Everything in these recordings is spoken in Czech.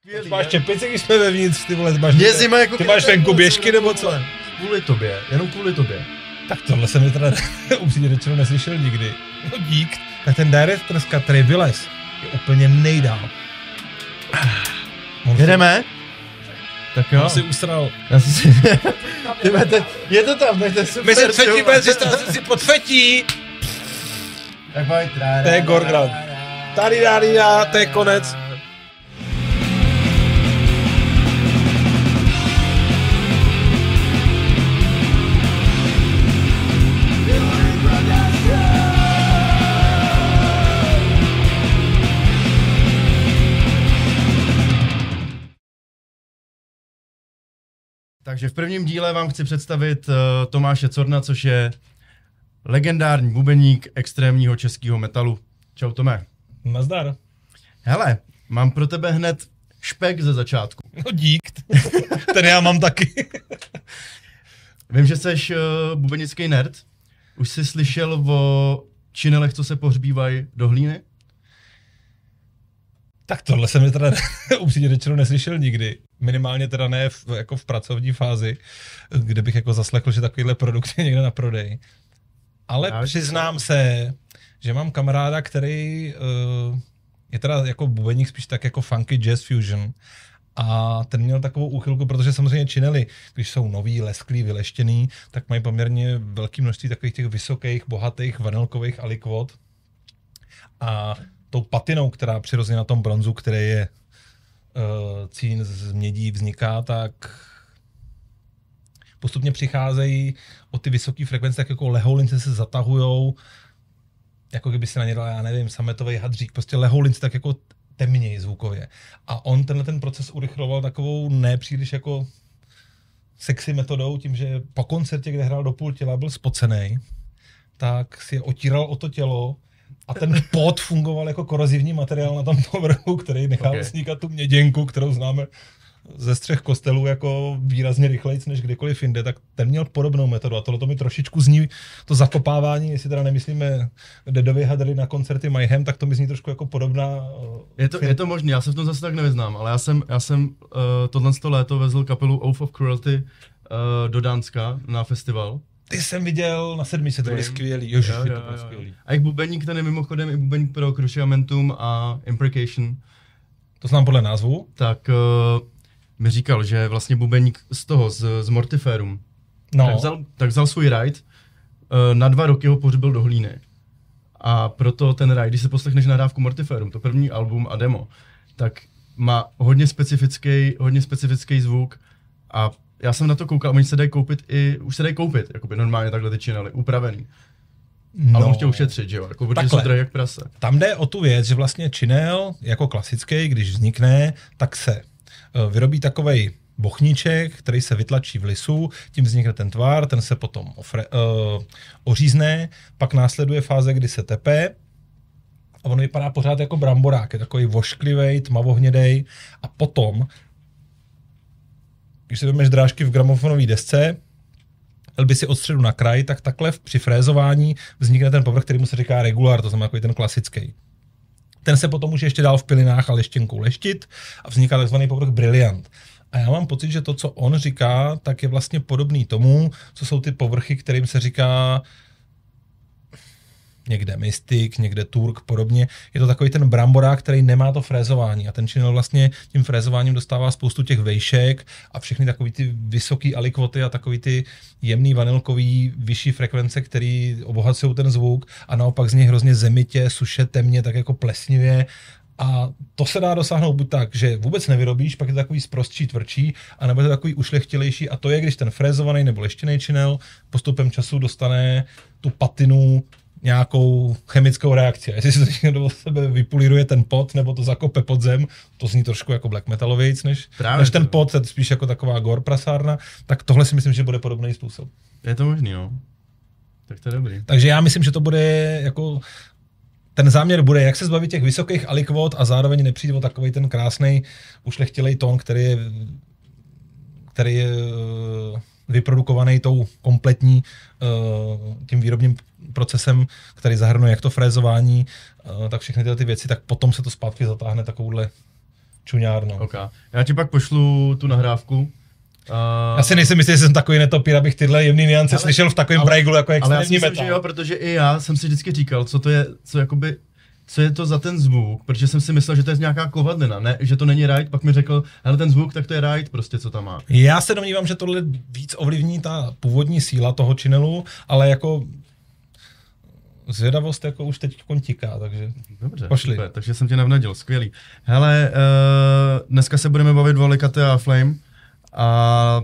Máš čepici, když jsme vevnitř, ty vole, ty máš venku běžky nebo co? Kvůli tobě, jenom kvůli tobě. Tak tohle jsem mi teda upřímně řečeno neslyšel nikdy. No dík. Tak ten director's cut, který vylez, je úplně nejdál. Jedeme? Tak jo. On si usral. Je to tam, to je super. My se třetí bez si podfetí. Tak pojď. To je Gorgrad. Tady, to je konec. Takže v prvním díle vám chci představit Tomáše Corna, což je legendární bubeník extrémního českého metalu. Čau Tome. Nazdar. Hele, mám pro tebe hned špek ze začátku. No dík, ten já mám taky. Vím, že jsi bubenický nerd. Už jsi slyšel o činelech, co se pohřbívají do hlíny? Tak tohle jsem mi teda upřímně řečeno neslyšel nikdy. Minimálně teda ne jako v pracovní fázi, kde bych jako zaslechl, že takovýhle produkt je někde na prodej. Ale přiznám se, že mám kamaráda, který je teda jako bubeník spíš tak jako funky jazz fusion. A ten měl takovou úchylku, protože samozřejmě činely, když jsou nový, lesklý, vyleštěný, tak mají poměrně velké množství takových těch vysokých, bohatých, vanilkových alikvot. A tou patinou, která přirozeně na tom bronzu, který je cín z mědí vzniká, tak postupně přicházejí o ty vysoké frekvence, tak jako lehoulince se zatahujou, jako kdyby se na ně dal, já nevím, sametový hadřík, prostě lehoulince tak jako temněji zvukově. A on ten proces urychloval takovou nepříliš jako sexy metodou, tím, že po koncertě, kde hrál do půl těla, byl spocenej, tak si otíral o to tělo a ten pot fungoval jako korozivní materiál na tom povrchu, který nechal vznikat tu měděnku, kterou známe ze střech kostelů jako výrazně rychlejc než kdekoliv jinde, tak ten měl podobnou metodu a tohle mi trošičku zní to zakopávání, jestli teda nemyslíme Deadově hadry na koncerty Mayhem, tak to mi zní trošku jako podobná. Je to možný, já se v tom zase tak nevyznám, ale já jsem tohle léto vezl kapelu Oath of Cruelty do Dánska na festival. Ty jsem viděl na 7, to byly skvělý. Ježiš, to bylo skvělý. A jak bubeník, ten je mimochodem i bubeník pro Cruciamentum a Imprecation. To znám podle názvu. Tak mi říkal, že vlastně bubeník z Mortiferum. No. Tak vzal svůj ride, na 2 roky ho pohřbil do hlíny. A proto ten ride, když se poslechneš nahrávku Mortiferum, to první album a demo, tak má hodně specifický zvuk a já jsem na to koukal, oni se dají koupit už se dají koupit, jakoby normálně takhle ty činely, upravený. No. Ale on chtěl ušetřit, že jo, jako protože jsou drahý jak prase. Tam jde o tu věc, že vlastně činel jako klasický, když vznikne, tak se vyrobí takovej bochníček, který se vytlačí v lisu, tím vznikne ten tvar, ten se potom ořízne, pak následuje fáze, kdy se tepe a on vypadá pořád jako bramborák, je takový vošklivej, tmavohnědej a potom, když si vezmeš drážky v gramofonové desce, dal by si od středu na kraj, tak takhle při frézování vznikne ten povrch, který mu se říká regular, to znamená jako ten klasický. Ten se potom může ještě dál v pilinách a leštěnkou leštit a vzniká takzvaný povrch brilliant. A já mám pocit, že to, co on říká, tak je vlastně podobný tomu, co jsou ty povrchy, kterým se říká někde Mystic, někde Turk, podobně. Je to takový ten bramborák, který nemá to frézování a ten činel vlastně tím frézováním dostává spoustu těch vejšek a všechny takový ty vysoký alikvoty a takový ty jemný vanilkový vyšší frekvence, který obohacují ten zvuk a naopak z něj hrozně zemitě, suše, temně, tak jako plesnivě. A to se dá dosáhnout buď tak, že vůbec nevyrobíš, pak je to takový sprostší, tvrdší, anebo je to takový ušlechtilejší a to je, když ten frézovaný nebo leštěný činel postupem času dostane tu patinu nějakou chemickou reakci. A jestli se to někdo do sebe vypulíruje ten pot, nebo to zakope pod zem, to zní trošku jako black metalovějc, než ten pot, to je spíš jako taková gore prasárna, tak tohle si myslím, že bude podobný způsob. Je to možný, no. Tak to je dobrý. Takže já myslím, že to bude jako ten záměr bude, jak se zbavit těch vysokých alikvot a zároveň nepřijde o takovej ten krásnej ušlechtilej tón, který je vyprodukovaný tou kompletní tím výrobním procesem, který zahrnuje jak to frézování, tak všechny tyhle ty věci, tak potom se to zpátky zatáhne takovouhle čuňárno. Okay. Já ti pak pošlu tu nahrávku. Já si nejsem jistý, že jsem takový netopír, abych tyhle jemný niance slyšel v takovém brajglu jako extrémní metal. Ale já si myslím, že jo, protože i já jsem si vždycky říkal, co je to za ten zvuk, protože jsem si myslel, že to je nějaká kovadlina, ne, že to není ride, pak mi řekl, hele ten zvuk, tak to je ride prostě, co tam má. Já se domnívám, že tohle víc ovlivní ta původní síla toho channelu, ale jako zvědavost jako už teď kontiká, takže dobře, pošli. Super, takže jsem tě navnadil, skvělý. Hele, dneska se budeme bavit o Licate a Flame a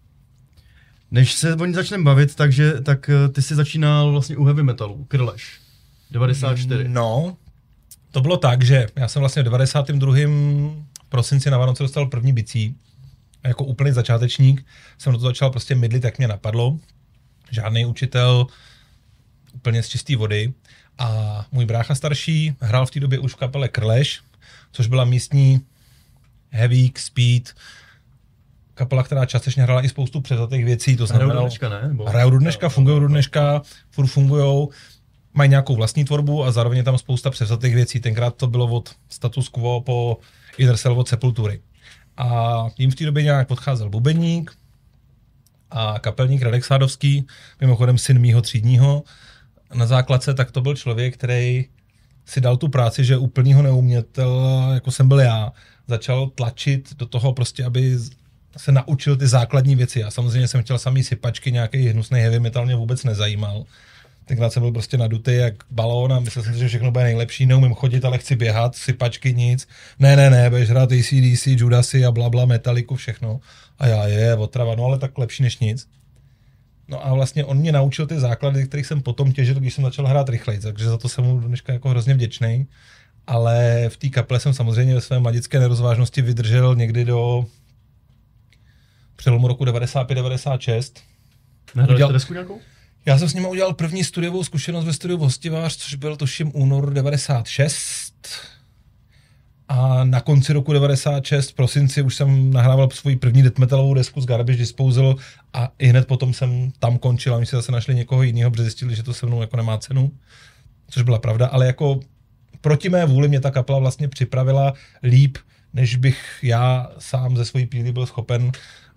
než se o ní začneme bavit, tak ty jsi začínal vlastně u heavy metalu, Clash 94. No, to bylo tak, že já jsem vlastně v 92. prosinci na Vánoce dostal první bicí a jako úplný začátečník jsem do toho začal prostě mydlit, jak mě napadlo. Žádný učitel, úplně z čisté vody. A můj brácha starší hrál v té době už v kapele Clash, což byla místní heavy, speed, kapela, která částečně hrála i spoustu převzatých věcí. To znamená, hrajou do dneška, fungují do dneška, furt fungujou, mají nějakou vlastní tvorbu a zároveň je tam spousta převzatých věcí. Tenkrát to bylo od Status Quo po Inner Cell od Sepultury. A jim v té době nějak podcházel bubeník a kapelník Radek Sádovský, mimochodem syn mýho třídního na základce, tak to byl člověk, který si dal tu práci, že úplnýho neumětel, jako jsem byl já, začal tlačit do toho prostě, aby se naučil ty základní věci. Já samozřejmě jsem chtěl samý sypačky, nějaký hnusný heavy metal mě vůbec nezajímal. Tenkrát jsem byl prostě nadutý jak balón a myslel jsem si, že všechno bude nejlepší, neumím chodit, ale chci běhat, sypačky nic. Ne, budeš hrát AC/DC, Judasy a blabla, Metalliku, všechno. A já otrava, no ale tak lepší než nic. No a vlastně on mě naučil ty základy, kterých jsem potom těžil, když jsem začal hrát rychleji, takže za to jsem mu dneška jako hrozně vděčný. Ale v té kaple jsem samozřejmě ve své mladické nerozvážnosti vydržel někdy do přelomu roku 95-96. Nahrali tresku nějakou? Já jsem s nimi udělal první studiovou zkušenost ve studiu Hostivář, což byl tuším únor 96. A na konci roku 96 v prosinci už jsem nahrával svou první death metalovou desku z Garbage Disposal a i hned potom jsem tam končil a oni si zase našli někoho jiného, protože zjistili, že to se mnou jako nemá cenu, což byla pravda, ale jako proti mé vůli mě ta kapela vlastně připravila líp, než bych já sám ze svojí píly byl schopen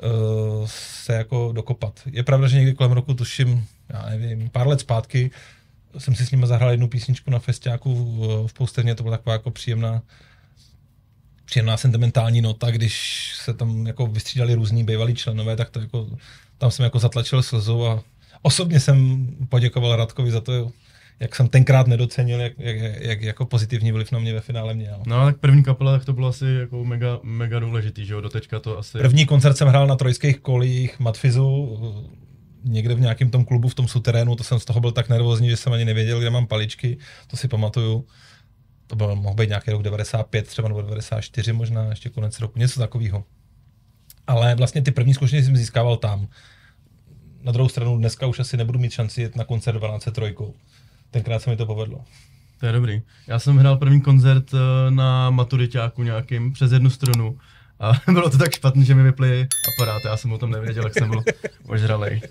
se jako dokopat. Je pravda, že někdy kolem roku, tuším, já nevím, pár let zpátky jsem si s nimi zahrál jednu písničku na festiáku v Poustevně, to byla taková jako příjemná sentimentální nota, když se tam jako vystřídali různí bývalí členové, tak to jako, tam jsem jako zatlačil slzu a osobně jsem poděkoval Radkovi za to, jak jsem tenkrát nedocenil, jak jako pozitivní vliv na mě ve finále měl. No tak první kapela, tak to bylo asi jako mega důležitý, že jo, doteďka to asi... První koncert jsem hrál na trojských kolích Matfizu, někde v nějakém tom klubu v tom suterénu, to jsem z toho byl tak nervózní, že jsem ani nevěděl, kde mám paličky, to si pamatuju. To byl, mohl být nějaký rok 95, třeba nebo 94 možná, ještě konec roku, něco takového. Ale vlastně ty první zkušenosti jsem získával tam. Na druhou stranu dneska už asi nebudu mít šanci jet na koncert 12 Tenkrát se mi to povedlo. To je dobrý. Já jsem hrál první koncert na maturiťáku nějakým přes jednu strunu a bylo to tak špatný, že mi vyply aparát. Já jsem o tom nevěděl, jak jsem byl ožralej.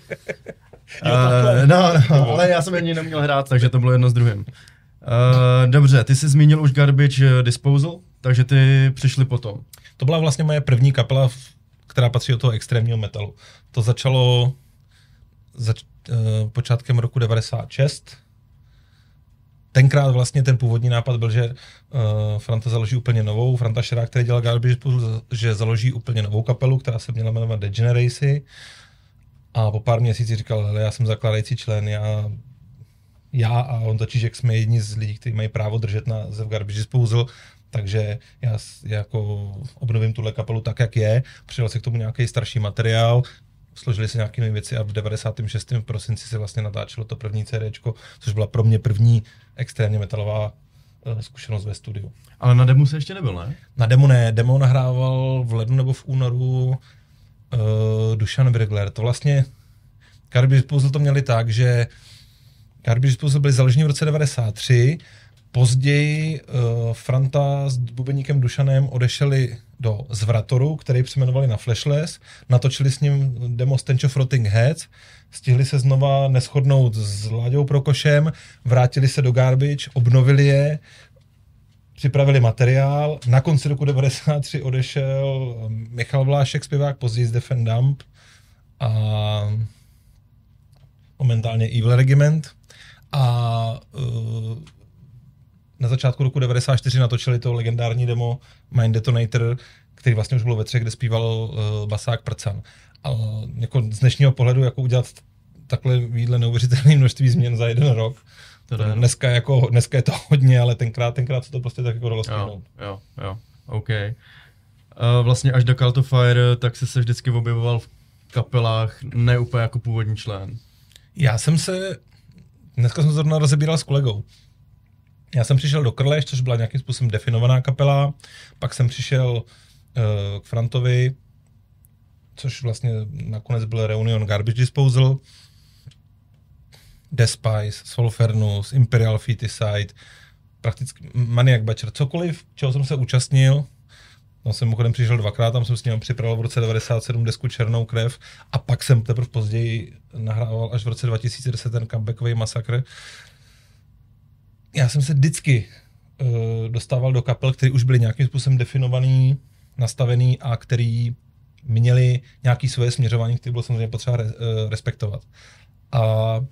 No, ale já jsem ani neměl hrát, takže to bylo jedno s druhým. Dobře, ty jsi zmínil už Garbage Disposal, takže ty přišli potom. To byla vlastně moje první kapela, která patří do toho extrémního metalu. To začalo počátkem roku 96. Tenkrát vlastně ten původní nápad byl, že Franta založí úplně novou, Franta Šerák, který dělal Garbage Disposal, že založí úplně novou kapelu, která se měla jmenovat Degeneracy. A po pár měsících říkal, hele, já jsem zakládající člen, já a on Točíček jsme jedni z lidí, kteří mají právo držet název Garbage Disposal, takže já jako obnovím tuhle kapelu tak, jak je, přidal se k tomu nějaký starší materiál, složili se nějaké nové věci a v 96. prosinci se vlastně natáčelo to první CDčko, což byla pro mě první extrémně metalová zkušenost ve studiu. Ale na demo se ještě nebyl, ne? Na demo ne, demo nahrával v lednu nebo v únoru Dušan Brigler. To vlastně Garbage Disposal to měli tak, že Garbage Disposal byli založeni v roce 93, později Franta s bubeníkem Dušanem odešeli do Zvratoru, který přejmenovali na Flashless, natočili s ním demo Stench of Rotting Heads, stihli se znova neshodnout s Láďou Prokošem, vrátili se do Garbage, obnovili je, připravili materiál, na konci roku 93 odešel Michal Vlášek, zpěvák, později z Deaf and Dumb a momentálně Evil Regiment a na začátku roku 94 natočili to legendární demo Mind Detonator, který vlastně už bylo ve 3, kde zpíval basák Prcan. A jako z dnešního pohledu jako udělat takhle výhle neuvěřitelné množství změn za jeden rok. Dneska je to hodně, ale tenkrát se to prostě tak jako dalo stihnout. Jo, OK. Vlastně až do Cult of Fire, tak jsi se vždycky objevoval v kapelách, ne úplně jako původní člen. Dneska jsem zrovna rozebíral s kolegou. Já jsem přišel do Krleš, což byla nějakým způsobem definovaná kapela, pak jsem přišel k Frantovi, což vlastně nakonec byl Reunion Garbage Disposal, Despice, Solfernus, Imperial Feticide, prakticky Maniac Butcher, cokoliv, čeho jsem se účastnil. Tam jsem mimochodem přišel 2krát, tam jsem s ním připravil v roce 97 desku Černou krev a pak jsem teprve později nahrával až v roce 2010 ten comebackový masakr. Já jsem se vždycky dostával do kapel, které už byly nějakým způsobem definovaný, nastavený a který měli nějaké svoje směřování, které bylo samozřejmě potřeba respektovat. A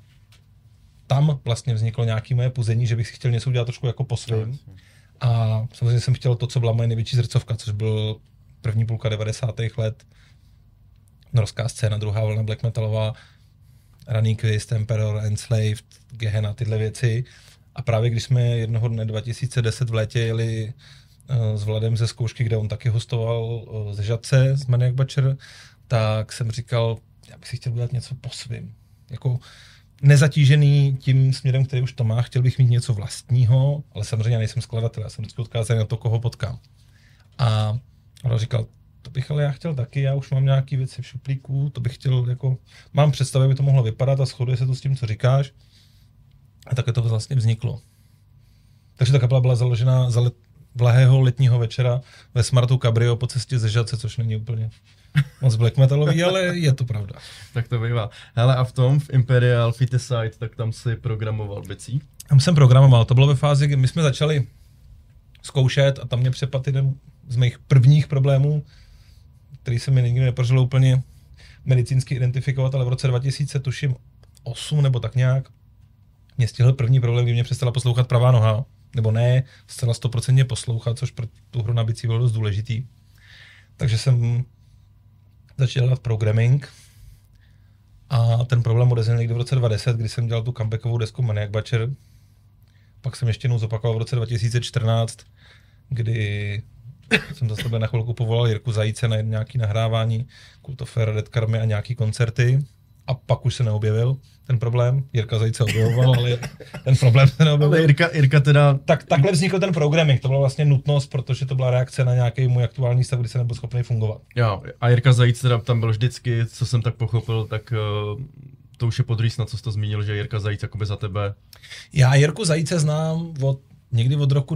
tam vlastně vzniklo nějaké moje puzení, že bych si chtěl něco udělat trošku jako po svým. A samozřejmě jsem chtěl to, co byla moje největší zrcovka, což byl první půlka 90. let, norská scéna, druhá vlna black metalová, Running Emperor, Enslaved, Gehenna, tyhle věci. A právě když jsme jednoho dne 2010 v létě jeli s Vladem ze zkoušky, kde on taky hostoval ze Žadce, z Maniac Butcher, tak jsem říkal, já bych si chtěl udělat něco po svým. Jako nezatížený tím směrem, který už to má, chtěl bych mít něco vlastního, ale samozřejmě já nejsem skladatel, já jsem vždycky odkázaný na to, koho potkám. A on říkal, to bych ale já chtěl taky, já už mám nějaký věci v šuplíku, to bych chtěl, jako, mám představu, jak by to mohlo vypadat a shoduje se to s tím, co říkáš. A také to vlastně vzniklo. Takže ta kapela byla založena za vlahého letního večera ve Smartu Cabrio po cestě ze Žadce, což není úplně moc black metalový, ale je to pravda. Tak to bývá. Hele, a v Imperial Feticide, tak tam si programoval bicí? Tam jsem programoval, to bylo ve fázi, kdy my jsme začali zkoušet a tam mě přepadl jeden z mých prvních problémů, který se mi nikdy nepodařilo úplně medicínsky identifikovat, ale v roce 2000, tuším 8 nebo tak nějak, mě stihl první problém, kdy mě přestala poslouchat pravá noha, nebo ne, zcela 100% poslouchat, což pro tu hru na bicí bylo dost důležitý. Takže jsem začal dělat programming a ten problém odezněl někdy v roce 2010, kdy jsem dělal tu comebackovou desku Maniac Butcher. Pak jsem ještě jednou zopakoval v roce 2014, kdy jsem za sebe na chvilku povolal Jirku Zajíce na nějaké nahrávání Cult of Fire, Dead Karmy a nějaký koncerty. A pak už se neobjevil ten problém. Jirka Zajíce objevoval, ale ten problém se neobjevil. Ale Jirka teda... Takhle vznikl ten programming. To byla vlastně nutnost, protože to byla reakce na nějaký můj aktuální stav, kdy se nebyl schopný fungovat. Jo, a Jirka Zajíc teda tam byl vždycky, co jsem tak pochopil, tak to už je podrýs, na co jsi to zmínil, že Jirka Zajíc jakoby za tebe. Já Jirku Zajíce znám někdy od roku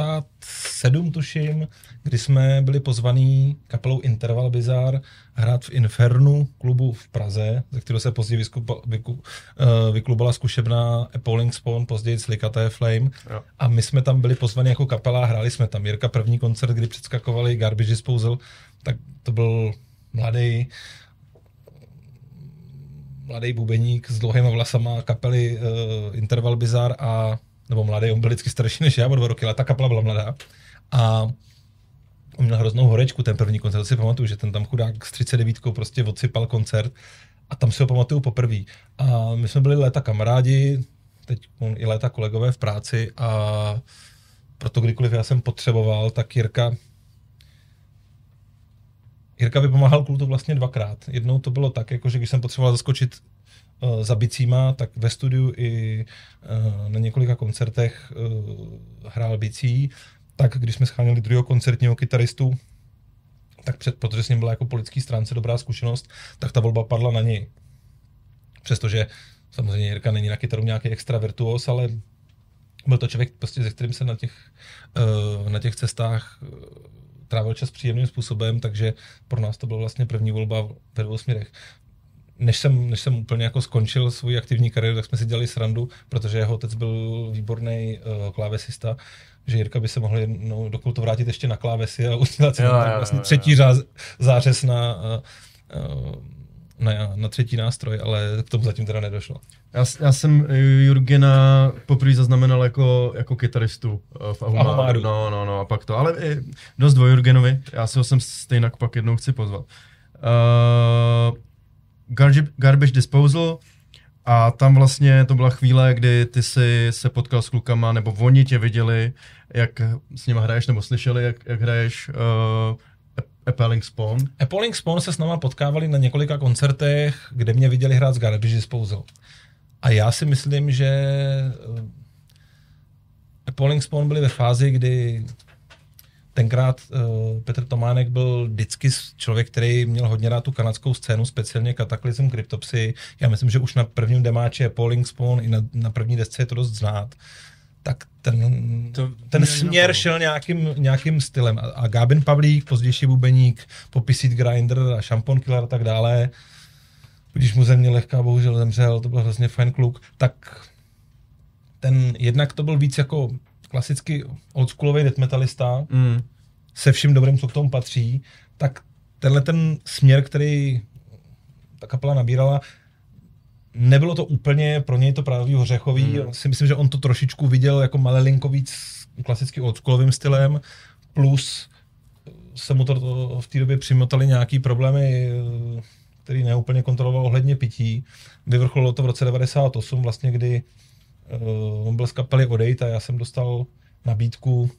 97, tuším, kdy jsme byli pozvaní kapelou Interval Bizarre hrát v Infernu klubu v Praze, ze kterého se později vyklubala zkušebná Appalling Spawn, později Slikaté Flame. Jo. A my jsme tam byli pozvaní jako kapela a hráli jsme tam. Jirka první koncert, kdy předskakovali Garbage Disposal, tak to byl mladý bubeník s dlouhýma vlasama kapely Interval Bizarre nebo mladý, on byl vždycky starší než já o 2 roky, ale ta kapela byla mladá. A on měl hroznou horečku ten první koncert, si pamatuju, že ten tam chudák s 39 prostě odsypal koncert a tam si ho pamatuju poprvé. A my jsme byli léta kamarádi, teď i léta kolegové v práci a proto kdykoliv já jsem potřeboval, tak Jirka vypomáhal Kultu vlastně 2krát. Jednou to bylo tak, jako že když jsem potřeboval zaskočit za bicíma, tak ve studiu i na několika koncertech hrál bicí. Tak když jsme scháněli druhého koncertního kytaristu, tak protože s ním byla jako po lidský stránce dobrá zkušenost, tak ta volba padla na něj. Přestože samozřejmě Jirka není na kytaru nějaký extra virtuos, ale byl to člověk, prostě, se kterým se na těch cestách trávil čas příjemným způsobem, takže pro nás to byla vlastně první volba ve 2 směrech. než jsem úplně jako skončil svou aktivní kariéru, tak jsme si dělali srandu, protože jeho otec byl výborný klávesista, že Jirka by se mohl jednou do kultu vrátit ještě na klávesi a udělat si vlastně třetí zářez na třetí nástroj, ale k tomu zatím teda nedošlo. Já jsem Jurgena poprvé zaznamenal jako kytaristu v Ahumáru. No, a pak to, ale dost o Jurgenovi, já si ho sem stejně pak jednou chci pozvat. Garbage Disposal a tam vlastně to byla chvíle, kdy ty jsi se potkal s klukama, nebo oni tě viděli, jak s nima hraješ, nebo slyšeli, jak hraješ Appalling Spawn. Appalling Spawn se s náma potkávali na několika koncertech, kde mě viděli hrát s Garbage Disposal. A já si myslím, že Appalling Spawn byli ve fázi, kdy tenkrát Petr Tománek byl vždycky člověk, který měl hodně rád tu kanadskou scénu, speciálně Cataclysm, Cryptopsy. Já myslím, že už na prvním demáči Appalling Spawn i na první desce je to dost znát. Tak ten směr šel nějakým stylem. A Gábin Pavlík, pozdější bubeník, Poppy Grinder a Shampoo Killer a tak dále, když mu země lehká bohužel zemřel, to byl hrozně fajn kluk, tak jednak to byl víc jako klasicky oldschoolový death metalista, se vším dobrým, co k tomu patří, tak tenhle ten směr, který ta kapela nabírala, nebylo to úplně pro něj to právě hořechový, si myslím, že on to trošičku viděl jako malelinko víc klasicky oldschoolovým stylem, plus se mu to v té době přimotaly nějaký problémy, který neúplně kontroloval ohledně pití. Vyvrcholilo to v roce 98, vlastně, kdy on byl z kapely odejít a já jsem dostal nabídku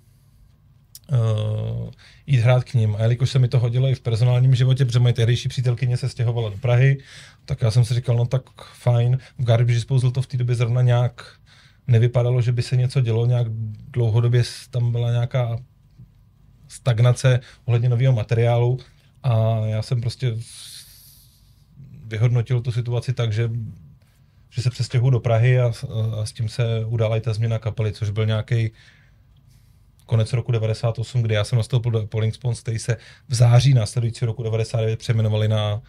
jít hrát k ním. A jelikož se mi to hodilo i v personálním životě, protože moje tehdejší přítelkyně se stěhovala do Prahy, tak já jsem si říkal, no tak fajn. V Garbage Disposal to v té době zrovna nějak nevypadalo, že by se něco dělo, nějak dlouhodobě tam byla nějaká stagnace ohledně nového materiálu a já jsem prostě vyhodnotil tu situaci tak, že se přestěhuji do Prahy a s tím se udala i ta změna kapely, což byl nějaký konec roku 98, kdy já jsem nastoupil do Appalling Spawn, který se v září následující roku 99 přejmenovali na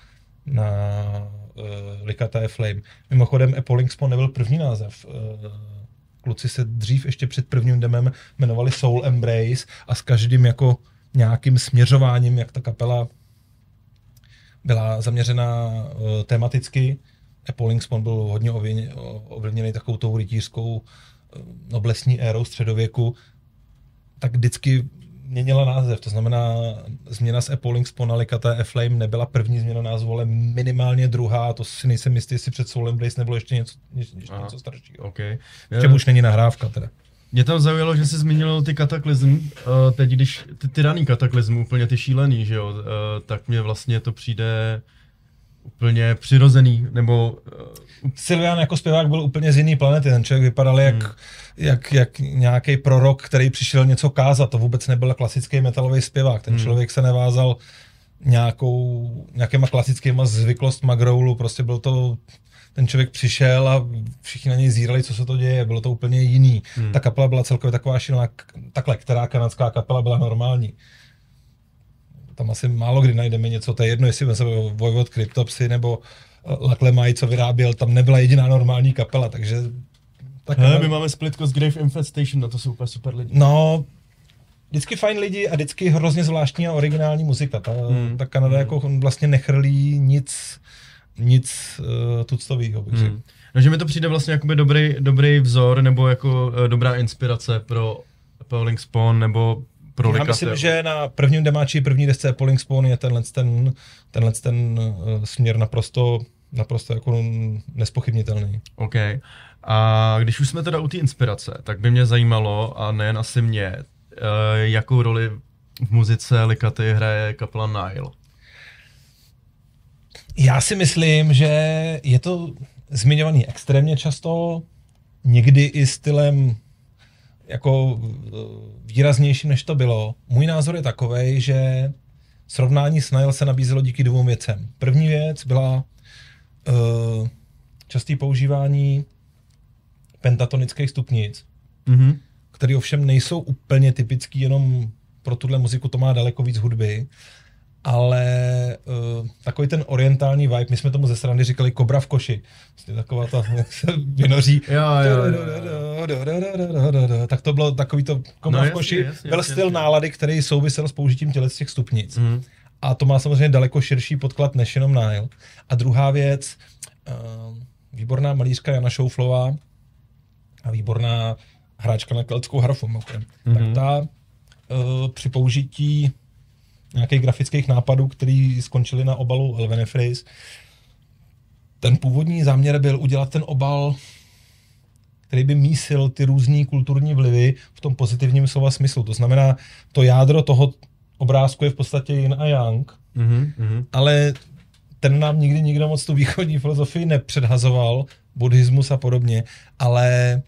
Licata Flame. Mimochodem Appalling Spawn nebyl první název. Kluci se dřív ještě před prvním demem jmenovali Soul Embrace a s každým jako nějakým směřováním, jak ta kapela byla zaměřená tematicky. Appalling Spawn byl hodně ovlivněný takovou tou rytířskou noblesní érou středověku, tak vždycky měnila název. To znamená, změna z Appalling Spawn na Licata Flame nebyla první změna názvu, ale minimálně druhá. To si nejsem jistý, jestli před Soul Embrace nebylo ještě něco staršího. Okay. Čemu už není nahrávka teda. Mě tam zaujalo, že jsi zmínil ty Cataclysm, teď když ty raný Cataclysm, úplně ty šílený, že jo, tak mně vlastně to přijde úplně přirozený, nebo... Sylvian jako zpěvák byl úplně z jiný planety, ten člověk vypadal jak nějaký prorok, který přišel něco kázat, to vůbec nebyl klasický metalový zpěvák, ten člověk se nevázal nějakýma klasickýma zvyklostma growlu, prostě byl to, ten člověk přišel a všichni na něj zírali, co se to děje, bylo to úplně jiný. Ta kapela byla celkově taková šílená, takhle, která kanadská kapela byla normální. Tam asi málo kdy najdeme něco, to je jedno, jestli se Voivod Cryptopsy nebo Laklemaj, co vyráběl, tam nebyla jediná normální kapela, takže... My máme splitko z Grave Infestation, no to jsou úplně super lidi. No, vždycky fajn lidi a vždycky hrozně zvláštní a originální muzika. Ta Kanada jako vlastně nechrlí nic tuctovýho, bych řekl. No, že mi to přijde vlastně jakoby dobrý vzor, nebo jako dobrá inspirace pro Appalling Spawn, nebo pro Licata. Já myslím, že na prvním demáči, první desce Appalling Spawn je tenhle směr naprosto jako nespochybnitelný. OK. A když už jsme teda u té inspirace, tak by mě zajímalo, a nejen asi mě, jakou roli v muzice Licaty hraje kapela Nile. Já si myslím, že je to zmiňovaný extrémně často, někdy i stylem jako výraznější, než to bylo. Můj názor je takovej, že srovnání s Nile se nabízelo díky dvou věcem. První věc byla časté používání pentatonických stupnic, které ovšem nejsou úplně typický jenom pro tuhle muziku, to má daleko víc hudby, ale takový ten orientální vibe, my jsme tomu ze srandy říkali kobra v koši. Vlastně taková ta, jak se vynoří. Tak to bylo takový to kobra v koši. Byl styl nálady, který souvisel s použitím těch stupnic. A to má samozřejmě daleko širší podklad než jenom Nile. A druhá věc, výborná malířka Jana Šouflová a výborná hráčka na keltskou harfu, tak ta při použití nějakých grafických nápadů, který skončili na obalu Elvenefris, ten původní záměr byl udělat ten obal, který by mísil ty různý kulturní vlivy v tom pozitivním slova smyslu. To znamená, to jádro toho obrázku je v podstatě yin a yang, ale ten nám nikdy nikdo moc tu východní filozofii nepředhazoval, buddhismus a podobně, ale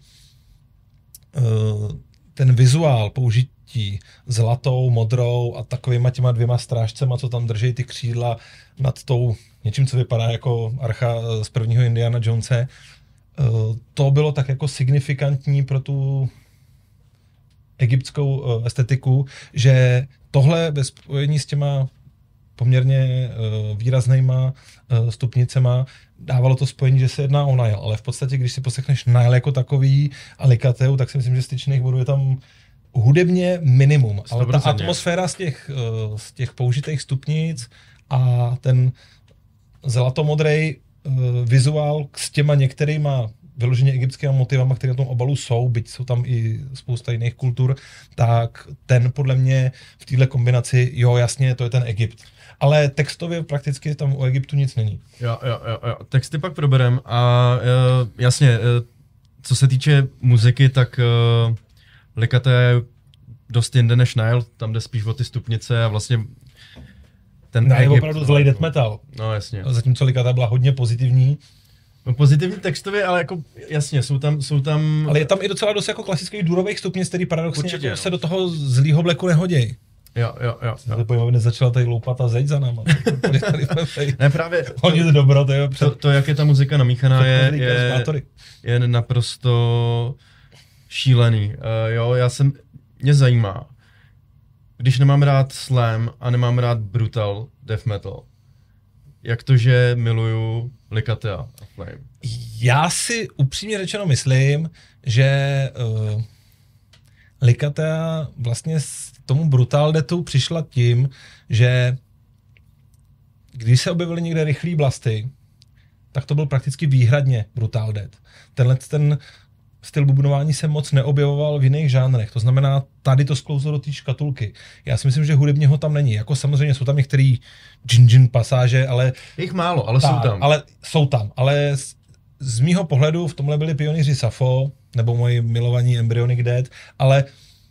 ten vizuál použití zlatou, modrou a takovýma těma dvěma strážcema, co tam drží ty křídla nad tou něčím, co vypadá jako archa z prvního Indiana Jonese, to bylo tak jako signifikantní pro tu egyptskou estetiku, že tohle ve spojení s těma poměrně výraznýma stupnicema dávalo to spojení, že se jedná o Nile, ale v podstatě, když si poslechneš Nile jako takový a Likateu, tak si myslím, že styčných bodů je tam hudebně minimum, ale ta atmosféra z těch použitých stupnic a ten zlatomodrej vizuál s těma některýma vyloženě egyptskými motivama, které na tom obalu jsou, byť jsou tam i spousta jiných kultur, tak ten podle mě v této kombinaci, jo, jasně, to je ten Egypt. Ale textově prakticky tam u Egyptu nic není. Jo. Texty pak proberem a jasně, co se týče muziky, tak Likate je dost jinde než Nile, tam jde spíš o ty stupnice a vlastně ten Nile je opravdu zlej death metal. No jasně. Zatímco Likate byla hodně pozitivní. No, pozitivní textově, ale jako jasně, jsou tam... Ale je tam i docela dost jako klasických durových stupnic, který paradoxně určitě, jako se do toho zlýho bleku nehodějí. Jo. Začala tady loupat a zeď za náma. Ne, právě honit dobro, to, jak je ta muzika namíchaná, je naprosto šílený. Mě zajímá, když nemám rád slam a nemám rád brutal death metal, jak to, že miluju Likatea a Flame? Já si upřímně řečeno myslím, že Likatea vlastně s tomu brutal deathu přišla tím, že když se objevily někde rychlý blasty, tak to byl prakticky výhradně brutal death. Ten styl bubnování se moc neobjevoval v jiných žánrech. To znamená, tady to sklouzlo do té škatulky. Já si myslím, že hudebně ho tam není. Jako samozřejmě jsou tam některé džin pasáže, ale... Jich málo, ale jsou tam. Jsou tam, ale z mýho pohledu v tomhle byli pionýři Safo, nebo moji milovaní Embryonic Dead, ale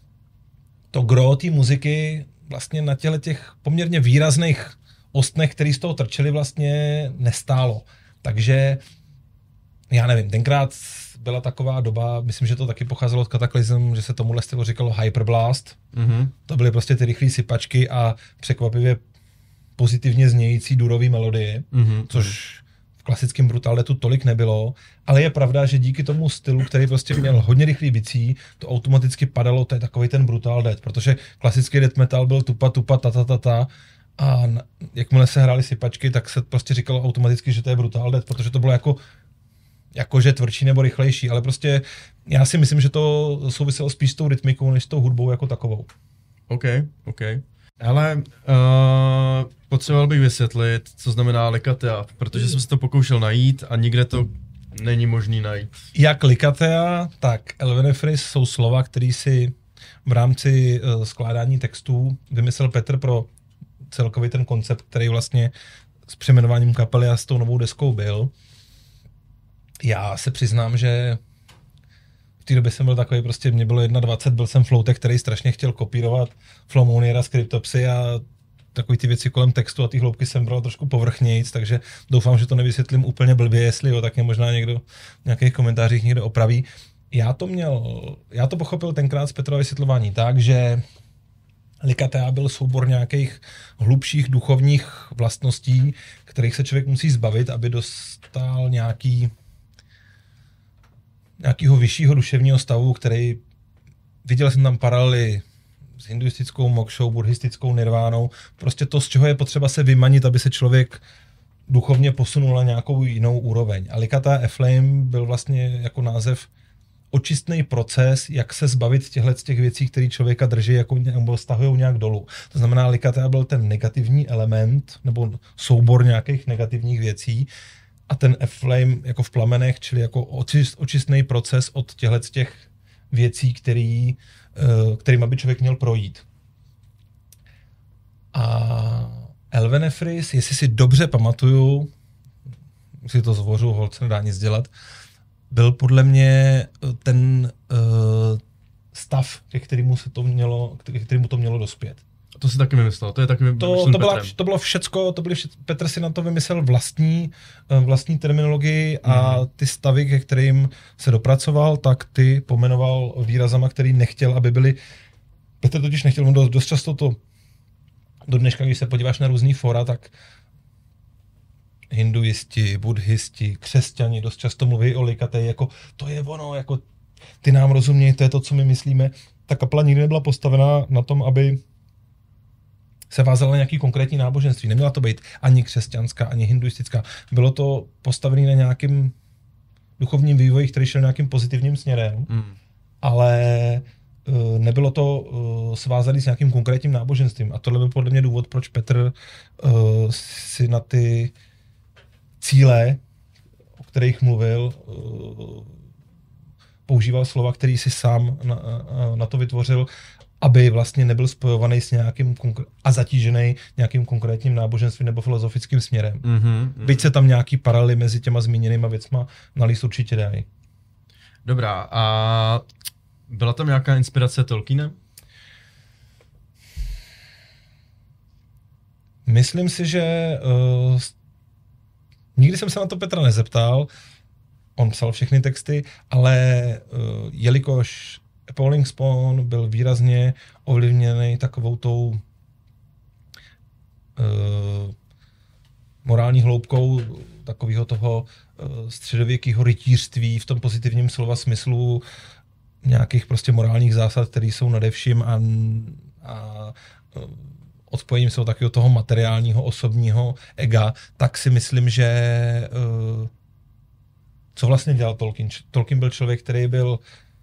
to gro té muziky vlastně na těch poměrně výrazných ostnech, který z toho trčeli, vlastně nestálo. Takže já nevím, tenkrát byla taková doba, myslím, že to taky pocházelo od Cataclysm, že se tomuhle stylu říkalo Hyperblast. To byly prostě ty rychlé sypačky a překvapivě pozitivně znějící durový melodie, což v klasickém Brutal Deathu tolik nebylo, ale je pravda, že díky tomu stylu, který prostě měl hodně rychlý bicí, to automaticky padalo, to je takový ten Brutal Death, protože klasický death metal byl tupa, ta a jakmile se hrály sypačky, tak se prostě říkalo automaticky, že to je Brutal Death, protože to bylo jakože tvrdší nebo rychlejší, ale prostě já si myslím, že to souviselo spíš s tou rytmikou, než s tou hudbou jako takovou. OK. Ale potřeboval bych vysvětlit, co znamená Likatea, protože jsem se to pokoušel najít a nikde to není možný najít. Jak Likatea, tak Elvenefris jsou slova, který si v rámci skládání textů vymyslel Petr pro celkový ten koncept, který vlastně s přejmenováním kapely a s tou novou deskou byl. Já se přiznám, že v té době jsem byl takový, prostě mě bylo 21, byl jsem floutek, který strašně chtěl kopírovat Flomoniera z Cryptopsy a takový ty věci kolem textu a ty hloubky jsem bral trošku povrchnějc, takže doufám, že to nevysvětlím úplně blbě, jestli jo, tak mě možná někdo v nějakých komentářích někdo opraví. Já to pochopil tenkrát z Petrova vysvětlování tak, že Likatea byl soubor nějakých hlubších duchovních vlastností, kterých se člověk musí zbavit, aby dostal nějakého vyššího duševního stavu, který, viděl jsem tam paralely s hinduistickou mokšou, buddhistickou nirvánou, prostě to, z čeho je potřeba se vymanit, aby se člověk duchovně posunul na nějakou jinou úroveň. A Likata Eflaim byl vlastně jako název očistný proces, jak se zbavit těch věcí, které člověka drží jako, nebo stahují nějak dolů. To znamená, Likata byl ten negativní element, nebo soubor nějakých negativních věcí, a ten Eflaim jako v plamenech, čili jako očistný proces od těch věcí, kterýma by člověk měl projít. A Elvenefris, jestli si dobře pamatuju, si to zvořu, holce nedá nic dělat, byl podle mě ten stav, kterému to mělo dospět. To si taky vymyslel, to je taky to bylo všecko, Petr si na to vymyslel vlastní terminologii a ty stavy, ke kterým se dopracoval, tak ty pomenoval výrazama, který nechtěl, aby byly. Petr totiž nechtěl, on dost často to do dneška, když se podíváš na různý fora, tak hinduisti, buddhisti, křesťani dost často mluví o Likatě, jako to je ono, jako ty nám rozumějí, to je to, co my myslíme. Ta kapela nikdy nebyla postavená na tom, aby se vázala na nějaký konkrétní náboženství. Neměla to být ani křesťanská, ani hinduistická. Bylo to postavené na nějakým duchovním vývoji, který šel nějakým pozitivním směrem, ale nebylo to svázané s nějakým konkrétním náboženstvím. A tohle byl podle mě důvod, proč Petr si na ty cíle, o kterých mluvil, používal slova, který si sám na to vytvořil, aby vlastně nebyl spojovaný s nějakým a zatížený nějakým konkrétním náboženstvím nebo filozofickým směrem. Byť se tam nějaký paralely mezi těma zmíněnýma věcma nalíst určitě dají. Dobrá, a byla tam nějaká inspirace Tolkiena? Myslím si, že nikdy jsem se na to Petra nezeptal, on psal všechny texty, ale jelikož Appalling Spawn byl výrazně ovlivněný takovou tou morální hloubkou takového toho středověkého rytířství v tom pozitivním slova smyslu nějakých prostě morálních zásad, které jsou nade vším a odpojením se od takového toho materiálního, osobního ega, tak si myslím, že co vlastně dělal Tolkien? Tolkien byl člověk, který byl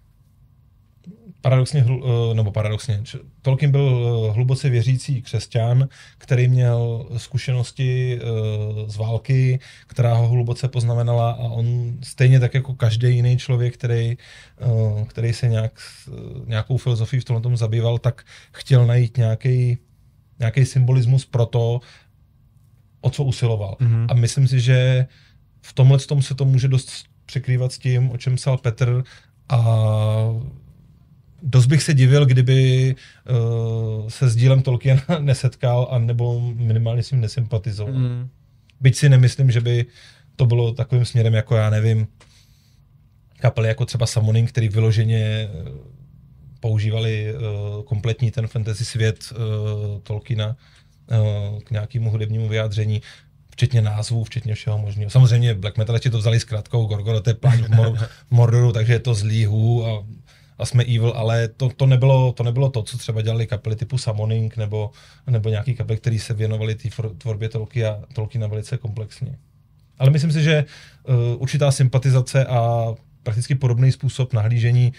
paradoxně, Tolkien byl hluboce věřící křesťan, který měl zkušenosti z války, která ho hluboce poznamenala, a on stejně tak jako každý jiný člověk, který se nějakou filozofií v tomhle zabýval, tak chtěl najít nějaký symbolismus pro to, o co usiloval. A myslím si, že v tomhle se to může dost překrývat s tím, o čem psal Petr, a dost bych se divil, kdyby se s dílem Tolkiena nesetkal a nebo minimálně s ním nesympatizoval. Byť si nemyslím, že by to bylo takovým směrem, jako já nevím, kapely jako třeba Summoning, který vyloženě používali kompletní ten fantasy svět Tolkiena k nějakému hudebnímu vyjádření, včetně názvů, včetně všeho možného. Samozřejmě Black Metalisti to vzali zkratkou Gorgoroth je pláň v Mordoru, takže je to zlý hů a jsme evil, ale to nebylo to, co třeba dělali kapely typu Summoning nebo nějaký kapely, který se věnovali té tvorbě Tolkiena velice komplexně. Ale myslím si, že určitá sympatizace a prakticky podobný způsob nahlížení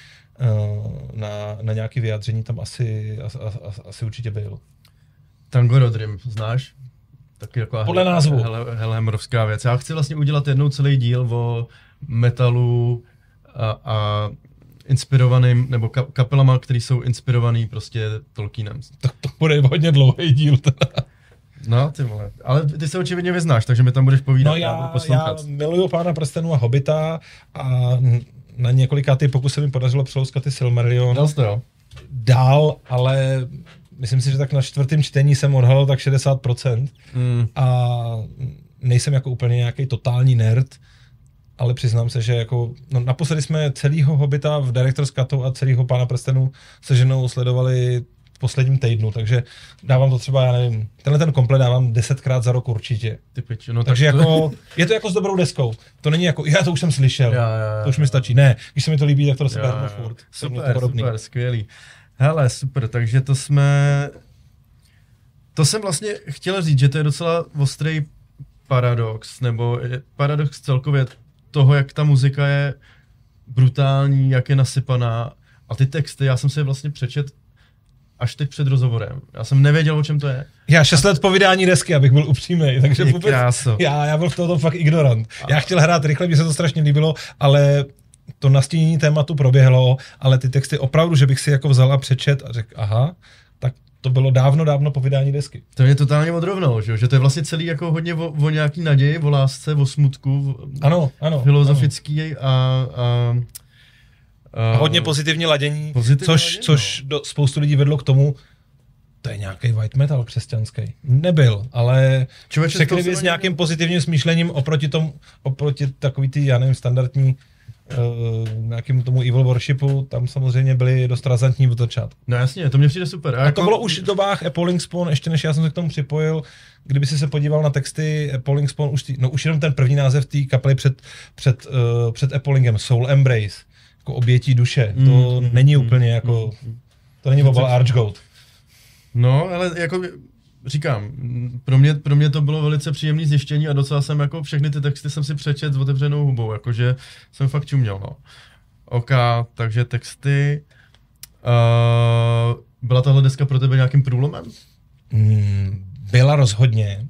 na nějaké vyjádření tam asi určitě byl. Tango Rodrim, znáš? Taky taková podle názvu. Helhemerovská věc. Já chci vlastně udělat jednou celý díl o metalu a inspirovaným, nebo kapelama, který jsou inspirovaný prostě Tolkienem. To bude hodně dlouhý díl teda. No, ty vole. Ale ty se očividně vyznáš, takže mi tam budeš povídat. No já miluju Pána prstenů a Hobita a na několikátý pokus se mi podařilo přelouskat ty Silmarillion. Dal jsi to, jo? Dál, ale myslím si, že tak na 4. čtení jsem odhalil tak 60%. A nejsem jako úplně nějaký totální nerd, ale přiznám se, že jako, naposledy jsme celýho Hobita v Director's Cutu a celýho Pána prstenů se ženou sledovali v posledním týdnu, takže dávám to třeba, já nevím, tenhle ten komplet dávám 10krát za rok určitě. Takže jako, je to jako s dobrou deskou. To není jako, já to už jsem slyšel, to už mi stačí. Ne, když se mi to líbí, tak to se berme furt. Super, skvělý. Hele, super, takže to jsem vlastně chtěl říct, že to je docela ostrý paradox, nebo paradox celkově toho, jak ta muzika je brutální, jak je nasypaná a ty texty, já jsem si je vlastně přečet až teď před rozhovorem. Já jsem nevěděl, o čem to je. Já 6 let po vydání desky, abych byl upřímnej, takže vůbec, já byl v tom fakt ignorant. Já chtěl hrát rychle, mně se to strašně líbilo, ale to nastínění tématu proběhlo, ale ty texty opravdu, že bych si jako vzal a přečet a řekl, aha, tak to bylo dávno po vydání desky. To mě totálně odrovnalo, že to je vlastně celý jako hodně o nějaký naději, o lásce, o smutku, ano, filozofický ano. A hodně pozitivní ladění, což spoustu lidí vedlo k tomu, to je nějaký white metal křesťanský. Nebyl, ale překryvě s nějakým pozitivním smýšlením oproti takový ty, já nevím, standardní nějakým tomu evil worshipu, tam samozřejmě byly dost razantní v začátku. No jasně, to mě přijde super. A to bylo už v dobách Appalling Spawn, ještě než já jsem se k tomu připojil, kdyby si se podíval na texty Appalling Spawn, už jenom ten první název té kapely před Appallingem, Soul Embrace, jako obětí duše, to není úplně jako, to není obal Archgoat. No, ale jako říkám, pro mě to bylo velice příjemné zjištění a docela jsem jako všechny ty texty jsem si přečet s otevřenou hubou, jakože jsem fakt čuměl, no. OK, takže texty. Byla tahle deska pro tebe nějakým průlomem? Byla rozhodně.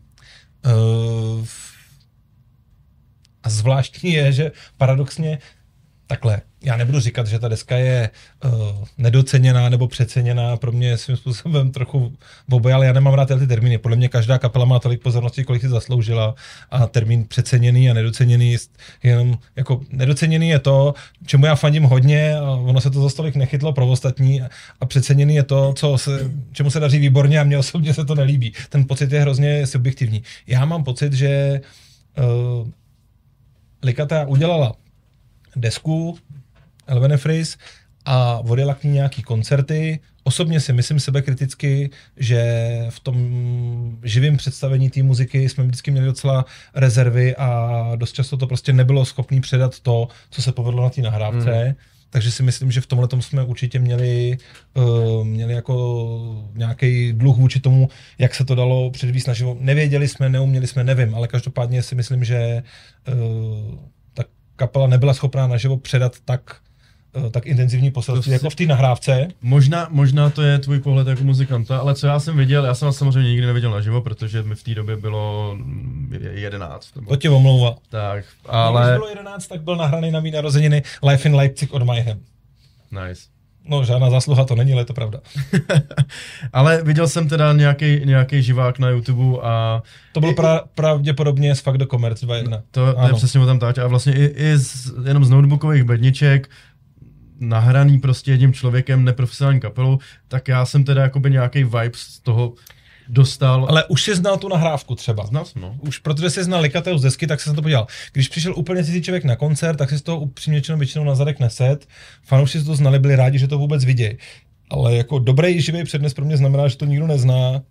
A zvláštní je, že paradoxně takhle, já nebudu říkat, že ta deska je nedoceněná nebo přeceněná, pro mě je svým způsobem trochu oboje, ale já nemám rád ty termíny. Podle mě každá kapela má tolik pozornosti, kolik si zasloužila a termín přeceněný a nedoceněný, jenom jako nedoceněný je to, čemu já fandím hodně a ono se to za stolik nechytlo pro ostatní a přeceněný je to, čemu se daří výborně a mně osobně se to nelíbí. Ten pocit je hrozně subjektivní. Já mám pocit, že Likata udělala desku Elvenefris a odjela k ní nějaký koncerty. Osobně si myslím sebekriticky, že v tom živém představení té muziky jsme vždycky měli docela rezervy a dost často to prostě nebylo schopný předat to, co se povedlo na té nahrávce. Takže si myslím, že v tomhletom jsme určitě měli jako nějaký dluh vůči tomu, jak se to dalo předvíst naživo. Nevěděli jsme, neuměli jsme, nevím, ale každopádně si myslím, že ta kapela nebyla schopná naživo předat tak intenzivní poselství jako v té nahrávce. Možná to je tvůj pohled jako muzikanta, ale co já jsem viděl, já jsem vás samozřejmě nikdy neviděl naživo, protože mi v té době bylo 11. To tě omlouvá. Tak, ale... Když bylo 11, tak byl nahraný na mý narozeniny Live in Leipzig od Mayhem. Nice. No, žádná zásluha to není, ale je to pravda. Ale viděl jsem teda nějaký živák na YouTube a... To byl pravděpodobně z Fuck the Commerce 2.1. To je přesně o tam táč. A vlastně jenom z notebookových bedniček, nahraný prostě jedním člověkem, neprofesionální kapelou, tak já jsem teda jakoby nějaký vibe z toho dostal. Ale už jsi znal tu nahrávku třeba. Znal jsem, no. Už protože jsi znal Likateu z desky, tak jsem to podíval. Když přišel úplně cizí člověk na koncert, tak si z toho upřímně většinou na zadek neset. Fanoušci to znali, byli rádi, že to vůbec vidějí. Ale jako dobrý živý přednes pro mě znamená, že to nikdo nezná.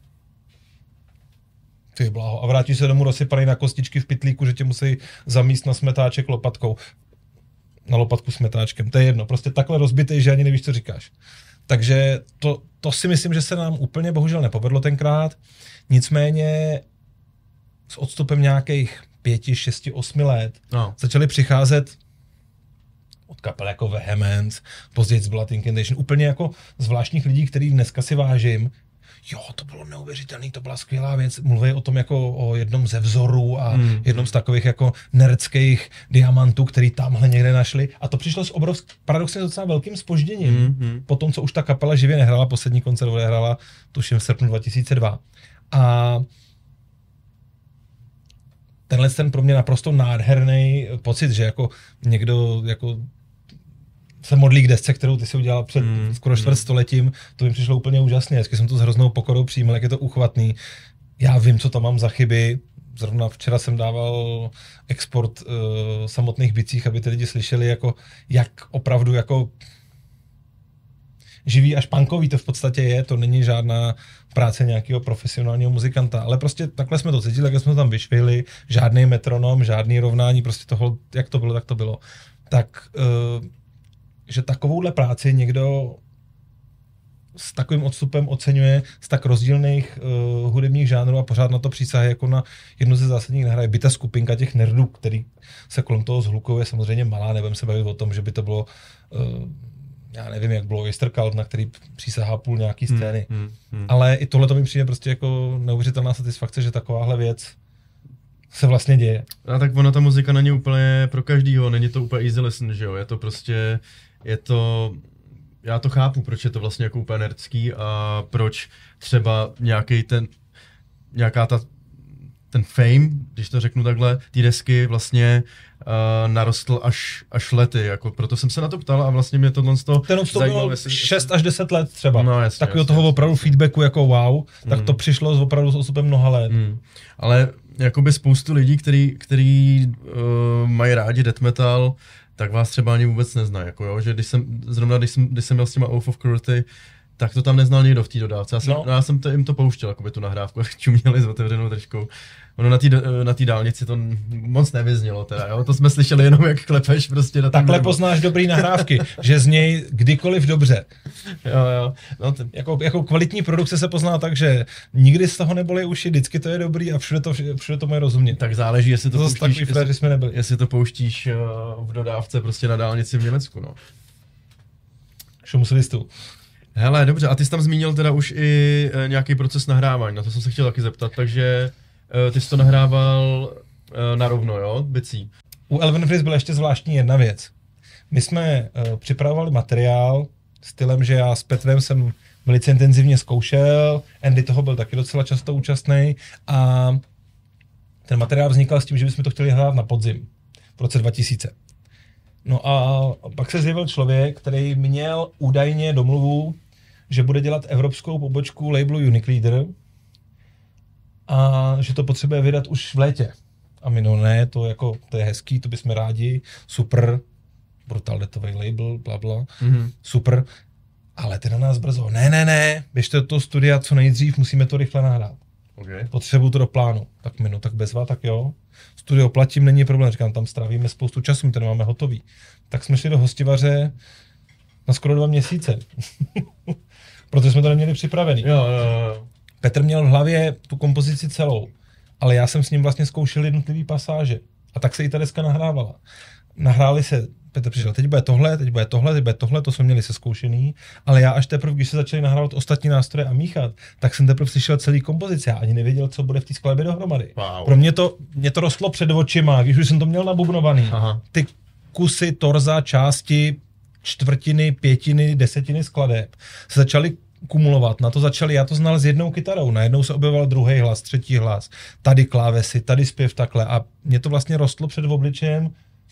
Ty bláho. A vrátíš se domů rozsypaný na kostičky v pytlíku, že tě musí zamíst na smetáček lopatkou. Na lopatku s metáčkem, to je jedno, prostě takhle rozbitej, že ani nevíš, co říkáš. Takže to si myslím, že se nám úplně bohužel nepovedlo tenkrát, nicméně s odstupem nějakých 5, 6, 8 let začaly přicházet od kapel jako Vehemence, později Blood Incantation, úplně jako zvláštních lidí, který dneska si vážím. Jo, to bylo neuvěřitelný, to byla skvělá věc. Mluví o tom jako o jednom ze vzorů a jednom z takových jako nerdských diamantů, který tamhle někde našli. A to přišlo s paradoxně docela velkým zpožděním. Po tom, co už ta kapela živě nehrála, poslední koncert odehrála, tuším v srpnu 2002. A tenhle ten pro mě naprosto nádherný pocit, že jako někdo jako se modlí k desce, kterou ty si udělal před skoro čtvrtstoletím, to mi přišlo úplně úžasně. Vždycky jsem to s hroznou pokorou přijímal, jak je to uchvatný. Já vím, co tam mám za chyby. Zrovna včera jsem dával export samotných bicích, aby ty lidi slyšeli, jako, jak opravdu jako živý až punkový to v podstatě je. To není žádná práce nějakého profesionálního muzikanta, ale prostě takhle jsme to cítili, jak jsme to tam vyšvihli, žádný metronom, žádný rovnání, prostě toho, jak to bylo, tak to bylo. Tak že takovouhle práci někdo s takovým odstupem oceňuje z tak rozdílných hudebních žánrů a pořád na to přísahá jako na jednu ze zásadních nahraje. By ta skupinka těch nerdů, který se kolem toho zhlukou, je samozřejmě malá, nebudem se bavit o tom, že by to bylo, já nevím, jak bylo Oyster Cult, na který přísahá půl nějaký scény. Ale i tohle to mi přijde prostě jako neuvěřitelná satisfakce, že takováhle věc se vlastně děje. A tak ona ta muzika není úplně pro každýho, není to úplně easy listen, že jo, já to chápu, proč je to vlastně jako úplně nerdský a proč třeba ten fame, když to řeknu takhle, ty desky vlastně narostl až lety, jako proto jsem se na to ptal a vlastně mě tohle z toho ten odstupil 6 až 10 let třeba. No, jasně, takového toho opravdu feedbacku jako wow, tak to přišlo opravdu s odstupem mnoha let. Ale jakoby spoustu lidí, kteří mají rádi death metal, tak vás třeba ani vůbec neznají, jako jo, že když jsem měl s těma Oath of Cruelty, tak to tam neznal nikdo v té dodávce. Já jsem jim to pouštěl, jakoby tu nahrávku, jak čuměli s otevřenou držkou. Ono na té dálnici to moc nevyznělo teda, jo? To jsme slyšeli jenom, jak klepeš prostě na takhle poznáš dobrý nahrávky, že z něj kdykoliv dobře. Jo. No, jako kvalitní produkce se pozná tak, že nikdy z toho nebolí uši, vždycky to je dobrý a všude to mají rozumět. Tak záleží, jestli to jsme pouštíš v dodávce prostě na dálnici v Německu, no. Šumuslistu. Hele, dobře, a ty jsi tam zmínil teda už i nějaký proces nahrávání, na to jsem se chtěl taky zeptat, takže ty jsi to nahrával narovno, jo, bicí. U Elven Freeze byla ještě zvláštní jedna věc. My jsme připravovali materiál stylem, že já s Petrem jsem velice intenzivně zkoušel, Andy toho byl taky docela často účastný a ten materiál vznikal s tím, že bychom to chtěli hrát na podzim v roce 2000. No a pak se zjevil člověk, který měl údajně domluvu, že bude dělat evropskou pobočku labelu Unique Leader a že to potřebuje vydat už v létě. A my to je hezký, to bychom rádi, super, brutal deatový label, blabla, super, ale ty na nás brzo, ne, běžte do toho studia co nejdřív, musíme to rychle nahrát. Okay. Potřebuju to do plánu. Tak tak bezva, tak jo. Studio platím, není problém, říkám, tam strávíme spoustu času, my to nemáme hotový. Tak jsme šli do hostivaře na skoro 2 měsíce. Protože jsme to neměli připravený. Jo. Petr měl v hlavě tu kompozici celou, ale já jsem s ním vlastně zkoušel jednotlivý pasáže. A tak se i ta deska nahrávala. Nahráli se, Petr přišel, teď bude tohle, to jsme měli sezkoušený, ale já až teprve, když se začali nahrávat ostatní nástroje a míchat, tak jsem teprve slyšel celý kompozici. Já ani nevěděl, co bude v té skladbě dohromady. Wow. Pro mě to rostlo před očima, když už jsem to měl nabubnovaný. Aha. Ty kusy, torza, části, čtvrtiny, pětiny, desetiny skladeb se začaly kumulovat. Na to začali, já to znal s jednou kytarou, najednou se objevoval druhý hlas, třetí hlas, tady klávesy, tady zpěv takhle a mě to vlastně rostlo před obličejem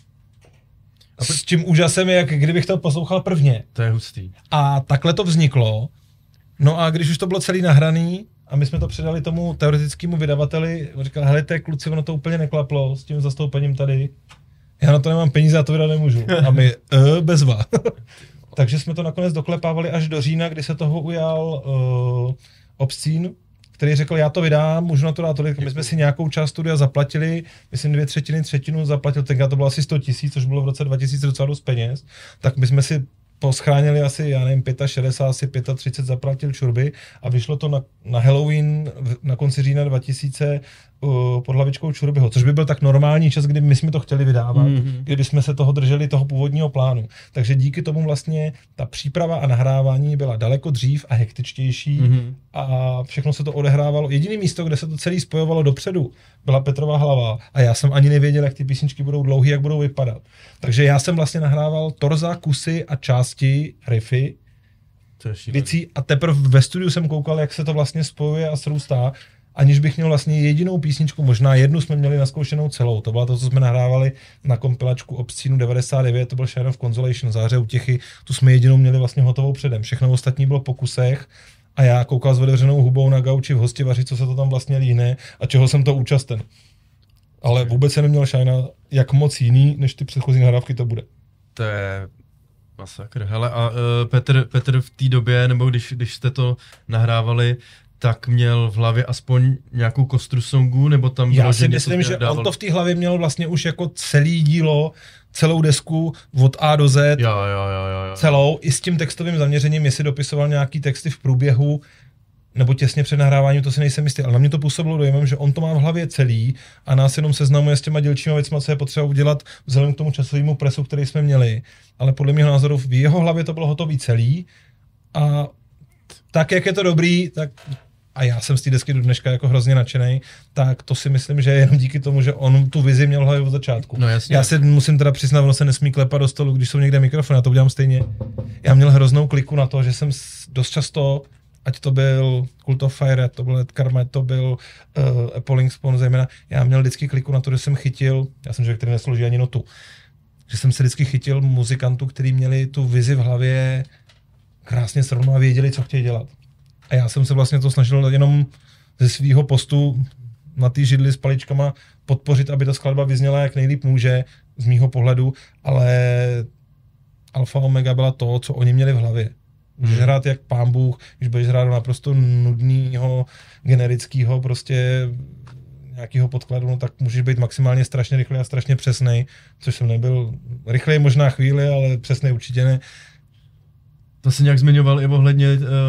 s tím úžasem, jak kdybych to poslouchal prvně. To je hustý. A takhle to vzniklo. No a když už to bylo celý nahraný a my jsme to předali tomu teoretickému vydavateli, on říkal, hele, kluci, ono to úplně neklaplo s tím zastoupením tady. Já na to nemám peníze a to vydat nemůžu. A my, bezva. Takže jsme to nakonec doklepávali až do října, kdy se toho ujal Obscene, který řekl, já to vydám, můžu na to dát tolik. My jsme si nějakou část studia zaplatili, myslím 2/3, třetinu zaplatil, tenkrát to bylo asi 100 000, což bylo v roce 2000 docela dost peněz, tak my jsme si poschránili asi, já nevím, 65, asi 35 zaplatil čurby a vyšlo to na Halloween na konci října 2000 pod hlavičkou Čurbyho, což by byl tak normální čas, kdy my jsme to chtěli vydávat, kdyby jsme se toho drželi, toho původního plánu. Takže díky tomu vlastně ta příprava a nahrávání byla daleko dřív a hektičtější a všechno se to odehrávalo. Jediné místo, kde se to celé spojovalo dopředu, byla Petrova hlava a já jsem ani nevěděl, jak ty písničky budou dlouhý, jak budou vypadat. Takže já jsem vlastně nahrával torza, kusy a části, riffy, věcí a teprve ve studiu jsem koukal, jak se to vlastně spojuje a srůstá, aniž bych měl vlastně jedinou písničku, možná jednu jsme měli naskoušenou celou. To byla to, co jsme nahrávali na kompilačku Obscene 99, to byl Shine of Consolation, Záře útěchy, tu jsme jedinou měli vlastně hotovou předem. Všechno ostatní bylo po kusech a já koukal s otevřenou hubou na gauči v hostivaři, co se to tam vlastně líhne a čeho jsem to účasten. Ale vůbec se neměl Shine, jak moc jiný, než ty předchozí nahrávky to bude. To je masakr. Hele, a Petr v té době, nebo když jste to nahrávali, tak měl v hlavě aspoň nějakou kostru songu, nebo tam bylo, já si myslím, že on to v té hlavě měl vlastně už jako celý dílo, celou desku od A do Z, jo. celou, i s tím textovým zaměřením, jestli dopisoval nějaký texty v průběhu, nebo těsně před nahráváním, to si nejsem jistý, ale na mě to působilo dojemem, že on to má v hlavě celý a nás jenom seznamuje s těma dílčíma věcma, co je potřeba udělat vzhledem k tomu časovému presu, který jsme měli, ale podle mého názoru v jeho hlavě to bylo hotový celý a tak, jak je to dobrý, tak a já jsem z té desky do dneška jako hrozně nadšenej, tak to si myslím, že je jenom díky tomu, že on tu vizi měl v hlavě od začátku. No jasně. Já se musím teda přiznat, ono se nesmí klepat do stolu, když jsou někde mikrofony, já to udělám stejně. Já měl hroznou kliku na to, že jsem dost často, ať to byl Cult of Fire, to byl Ed Karma, to byl Appalling Spawn zejména, já měl vždycky kliku na to, že jsem chytil, já jsem člověk, který nesloží ani notu, že jsem se vždycky chytil muzikantů, kteří měli tu vizi v hlavě krásně srovnou a věděli, co chtějí dělat. A já jsem se vlastně to snažil jenom ze svého postu na té židli s paličkama podpořit, aby ta skladba vyzněla jak nejlíp může z mýho pohledu, ale alfa omega byla to, co oni měli v hlavě. Můžeš hrát jak pán Bůh, když budeš hrát do naprosto nudného, generického prostě nějakého podkladu, no tak můžeš být maximálně strašně rychlý a strašně přesnej, což jsem nebyl. Rychlej možná chvíli, ale přesnej určitě ne. To si nějak zmiňoval i ohledně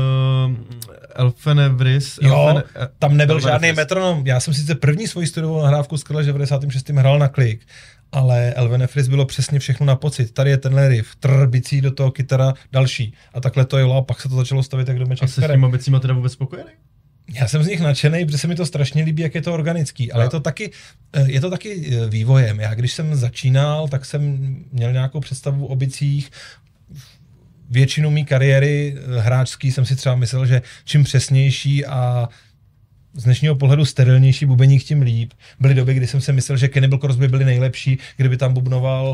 Elfenevris. Jo, tam nebyl žádný metronom. Já jsem sice první svoji studiovou nahrávku skladal, že v 96. hrál na klik, ale Elfenevris bylo přesně všechno na pocit. Tady je tenhle riff, bicí do toho kytara, další. A takhle to jelo a pak se to začalo stavit jak domeček. A jsi s těma bicíma teda vůbec spokojený? Já jsem z nich nadšenej, protože se mi to strašně líbí, jak je to organický, ale je to taky vývojem. Já když jsem začínal, tak jsem měl nějakou představu o bicích. Většinu mý kariéry hráčský jsem si třeba myslel, že čím přesnější a z dnešního pohledu sterilnější bubeník, tím líp. Byly doby, kdy jsem si myslel, že Cannibal Corpse by byly nejlepší, kdyby tam bubnoval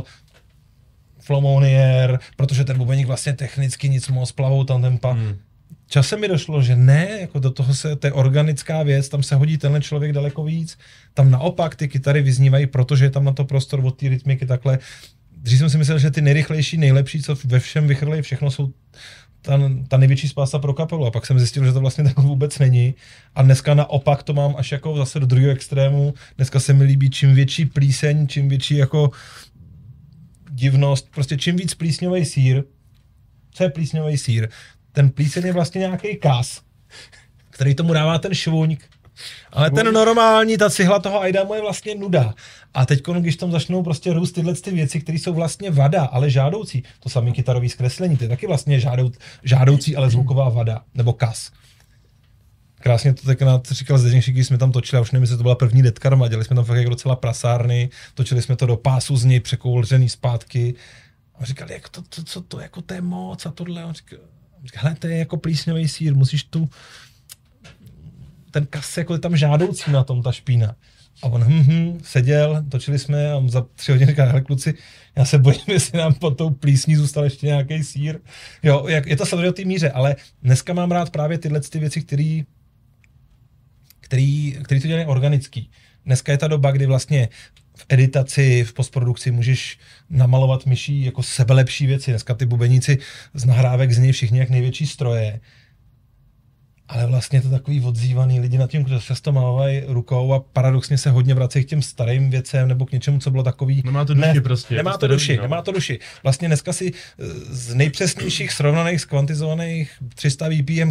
Flomonier, protože ten bubeník vlastně technicky nic moc, plavou tam tempa. Časem mi došlo, že ne, jako do toho to je organická věc, tam se hodí tenhle člověk daleko víc. Tam naopak ty kytary vyznívají, protože je tam na to prostor od té rytmiky takhle. Dřív jsem si myslel, že ty nejrychlejší, nejlepší, co ve všem vychrlejí, všechno jsou ta největší spása pro kapelu. A pak jsem zjistil, že to vlastně tak vůbec není. A dneska naopak to mám až jako zase do druhého extrému. Dneska se mi líbí čím větší plíseň, čím větší jako divnost. Prostě čím víc plísňový sýr. Co je plísňový sýr? Ten plíseň je vlastně nějaký kas, který tomu dává ten švůňk. Ale ten normální, ta cihla toho Aidamu je vlastně nuda. A teď, když tam začnou prostě růst tyhle ty věci, které jsou vlastně vada, ale žádoucí, to samé kytarový zkreslení, to je taky vlastně žádoucí, ale zvuková vada, nebo kas. Krásně to tak říkal Zdeněk Šik, když jsme tam točili, a už nevím, jestli to byla první Dead Karma, dělali jsme tam fakt jako docela prasárny, točili jsme to do pásu z něj, překouřený zpátky. A říkali, jak to jako to je moc a tohle. A říkal, hele, to je jako plísňový sýr, musíš tu ten kas jako je tam žádoucí na tom, ta špína. A on seděl, točili jsme a za 3 hodiny říkal, hele kluci, já se bojím, jestli nám pod tou plísní zůstal ještě nějaký sýr. Jo, je to samozřejmě o té míře, ale dneska mám rád právě tyhle ty věci, který to dělají organický. Dneska je ta doba, kdy vlastně v editaci, v postprodukci můžeš namalovat myší jako sebelepší věci. Dneska ty bubeníci z nahrávek zní všichni jak největší stroje. Ale vlastně to takový odzývaný lidi nad tím, kdo často mávají rukou a paradoxně se hodně vracejí k těm starým věcem nebo k něčemu, co bylo takový. Nemá to duši prostě. Nemá to duši. Vlastně dneska si z nejpřesnějších srovnaných, skvantizovaných 300 BPM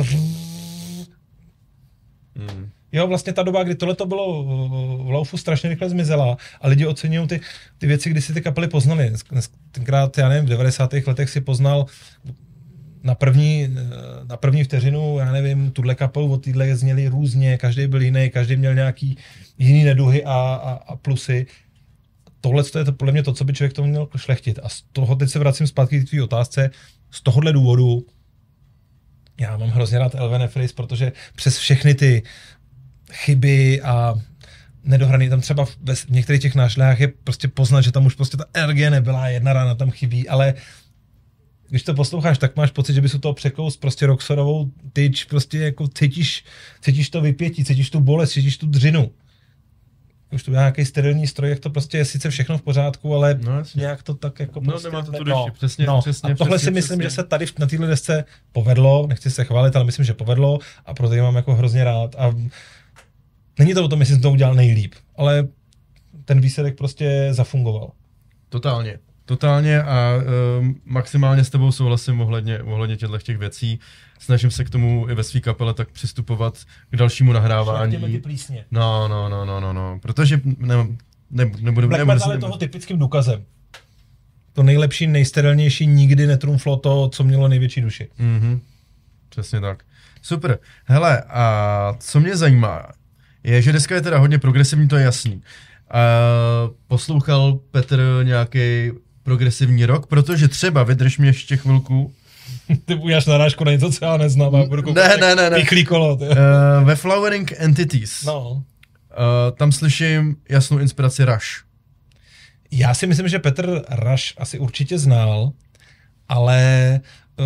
Jo, vlastně ta doba, kdy tohle to bylo v laufu, strašně rychle zmizela a lidi oceňují ty věci, kdy si ty kapely poznali. Tenkrát, já nevím, v 90. letech si poznal na první vteřinu, já nevím, tuhle kapelu od téhle zněli různě, každý byl jiný, každý měl nějaký jiný neduhy a plusy. Tohle je to podle mě to, co by člověk tomu měl šlechtit. A z toho teď se vracím zpátky k tvý otázce. Z tohohle důvodu já mám hrozně rád Elfenevris, protože přes všechny ty chyby a nedohraný, tam třeba v některých těch nášlehách je prostě poznat, že tam už prostě ta energie nebyla, jedna rána tam chybí, ale když to posloucháš, tak máš pocit, že bys u toho překous prostě rocksorovou tyč, prostě jako cítíš to vypětí, cítíš tu bolest, cítíš tu dřinu. už tu nějaký sterilní stroj, jak to prostě je sice všechno v pořádku, ale nějak to tak jako prostě... nemá to tu duši, přesně. A tohle si myslím, že se tady na téhle desce povedlo, nechci se chválit, ale myslím, že povedlo a proto ji mám jako hrozně rád a není to o tom, jestli jsem to udělal nejlíp, ale ten výsledek prostě zafungoval. Totálně a maximálně s tebou souhlasím ohledně těch věcí. Snažím se k tomu i ve své kapele tak přistupovat k dalšímu nahrávání. No, protože nebudu... Black metal je toho typickým důkazem. To nejlepší, nejsterilnější nikdy netrumflo to, co mělo největší duši. Přesně tak. Super. Hele, a co mě zajímá, je, že dneska je teda hodně progresivní, to je jasný. Poslouchal Petr nějaký progresivní rock, protože třeba, vydrž mě ještě chvilku. Ty uděláš narážku na něco, co já neznám. Ne. Pichlý kolo. Ve Flowering Entities. Tam slyším jasnou inspiraci Rush. Já si myslím, že Petr Rush asi určitě znal, ale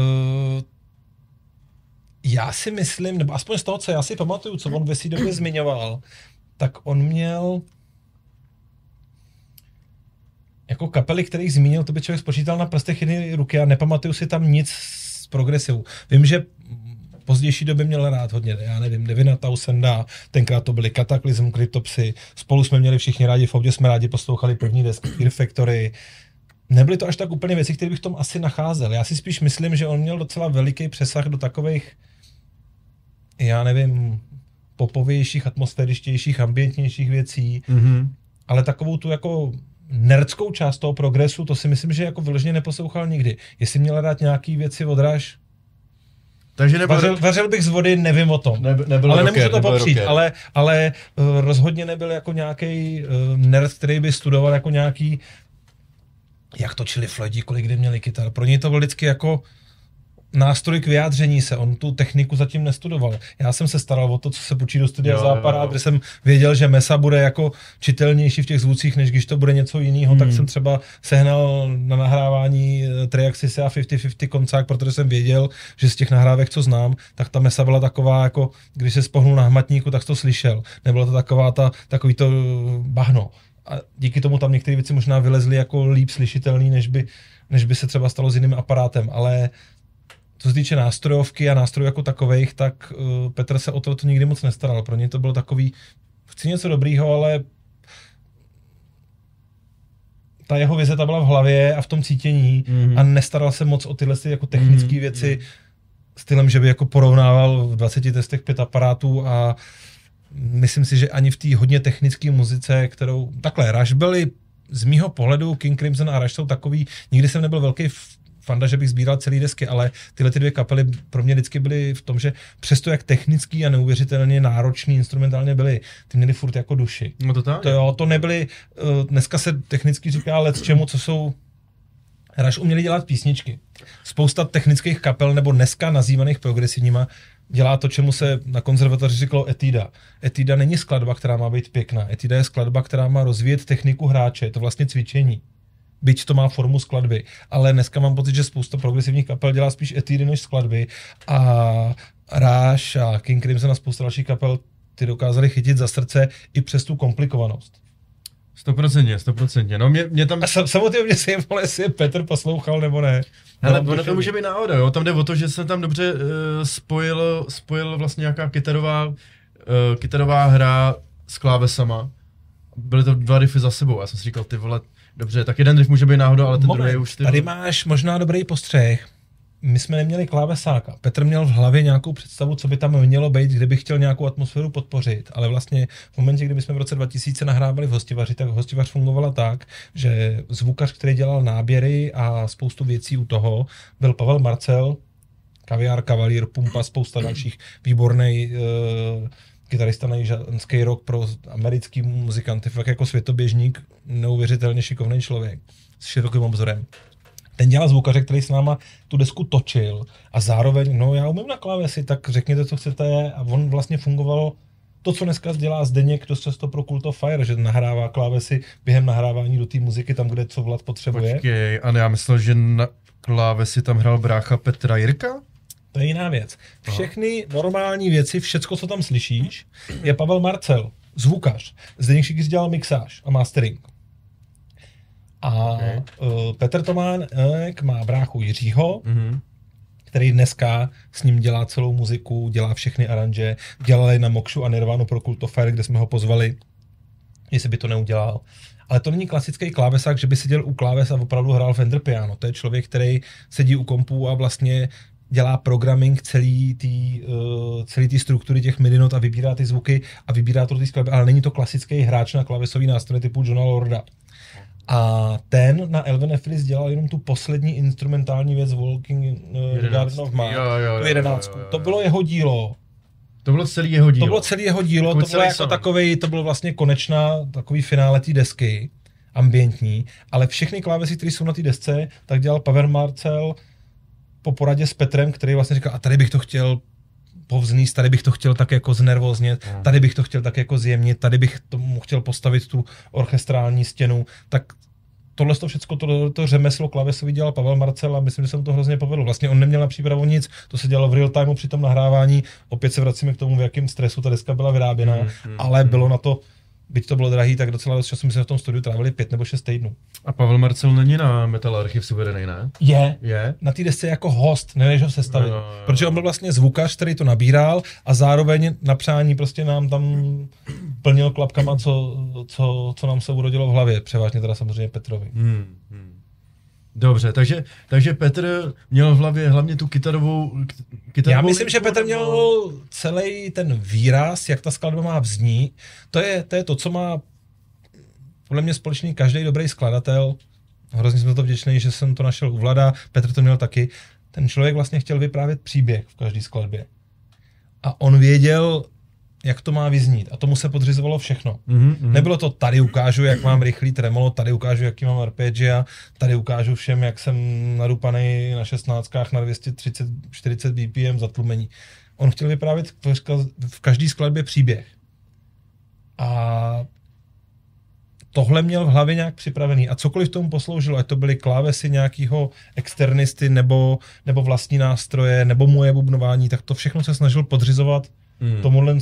já si myslím, nebo aspoň z toho, co já si pamatuju, co on ve své době zmiňoval, tak on měl jako kapely, kterých zmínil, to by člověk spočítal na prstech jedné ruky a nepamatuju si tam nic z progresivu. Vím, že v pozdější době měl rád hodně, já nevím, Devina Townsenda, tenkrát to byly Cataclysm, Cryptopsy, spolu jsme měli všichni rádi, v Audě jsme rádi poslouchali první desky Fear Factory. Nebyly to až tak úplně věci, které bych v tom asi nacházel. Já si spíš myslím, že on měl docela veliký přesah do takových, já nevím, popovějších, atmosféričtějších, ambientnějších věcí, ale takovou tu jako nerdskou část toho progresu, to si myslím, že jako vyloženě neposlouchal nikdy. Jestli měl rád nějaký věci od Rush, takže vařil bych z vody, nevím o tom. Ale nemůžu to popřít, ale rozhodně nebyl jako nějaký nerd, který by studoval jako nějaký, jak točili Floydi, kolik kdy měli kytar. Pro něj to byl vždycky jako nástroj k vyjádření se, on tu techniku zatím nestudoval. Já jsem se staral o to, co se počí do studia za aparát, kde jsem věděl, že mesa bude jako čitelnější v těch zvucích, než když to bude něco jiného, tak jsem třeba sehnal na nahrávání Triaxise a 50-50 koncák, protože jsem věděl, že z těch nahrávek, co znám, tak ta mesa byla taková, jako když se spohnul na hmatníku, tak to slyšel. Nebylo to takový to bahno. A díky tomu tam některé věci možná vylezly jako líp slyšitelný, než by se třeba stalo s jiným aparátem, ale co se týče nástrojovky a nástrojů jako takovejch, tak Petr se o to nikdy moc nestaral. Pro něj to bylo takový, chci něco dobrýho, ale ta jeho vize ta byla v hlavě a v tom cítění a nestaral se moc o tyhle jako technické věci stylem, že by jako porovnával v 20 testech 5 aparátů a myslím si, že ani v té hodně technické muzice, kterou takhle Rush byli z mýho pohledu, King Crimson a Rush jsou takový, nikdy jsem nebyl velký fanda, že bych sbíral celý desky, ale tyhle ty dvě kapely pro mě vždycky byly v tom, že přesto jak technický a neuvěřitelně náročný instrumentálně byly, ty měly furt jako duši. No to nebyly, dneska se technicky říká let čemu, co jsou Rush uměli dělat písničky. Spousta technických kapel nebo dneska nazývaných progresivníma dělá to, čemu se na konzervatoři říkalo etída. Etída není skladba, která má být pěkná. Etída je skladba, která má rozvíjet techniku hráče. Je to vlastně cvičení. Byť to má formu skladby. Ale dneska mám pocit, že spousta progresivních kapel dělá spíš etídy než skladby. A Rush a King Crimson a spousta dalších kapel ty dokázali chytit za srdce i přes tu komplikovanost. 100%. No mě tam... A samotně mě se jimalo, jestli je Petr poslouchal nebo ne. Ale ono to může být náhoda, jo. Tam jde o to, že se tam dobře spojil vlastně nějaká kytarová hra s klávesama. Byly to 2 riffy za sebou. Já jsem si říkal, ty vole, dobře, tak jeden riff může být náhoda, ale ten druhý už... Tady máš možná dobrý postřeh. My jsme neměli klávesáka. Petr měl v hlavě nějakou představu, co by tam mělo být, kdyby chtěl nějakou atmosféru podpořit, ale vlastně v momentě, kdy jsme v roce 2000 nahrávali v Hostivaři, tak Hostivař fungovala tak, že zvukař, který dělal náběry a spoustu věcí u toho, byl Pavel Marcel, Kaviár, Kavalír, Pumpa, spousta dalších výbornej kytarista na ženský rock pro americký muzikanty, fakt jako světoběžník, neuvěřitelně šikovný člověk s širokým obzorem. Ten dělal zvukaře, který s náma tu desku točil a zároveň, no já umím na klávesi, tak řekněte, co chcete a on vlastně fungoval to, co dneska dělá Zdeněk dost často pro Cult of Fire, že nahrává klávesy během nahrávání do té muziky tam, kde co Vlad potřebuje. Počkej, a já myslel, že na klávesi tam hrál brácha Petra Jirka? To je jiná věc. Všechny normální věci, všecko, co tam slyšíš, je Pavel Marcel. zvukař. Zdeněk Šikýř dělal mixáž a mastering. A Petr Tománek má bráchu Jiřího, který dneska s ním dělá celou muziku, dělá všechny aranže, dělali na Mokšu a Nirvanu pro Cult of Fire, kde jsme ho pozvali, jestli by to neudělal. Ale to není klasický klávesák, že by seděl u kláves a opravdu hrál Fender piano. To je člověk, který sedí u kompu a vlastně dělá programming celý tý struktury těch MIDI not a vybírá ty zvuky a vybírá to do té skladby, ale není to klasický hráč na klávesový nástroj typu Johna Lorda. A ten na Elven Efris dělal jenom tu poslední instrumentální věc Walking Garden of Mine, tu 11. To bylo jeho dílo. To bylo celý jeho dílo. To bylo celý jeho dílo, to bylo jako takovej, to bylo vlastně konečná takový finále té desky, ambientní, ale všechny klávesy, které jsou na té desce, tak dělal Pavel Marcel po poradě s Petrem, který vlastně říkal, a tady bych to chtěl povznést, tady bych to chtěl tak jako znervoznět, tady bych to chtěl tak jako zjemnit, tady bych tomu chtěl postavit tu orchestrální stěnu, tak tohle to všecko, to řemeslo klávesový dělal Pavel Marcel a myslím, že se mu to hrozně povedlo. Vlastně on neměl na přípravu nic, to se dělalo v real timeu při tom nahrávání, opět se vracíme k tomu, v jakém stresu ta deska byla vyráběna, ale bylo na to, byť to bylo drahý, tak docela dost času my jsme v tom studiu trávili 5 nebo 6 týdnů. A Pavel Marcel není na Metal Archives uvedený, ne? Je. Na té desce jako host, nevíš ho sestavit. Protože on byl vlastně zvukař, který to nabíral a zároveň na přání prostě nám tam plnil klapkama, co nám se urodilo v hlavě. Převážně teda samozřejmě Petrovi. Dobře, takže Petr měl v hlavě hlavně tu kytarovou Já myslím, že Petr měl celý ten výraz, jak ta skladba má vznít. To je to, co má podle mě společný každý dobrý skladatel. Hrozně jsem za to vděčný, že jsem to našel u Vlada. Petr to měl taky. Ten člověk vlastně chtěl vyprávět příběh v každé skladbě. A on věděl, jak to má vyznít. A tomu se podřizovalo všechno. Nebylo to, tady ukážu, jak mám rychlý tremolo, tady ukážu, jaký mám arpeggia, tady ukážu všem, jak jsem nadupaný na 16 na 230-40 BPM zatlumení. On chtěl vyprávět v každé skladbě příběh. A tohle měl v hlavě nějak připravený. A cokoliv tomu posloužilo, ať to byly klávesy nějakého externisty, nebo vlastní nástroje, nebo moje bubnování, tak to všechno se snažil podřizovat tomuhle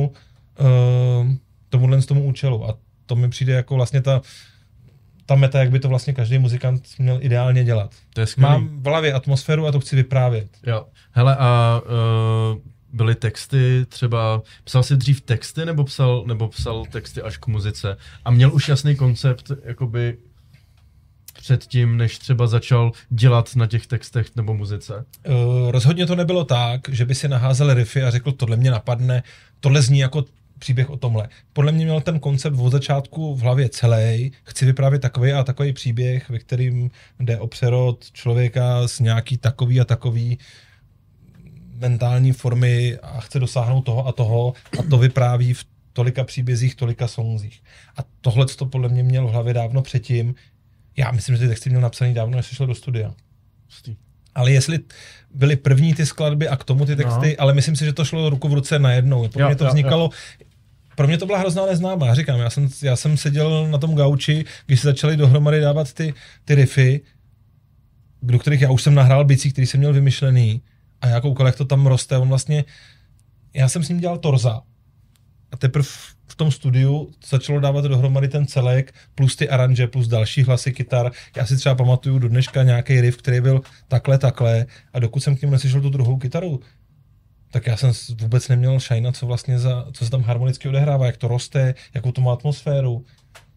tomu účelu. A to mi přijde jako vlastně ta meta, jak by to vlastně každý muzikant měl ideálně dělat. To je skvělý. Mám v hlavě atmosféru a to chci vyprávět. Jo. Hele, a byly texty třeba, psal jsi dřív texty nebo psal texty až k muzice? A měl už jasný koncept, jakoby předtím, než třeba začal dělat na těch textech nebo muzice? Rozhodně to nebylo tak, že by si naházel riffy a řekl, tohle mě napadne, tohle zní jako příběh o tomhle. Podle mě měl ten koncept od začátku v hlavě celý. Chci vyprávět takový a takový příběh, ve kterým jde o přerod člověka z nějaký takový a takový mentální formy a chce dosáhnout toho a to vypráví v tolika příbězích, tolika songzích. A tohle to podle mě měl v hlavě dávno předtím. Já myslím, že ty texty měl napsaný dávno, než šel do studia. Ale jestli byly první ty skladby a k tomu ty texty, ale myslím si, že to šlo ruku v ruce najednou. Pro mě to vznikalo. Pro mě to byla hrozná neznámá, říkám, já jsem seděl na tom gauči, když se začaly dohromady dávat ty riffy, do kterých já už jsem nahrál bicí, který jsem měl vymyšlený a já koukal, jak to tam roste. On vlastně, já jsem s ním dělal torza a teprve v tom studiu začalo dávat dohromady ten celek, plus ty aranže, plus další hlasy kytar. Já si třeba pamatuju do dneška nějaký riff, který byl takhle a dokud jsem k němu neslyšel tu druhou kytaru, tak já jsem vůbec neměl šajna, co se tam harmonicky odehrává, jak to roste, jakou to má atmosféru.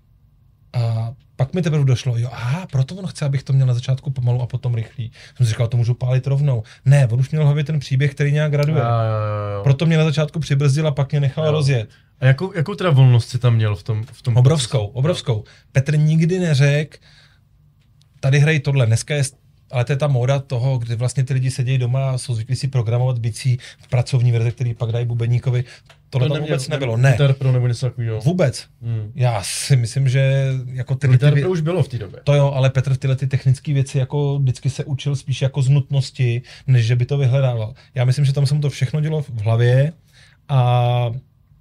A pak mi teprve došlo, proto on chce, abych to měl na začátku pomalu a potom rychlý. Jsem si říkal, to můžu pálit rovnou. Ne, on už měl v hlavě ten příběh, který nějak graduje. Jo. Proto mě na začátku přibrzdil a pak mě nechal rozjet. A jakou teda volnost si tam měl v tom Obrovskou. Petr nikdy neřekl, tady hrají tohle, dneska je, ale to je ta móda toho, kdy vlastně ty lidi sedějí doma a jsou zvyklí si programovat bicí v pracovní verzi, který pak dají bubeníkovi. Tohle tam vůbec nebylo, ne. Guitar Pro nebo něco takového. Vůbec. Já si myslím, že jako Guitar Pro už bylo v té době. To jo, ale Petr tyhle ty technické věci jako vždycky se učil spíš jako z nutnosti, než že by to vyhledával. Já myslím, že tam se mu to všechno dělo v hlavě a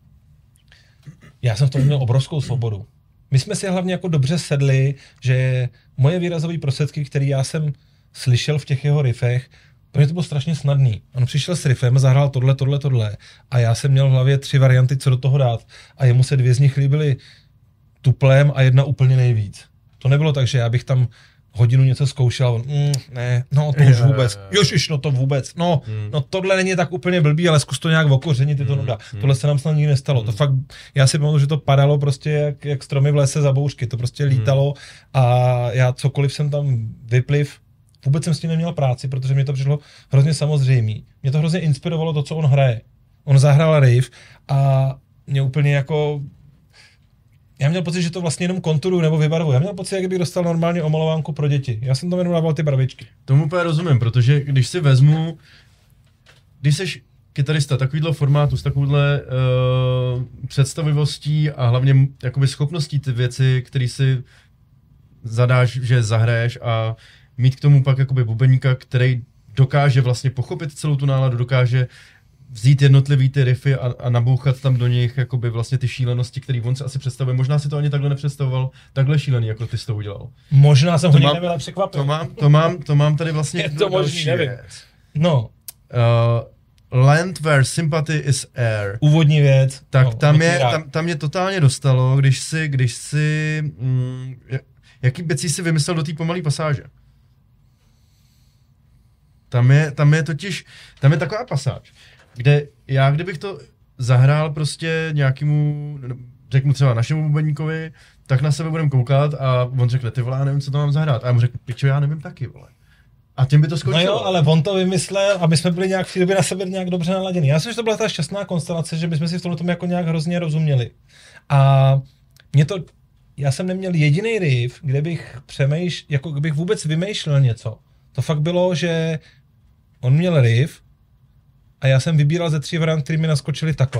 já jsem v tom měl obrovskou svobodu. My jsme si hlavně jako dobře sedli, že moje výrazové prostředky, které já jsem slyšel v těch jeho riffech, Pro mě to bylo strašně snadný. On přišel s riffem, zahrál tohle a já jsem měl v hlavě 3 varianty, co do toho dát a jemu se 2 z nich líbily tuplem a 1 úplně nejvíc. To nebylo tak, že já bych tam hodinu něco zkoušel, ne, no to už vůbec, jožiš, no to vůbec, no tohle není tak úplně blbý, ale zkus to nějak okořenit, je to nuda. Tohle se nám snad nikdy nestalo. To fakt, já si pamatuju, že to padalo prostě jak stromy v lese za bouřky, to prostě lítalo a já cokoliv jsem tam vypliv, vůbec jsem s tím neměl práci, protože mě to přišlo hrozně samozřejmý. Mě to hrozně inspirovalo to, co on hraje. On zahrál riff a mě úplně jako... Já měl pocit, že to vlastně jenom konturuju nebo vybarvuju. Já měl pocit, jak bych dostal normálně omalovánku pro děti. Já jsem tam jenom dával ty barvičky. Tomu úplně rozumím, protože když si vezmu, když seš kytarista takovýhle formátu, s takovouhle představivostí a hlavně jakoby schopností ty věci, které si zadáš, že zahraješ a mít k tomu pak jakoby bubeníka, který dokáže vlastně pochopit celou tu náladu, dokáže vzít jednotlivý ty riffy a nabouchat tam do nich jakoby vlastně ty šílenosti, které on si asi představuje. Možná si to ani takhle nepředstavoval, takhle šílený, jako ty jsi to udělal. Možná jsem ho někde byla překvapil. To mám tady vlastně je to možný, nevím. No. Land where sympathy is air. Úvodní věc. Tak tam mě totálně dostalo, když si jaký becí si vymyslel do té pomalé pasáže. Tam je taková pasáž, kde já, kdybych to zahrál prostě nějakému, řeknu třeba našemu bubeníkovi, tak na sebe budeme koukat a on řekne, ty vole, já nevím, co to mám zahrát. A já mu řeknu, pičo, já nevím taky, vole. A tím by to skončilo. No jo, ale on to vymyslel, aby jsme byli nějak v té době na sebe nějak dobře naladěni. Já myslím, že to byla ta šťastná konstelace, že bychom si v tomhle tom jako nějak hrozně rozuměli. A já jsem neměl jediný riff, kde bych jako bych vůbec vymýšlel něco. To fakt bylo, že on měl riff a já jsem vybíral ze 3 variant, které mi naskočily takhle.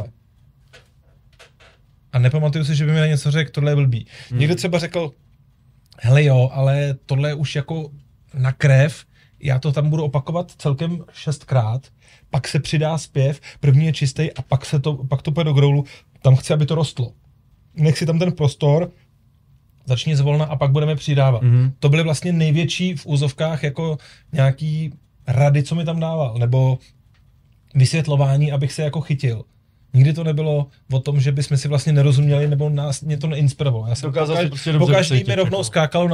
A nepamatuju si, že by mi na něco řekl, tohle je blbý. Někdo třeba řekl, hele jo, ale tohle je už jako na krev, já to tam budu opakovat celkem 6krát, pak se přidá zpěv, první je čistý a pak to půjde do growlu, tam chci, aby to rostlo. Nech si tam ten prostor, začni zvolna a pak budeme přidávat. To byly vlastně největší v úzovkách jako nějaký rady, co mi tam dával, nebo vysvětlování, abych se jako chytil. Nikdy to nebylo o tom, že bychom si vlastně nerozuměli, nebo mě to neinspirovalo. Já jsem pokaždý mi rovnou skákalo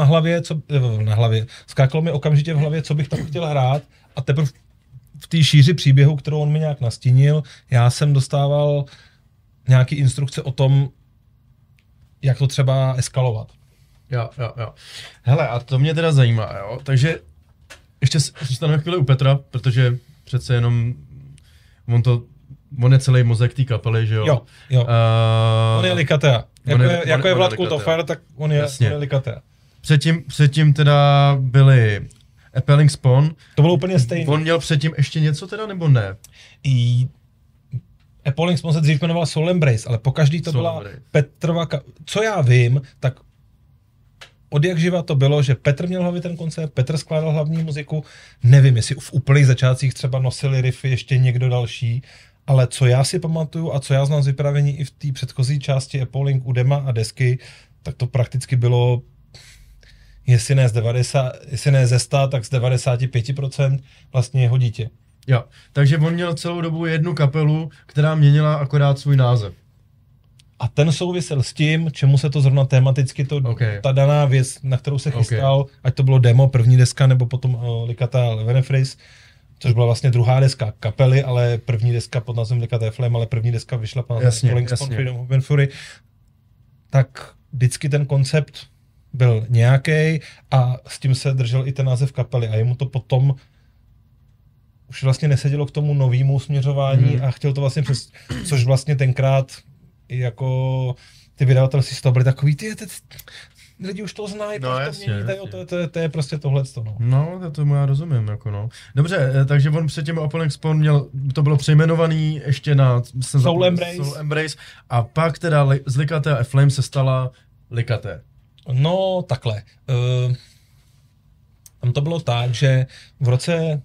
skákalo mi okamžitě v hlavě, co bych tam chtěl hrát a teprve v té šíři příběhu, kterou on mi nějak nastínil, já jsem dostával nějaký instrukce o tom, jak to třeba eskalovat. Jo. Hele, a to mě teda zajímá, jo, takže ještě zůstaneme chvíli u Petra, protože přece jenom on je celý mozek té kapely, že jo? Jo. On je Likatea. Jako je Vlad Kultofer, tak on je Likatea. Předtím teda byli Appalling Spawn. To bylo úplně stejné. On měl předtím ještě něco teda, nebo ne? Appalling Spawn se dřív jmenoval Soul Embrace, ale pokaždý to byla Petrova... Co já vím, tak od jak živa to bylo, že Petr měl hlavně ten koncert, Petr skládal hlavní muziku, nevím, jestli v úplných začátcích třeba nosili riffy ještě někdo další, ale co já si pamatuju a co já znám z vyprávění i v té předchozí části Appalling u dema a desky, tak to prakticky bylo, jestli ne ze 100, tak z 95% vlastně jeho dítě. Jo, takže on měl celou dobu jednu kapelu, která měnila akorát svůj název. A ten souvisel s tím, čemu se to zrovna tematicky, ta daná věc, na kterou se chystal, ať to bylo demo, první deska, nebo potom Licata Levenefris, což byla vlastně druhá deska kapely, ale první deska pod názvem Licata Flame, ale první deska vyšla pod názvem Falling Spawn Freedom of Fury. Tak vždycky ten koncept byl nějaký a s tím se držel i ten název kapely a jemu to potom už vlastně nesedělo k tomu novému směřování a chtěl to vlastně což vlastně tenkrát jako ty vydavatelství z toho byly takový, lidi už to znají, to je prostě tohleto, no. No, tomu já rozumím, jako no. Dobře, takže on předtím Appalling Spawn měl, to bylo přejmenovaný ještě na Soul Embrace a pak teda z Licata a Flame se stala Licata. No, takhle. Tam to bylo tak, že v roce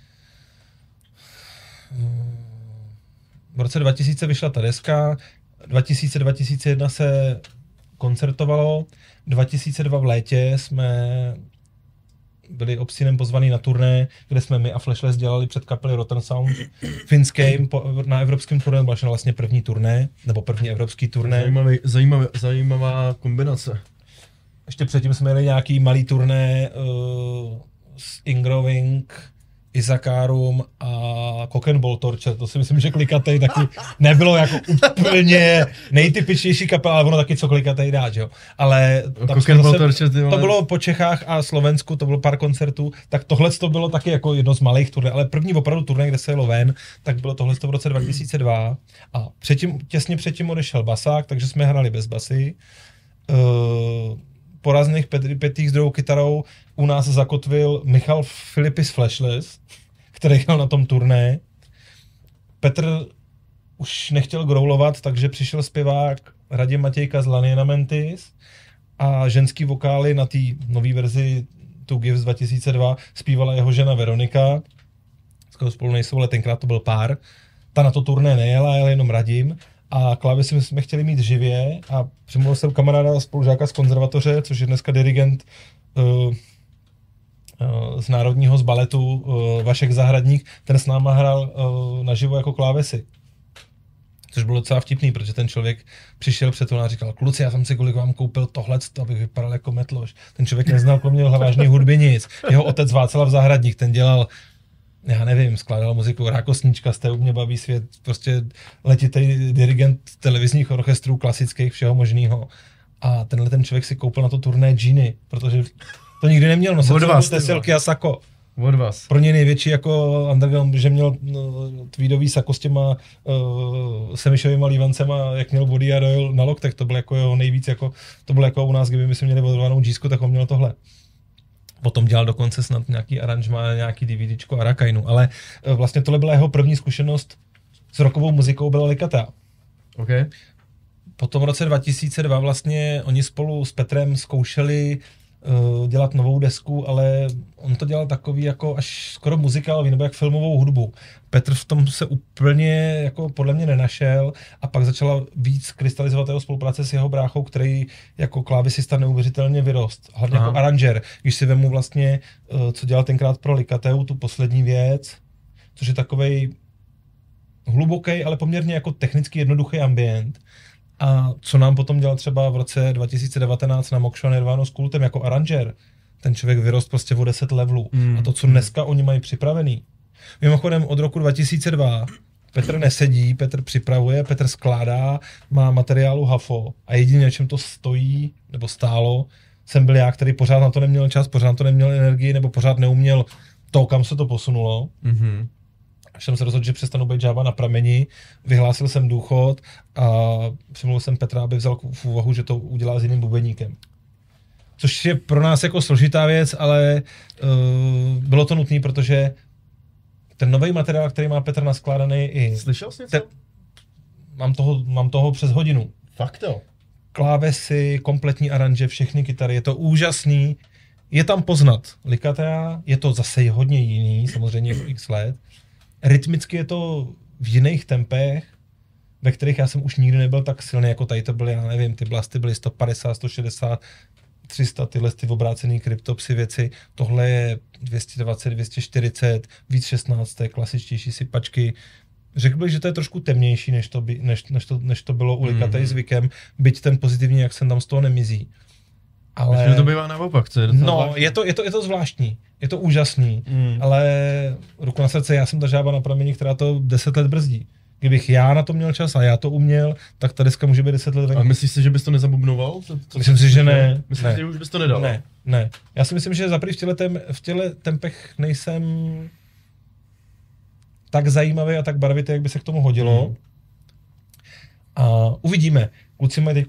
2000 vyšla ta deska, 2001 se koncertovalo, 2002 v létě jsme byli Obscinem pozvaný na turné, kde jsme my a Flashless dělali před kapely Rotten Sound finském na evropském turné, byla vlastně první turné, nebo první evropský turné. Zajímavá kombinace. Ještě předtím jsme měli nějaký malý turné s Ingroving, Izakarum a Cock and Ball Torture. To si myslím, že Klikatej taky nebylo jako úplně nejtypičnější kapela, ale ono taky co Klikatej dá, že jo. Ale tam to bylo po Čechách a Slovensku, to bylo pár koncertů, tak tohle to bylo taky jako jedno z malých turné, ale první opravdu turné, kde se jelo ven, tak bylo tohle v roce 2002 a těsně předtím odešel basák, takže jsme hráli bez basy. Po různých peripetích s druhou kytarou u nás zakotvil Michal Filipis Flashless, který hrál na tom turné. Petr už nechtěl growlovat, takže přišel zpěvák Radim Matějka z Laniena Mentis a ženský vokály na té nové verzi To Gives 2002 zpívala jeho žena Veronika. Spolu nejsou, ale tenkrát to byl pár. Ta na to turné nejela, jel jenom Radim. A klávesy jsme chtěli mít živě a přemluvil jsem kamaráda spolužáka z konzervatoře, což je dneska dirigent z Národního z baletu Vašek Zahradník, ten s náma hrál naživo jako klávesy. Což bylo docela vtipný, protože ten člověk přišel před to a říkal, kluci, já jsem si kvůli vám koupil tohleto, abych vypadal jako Metloš. Ten člověk neznal kromě vážný hudby nic. Jeho otec Václav Zahradník, ten dělal, já nevím, skládal muziku Rákosníčka, z té mě baví svět, prostě letitý dirigent televizních orchestrů, klasických, všeho možného. A tenhle ten člověk si koupil na to turné džíny, protože to nikdy neměl, no se silky a sako. Od vás. Pro něj největší jako underground, že měl tweedový sako s těma semišovýma lívancema, jak měl Body a Royal na loktech, to bylo jako jeho nejvíc, jako, to bylo jako u nás, kdyby my jsme měli odvolanou džísku, tak on měl tohle. Potom dělal dokonce snad nějaký aranžma, nějaký DVDčko Arakainu, ale vlastně tohle byla jeho první zkušenost s rockovou muzikou, byla Likata. Okay. Potom v roce 2002 vlastně oni spolu s Petrem zkoušeli dělat novou desku, ale on to dělal takový jako až skoro muzikálový, nebo jak filmovou hudbu. Petr v tom se úplně jako podle mě nenašel a pak začala víc krystalizovat jeho spolupráce s jeho bráchou, který jako klávesista neuvěřitelně vyrost. Hlavně jako aranžer. Když si vemu vlastně, co dělal tenkrát pro Likateu, tu poslední věc, což je takovej hluboký, ale poměrně jako technicky jednoduchý ambient. A co nám potom dělal třeba v roce 2019 na Moksha Nirvana s Kultem jako aranžer. Ten člověk vyrost prostě o 10 levelů. A to, co dneska oni mají připravený. Mimochodem od roku 2002 Petr nesedí, Petr připravuje, Petr skládá, má materiálu hafo a jedině, na čem to stojí, nebo stálo, jsem byl já, který pořád na to neměl čas, pořád to neměl energii, nebo pořád neuměl to, kam se to posunulo. Až jsem se rozhodl, že přestanu být žába na prameni, vyhlásil jsem důchod a přemluvil jsem Petra, aby vzal v úvahu, že to udělá s jiným bubeníkem. Což je pro nás jako složitá věc, ale bylo to nutné, protože ten nový materiál, který má Petr naskládaný i... Slyšel jsi něco? Mám toho přes hodinu. Fakt jo? Klávesy, kompletní aranže, všechny kytary, je to úžasný. Je tam poznat Likatea, je to zase hodně jiný, samozřejmě jako x let. Rytmicky je to v jiných tempech, ve kterých já jsem už nikdy nebyl tak silný, jako tady to byly, já nevím, ty blasty byly 150, 160, 300, tyhle ty obrácený kryptopsy věci, tohle je 220, 240, víc 16, klasičtější sypačky. Řekl bych, že to je trošku temnější, než to bylo u Likatej zvykem, byť ten pozitivní accent tam z toho nemizí. Ale... Myslím, že to bývá naopak, co je docela zvláštní. Je to zvláštní, je to úžasný, ale ruku na srdce, já jsem ta žába na prameni, která to 10 let brzdí. Kdybych já na to měl čas a já to uměl, tak ta deska může být 10 let venku. A myslíš si, že bys to nezabubnoval? Myslím si, že ne. Myslím si, že už bys to nedal? Ne. Já si myslím, že zaprý v těchto tempech nejsem tak zajímavý a tak barvitý, jak by se k tomu hodilo. A uvidíme. Kluci mají teď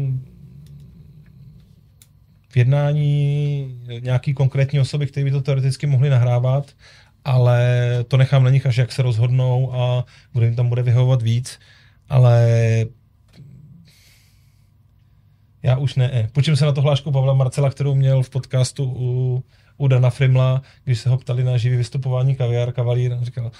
v jednání nějaký konkrétní osoby, které by to teoreticky mohly nahrávat, ale to nechám na nich, až jak se rozhodnou a kdo jim tam bude vyhovovat víc, ale já už ne. Počím se na to hlášku Pavla Marcela, kterou měl v podcastu u Dana Frimla, když se ho ptali na živý vystupování Kavalír, a říkal,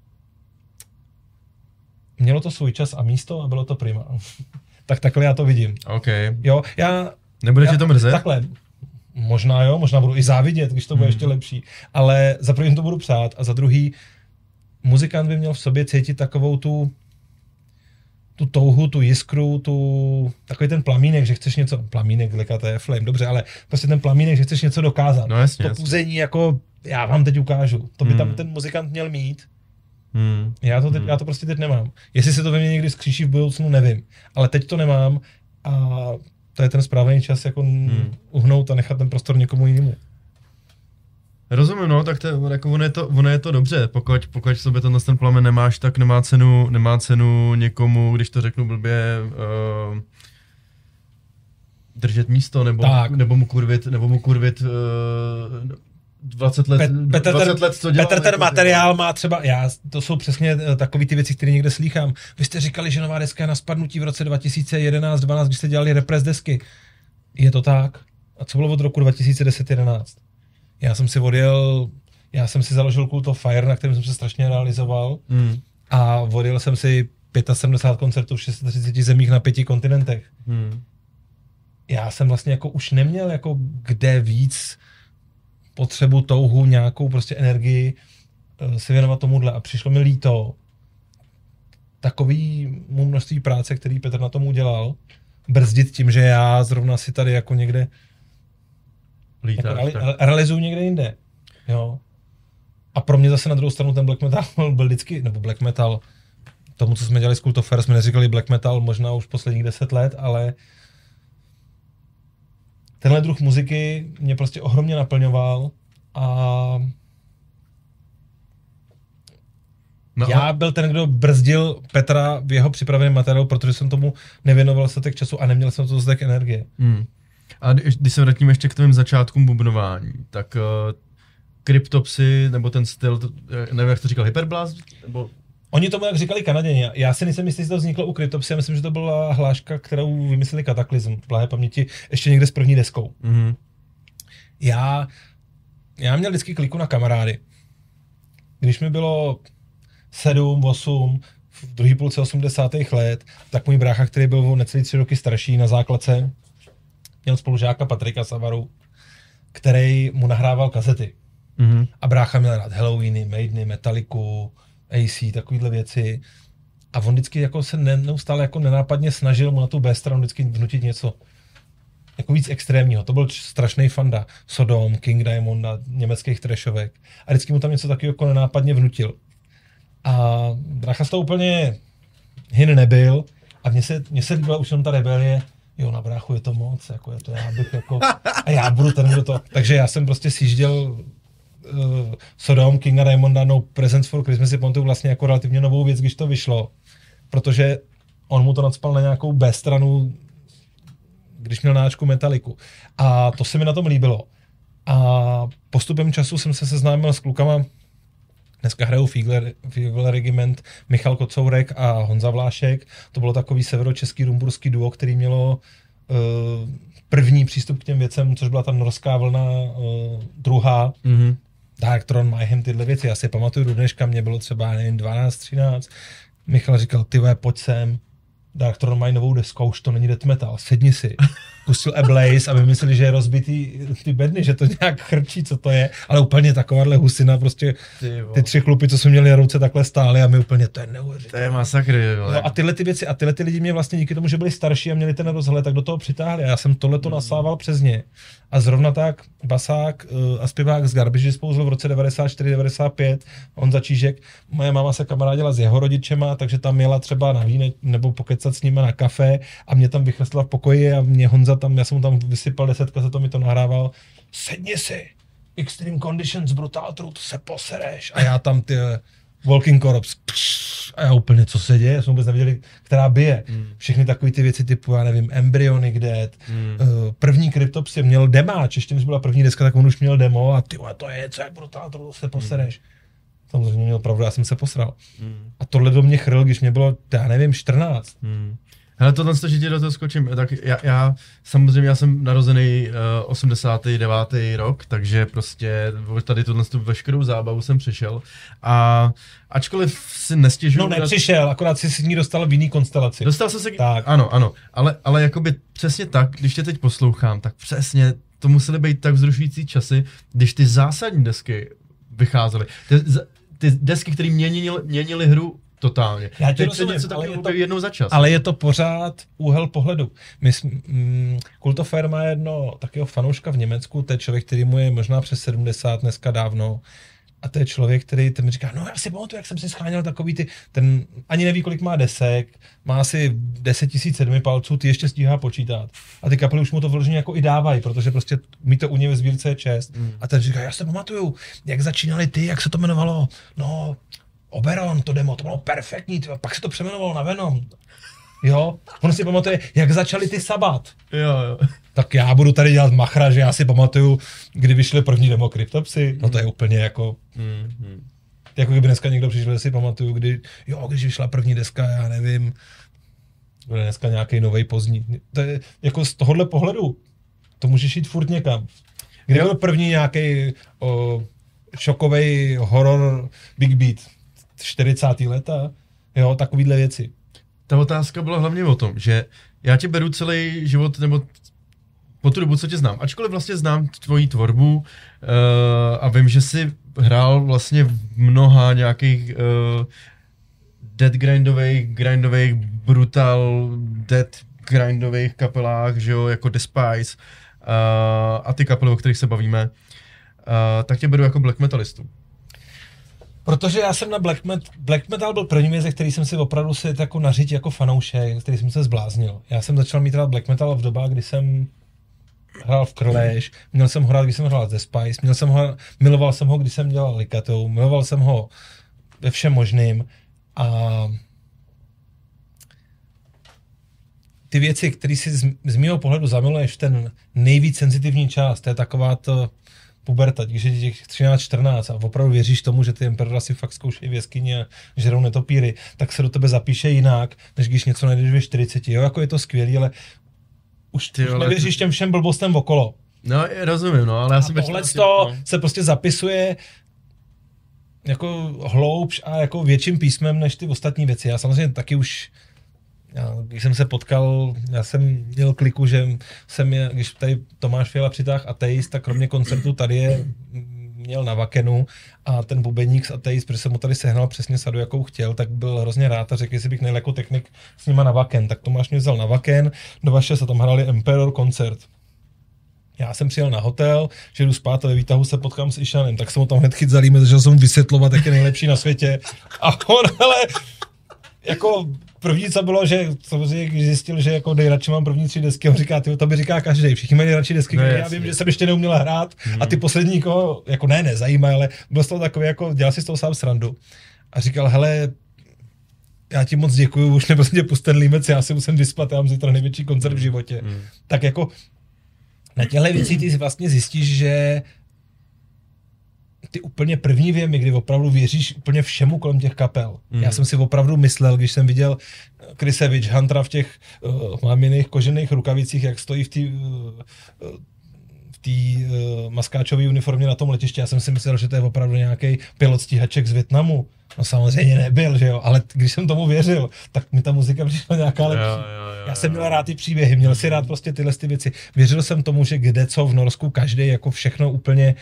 mělo to svůj čas a místo a bylo to prima. Tak takhle já to vidím. Okay. Jo, Nebude tě to mrzet? Takhle. Možná jo, možná budu i závidět, když to bude ještě lepší, ale za první to budu přát a za druhý muzikant by měl v sobě cítit takovou tu touhu, tu jiskru, takový ten plamínek, že chceš něco, plamínek, to je flame, dobře, ale prostě ten plamínek, že chceš něco dokázat. No jasně, to puzení jako, já vám teď ukážu, to by tam ten muzikant měl mít. Já to prostě teď nemám. Jestli se to ve mně někdy skříší v budoucnu, nevím, ale teď to nemám a to je ten správný čas jako uhnout a nechat ten prostor někomu jinému. Rozumím, no, tak jako ono je to dobře, pokud v sobě ten plamen nemáš, tak nemá cenu někomu, když to řeknu blbě, držet místo, nebo mu kurvit 20 let, co dělá. Petr ten materiál má třeba, to jsou přesně takový ty věci, které někde slýchám. Vy jste říkali, že nová deska je na spadnutí v roce 2011-12, když jste dělali repres desky. Je to tak? A co bylo od roku 2010-11? Já jsem si založil Cult of Fire, na kterém jsem se strašně realizoval a odjel jsem si 75 koncertů v 630 zemích na 5 kontinentech. Já jsem vlastně jako už neměl jako kde víc potřebu, touhu, nějakou prostě energii se věnovat tomuhle a přišlo mi líto takovýmu množství práce, který Petr na tom udělal, brzdit tím, že já zrovna si tady jako někde realizuju někde jinde. Jo. A pro mě zase na druhou stranu ten black metal byl vždycky, nebo black metal, tomu, co jsme dělali s Cult of Fire, jsme neříkali black metal možná už posledních 10 let, ale tenhle druh muziky mě prostě ohromně naplňoval a já byl ten, kdo brzdil Petra v jeho připraveném materiálu, protože jsem tomu nevěnoval dostatek času a neměl jsem to dostatek energie. A když se vrátíme ještě k tvým začátkům bubnování, tak Cryptopsy, nebo ten styl, nevím, jak to říkal, Hyperblast? Nebo... Oni tomu jak říkali Kanaděni. Já si nejsem jistý, jestli to vzniklo u Cryptopsy, já myslím, že to byla hláška, kterou vymysleli Cataclysm v blahé paměti, ještě někde s první deskou. Já měl vždycky kliku na kamarády. Když mi bylo 7, 8, v druhé půlce 80. let, tak můj brácha, který byl o necelý 3 roky starší na základce, měl spolužáka Patrika Savaru, který mu nahrával kazety. A brácha měl rád Halloweeny, Maideny, Metalliku, AC, takovýhle věci. A on vždycky jako se neustále jako nenápadně snažil mu na tu B stranu vždycky vnutit něco jako víc extrémního. To byl strašný fanda. Sodom, King Diamond a německých trashovek. A vždycky mu tam něco takového jako nenápadně vnutil. A brácha z toho úplně hin nebyl a mně se líbila už jenom ta rebelie. Jo, na bráchu je to moc, jako je to já bych jako, a já budu ten, kdo to, takže já jsem prostě sjížděl Sodom, Kinga Diamonda, No Presents for Christmas, si pamatuju vlastně jako relativně novou věc, když to vyšlo, protože on mu to nacpal na nějakou B stranu, když měl náčku Metalliku. A to se mi na tom líbilo. A postupem času jsem se seznámil s klukama, dneska hrajou Fígl Regiment, Michal Kocourek a Honza Vlášek. To bylo takový severočeský rumburský duo, který mělo první přístup k těm věcem, což byla ta norská vlna druhá. Dark Throne, Mayhem, tyhle věci. Já si pamatuju do dneška, mě bylo třeba, nevím, 12, 13. Michal říkal, ty vole, pojď sem. Dark Throne mají novou desku, už to není death metal, sedni si. Pustil Ablaze a vymysleli, že je rozbitý ty bedny, že to nějak chrčí, co to je, ale úplně takováhle husina, prostě ty 3 chlupy, co jsme měli na ruce, takhle stály a my úplně, to je neuvěřitelné. To je masakr, no a tyhle ty věci, a tyhle ty lidi mě vlastně díky tomu, že byli starší a měli ten rozhled, tak do toho přitáhli a já jsem tohleto nasával přes ně. A zrovna tak basák a zpěvák z Garbage Disposal v roce 94-95, on za Čížek, moje máma se kamarádila s jeho rodičema, takže tam jela třeba na vínek nebo pokecat s nima na kafe a mě tam vychrstla v pokoji a mě Honza tam, já jsem mu tam vysypal 10 kaset, mi to nahrával. Sedni si, Extreme Conditions, Brutal Truth, se posereš. A já tam ty Walking Corpse, a já úplně, co se děje, jsme vůbec nevěděli, která bije. Všechny takové ty věci typu, já nevím, Embryonic Dead, první Cryptopsy měl demáč, ještě než byla první deska, tak on už měl demo a ty to je, co je Brutal Truth, se posereš. Samozřejmě měl pravdu, já jsem se posral. A tohle do mě chrl, když mě bylo, já nevím, 14. Hele, tohle že ti do toho skočím, tak já samozřejmě já jsem narozený 89. rok, takže prostě tady tuhle veškerou zábavu jsem přišel a ačkoliv si nestěžuju... No nepřišel, akorát si s ní dostal v jiný konstelaci. Dostal jsem se... Tak. Ano, ale jakoby přesně tak, když tě teď poslouchám, tak přesně to musely být tak vzrušující časy, když ty zásadní desky vycházely. Ty desky, které měnily hru totálně. Teď se něco takového objeví jednou za čas. Ale je to pořád úhel pohledu. Kultofer má jedno takového fanouška v Německu, to je člověk, který mu je možná přes 70 dneska dávno. A to je člověk, který mi říká, no já si pamatuju, jak jsem si scháněl takový ten ani neví, kolik má desek, má asi 10 000 sedmipalců, ty ještě stíhá počítat. A ty kapely už mu to vloženě jako i dávají, protože prostě mít to u něj ve sbírce je čest. A ten říká, já si pamatuju, jak začínali ty, jak se to jmenovalo, no, Oberon, to demo, to bylo perfektní, pak se to přeměnovalo na Venom. Jo, on si pamatuje, jak začali ty Sabbath. Jo. Tak já budu tady dělat machra, že já si pamatuju, kdy vyšly první demo Cryptopsy. No to je úplně jako... Jako kdyby dneska někdo přišel, že si pamatuju, když vyšla první deska, já nevím, bude dneska nějaký novej pozdní. To je jako z tohohle pohledu, to můžeš jít furt někam. Kdy byl první nějaký šokovej horor Big Beat? 40. leta? Jo, takovýhle věci. Ta otázka byla hlavně o tom, že já tě beru celý život, nebo po tu dobu, co tě znám. Ačkoliv vlastně znám tvoji tvorbu a vím, že jsi hrál vlastně v mnoha nějakých dead grindových, brutal dead grindových kapelách, že jo, jako Despise a ty kapely, o kterých se bavíme, tak tě beru jako black metalistu. Protože já jsem na black metal byl první věc, který jsem si opravdu si jako nařít jako fanoušek, který jsem se zbláznil. Já jsem začal mít rád black metal v dobách, kdy jsem hrál v Krléž, měl jsem ho rád, když jsem hrál The Spice, miloval jsem ho, když jsem dělal Likatou, miloval jsem ho ve všem možným a ty věci, které si z mého pohledu zamiluješ v ten nejvíc senzitivní čas, to je taková to puberta, když je těch 13-14 a opravdu věříš tomu, že ty Emperora si fakt zkoušejí v jeskyni a žerou netopíry, tak se do tebe zapíše jinak, než když něco najdeš ve 40. Jo, jako je to skvělý, ale už nevěříš těm všem blbostem okolo. No, rozumím, no, ale já jsem... Tohle se prostě zapisuje jako hloubš a jako větším písmem než ty ostatní věci. Já samozřejmě taky už, když jsem se potkal, já jsem měl kliku, že když tady Tomáš Fiala přitáhl Ateist, tak kromě koncertu tady je měl na Vakenu a ten bubeník z Ateist, protože jsem mu tady sehnal přesně sadu, jakou chtěl, tak byl hrozně rád a řekl, jestli bych nejel jako technik s nima na Vaken. Tak Tomáš mě vzal na Vaken, do vaše se tam hráli Emperor koncert. Já jsem přijel na hotel, že jdu spát a ve výtahu se potkám s Ishanem, tak jsem ho tam hned chyt za límec, začal jsem mu vysvětlovat, jak je nejlepší na světě. A on, hele, jako první, co bylo, že samozřejmě, když zjistil, že jako nejradši mám první 3 desky, on říká, to by říká každý, všichni mají nejradši desky, no, já vím, že jsem ještě neuměla hrát a ty poslední jako ne, zajímají, ale byl z toho takový, jako dělal si z toho sám srandu. A říkal, hele, já ti moc děkuju, už nebyl jsem pust ten límec, já si musím vyspat, já mám zítra největší koncert v životě. Tak jako na těchto věcí ty vlastně zjistíš, že ty úplně první věmy, kdy opravdu věříš úplně všemu kolem těch kapel. Já jsem si opravdu myslel, když jsem viděl Chrise Witch Huntera v těch máminých kožených rukavicích, jak stojí v té maskáčové uniformě na tom letišti, já jsem si myslel, že to je opravdu nějaký pilot stíhaček z Vietnamu. No samozřejmě nebyl, že jo, ale když jsem tomu věřil, tak mi ta muzika přišla nějaká lepší. Já jsem měl rád ty příběhy, měl si rád prostě tyhle ty věci. Věřil jsem tomu, že kde co v Norsku, každý jako všechno úplně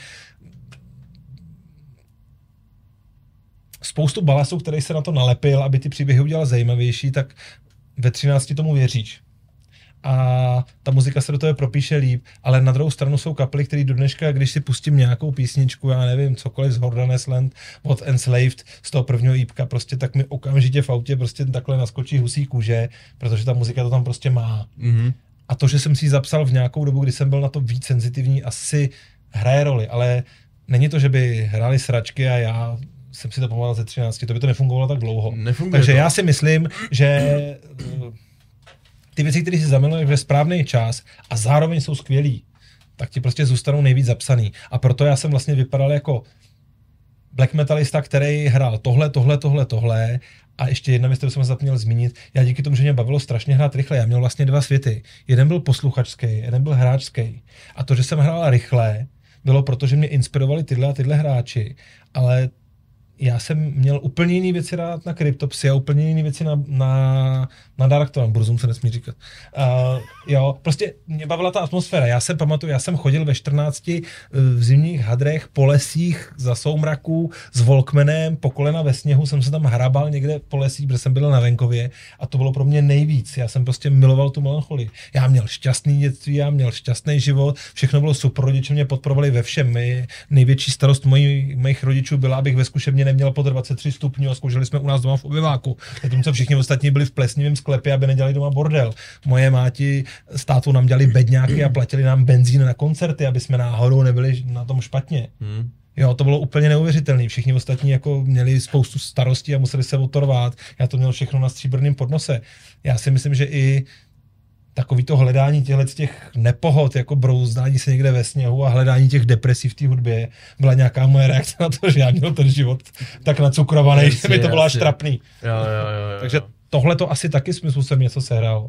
spoustu balastů, který se na to nalepil, aby ty příběhy udělal zajímavější, tak ve 13 tomu věříš. A ta muzika se do toho propíše líp, ale na druhou stranu jsou kapely, které do dneška, když si pustím nějakou písničku, já nevím, cokoliv z Hordanes Land od Enslaved, z toho prvního jípka, prostě tak mi okamžitě v autě prostě takhle naskočí husí kůže, protože ta muzika to tam prostě má. A to, že jsem si ji zapsal v nějakou dobu, kdy jsem byl na to víc senzitivní, asi hraje roli, ale není to, že by hráli sračky a já jsem si to pamatoval ze 13, to by to nefungovalo tak dlouho. Takže já si myslím, že ty věci, které si zamiluješ ve správný čas a zároveň jsou skvělý, tak ti prostě zůstanou nejvíc zapsaný. A proto já jsem vlastně vypadal jako black metalista, který hrál tohle a ještě jedna věc, kterou jsem zapomněl zmínit, já díky tomu, že mě bavilo strašně hrát rychle, já měl vlastně 2 světy. Jeden byl posluchačský, jeden byl hráčský. A to, že jsem hrál rychle, bylo proto, že mě inspirovali tyhle hráči, ale já jsem měl úplně jiný věci rád na Cryptopsy a úplně jiný věci na Dark Throne, Burzum se nesmí říkat. Jo, prostě mě bavila ta atmosféra. Já se pamatuju, já jsem chodil ve 14 v zimních hadrech po lesích za soumraků s Walkmanem, po kolena ve sněhu, jsem se tam hrabal někde po lesích, protože jsem byl na venkově a to bylo pro mě nejvíc. Já jsem prostě miloval tu melancholii. Já měl šťastný dětství, já měl šťastný život, všechno bylo super, rodiče mě podporovali ve všem. Největší starost mojich rodičů byla, abych ve zkušebně neměl pod 23 stupňů a zkoušeli jsme u nás doma v obyváku. Zatímco všichni ostatní byli v plesnivém sklepě, aby nedělali doma bordel. Moje máti s tátou nám dělali bedňáky a platili nám benzín na koncerty, aby jsme náhodou nebyli na tom špatně. Jo, to bylo úplně neuvěřitelné. Všichni ostatní jako měli spoustu starostí a museli se otorvat. Já to měl všechno na stříbrném podnose. Já si myslím, že i takový to hledání těch nepohod, jako brouzdání se někde ve sněhu a hledání těch depresí v té hudbě byla nějaká moje reakce na to, že já měl ten život tak nacukrovaný, že mi to bylo až trapný. Jo. Takže tohle to asi taky smyslu jsem něco sehrálo.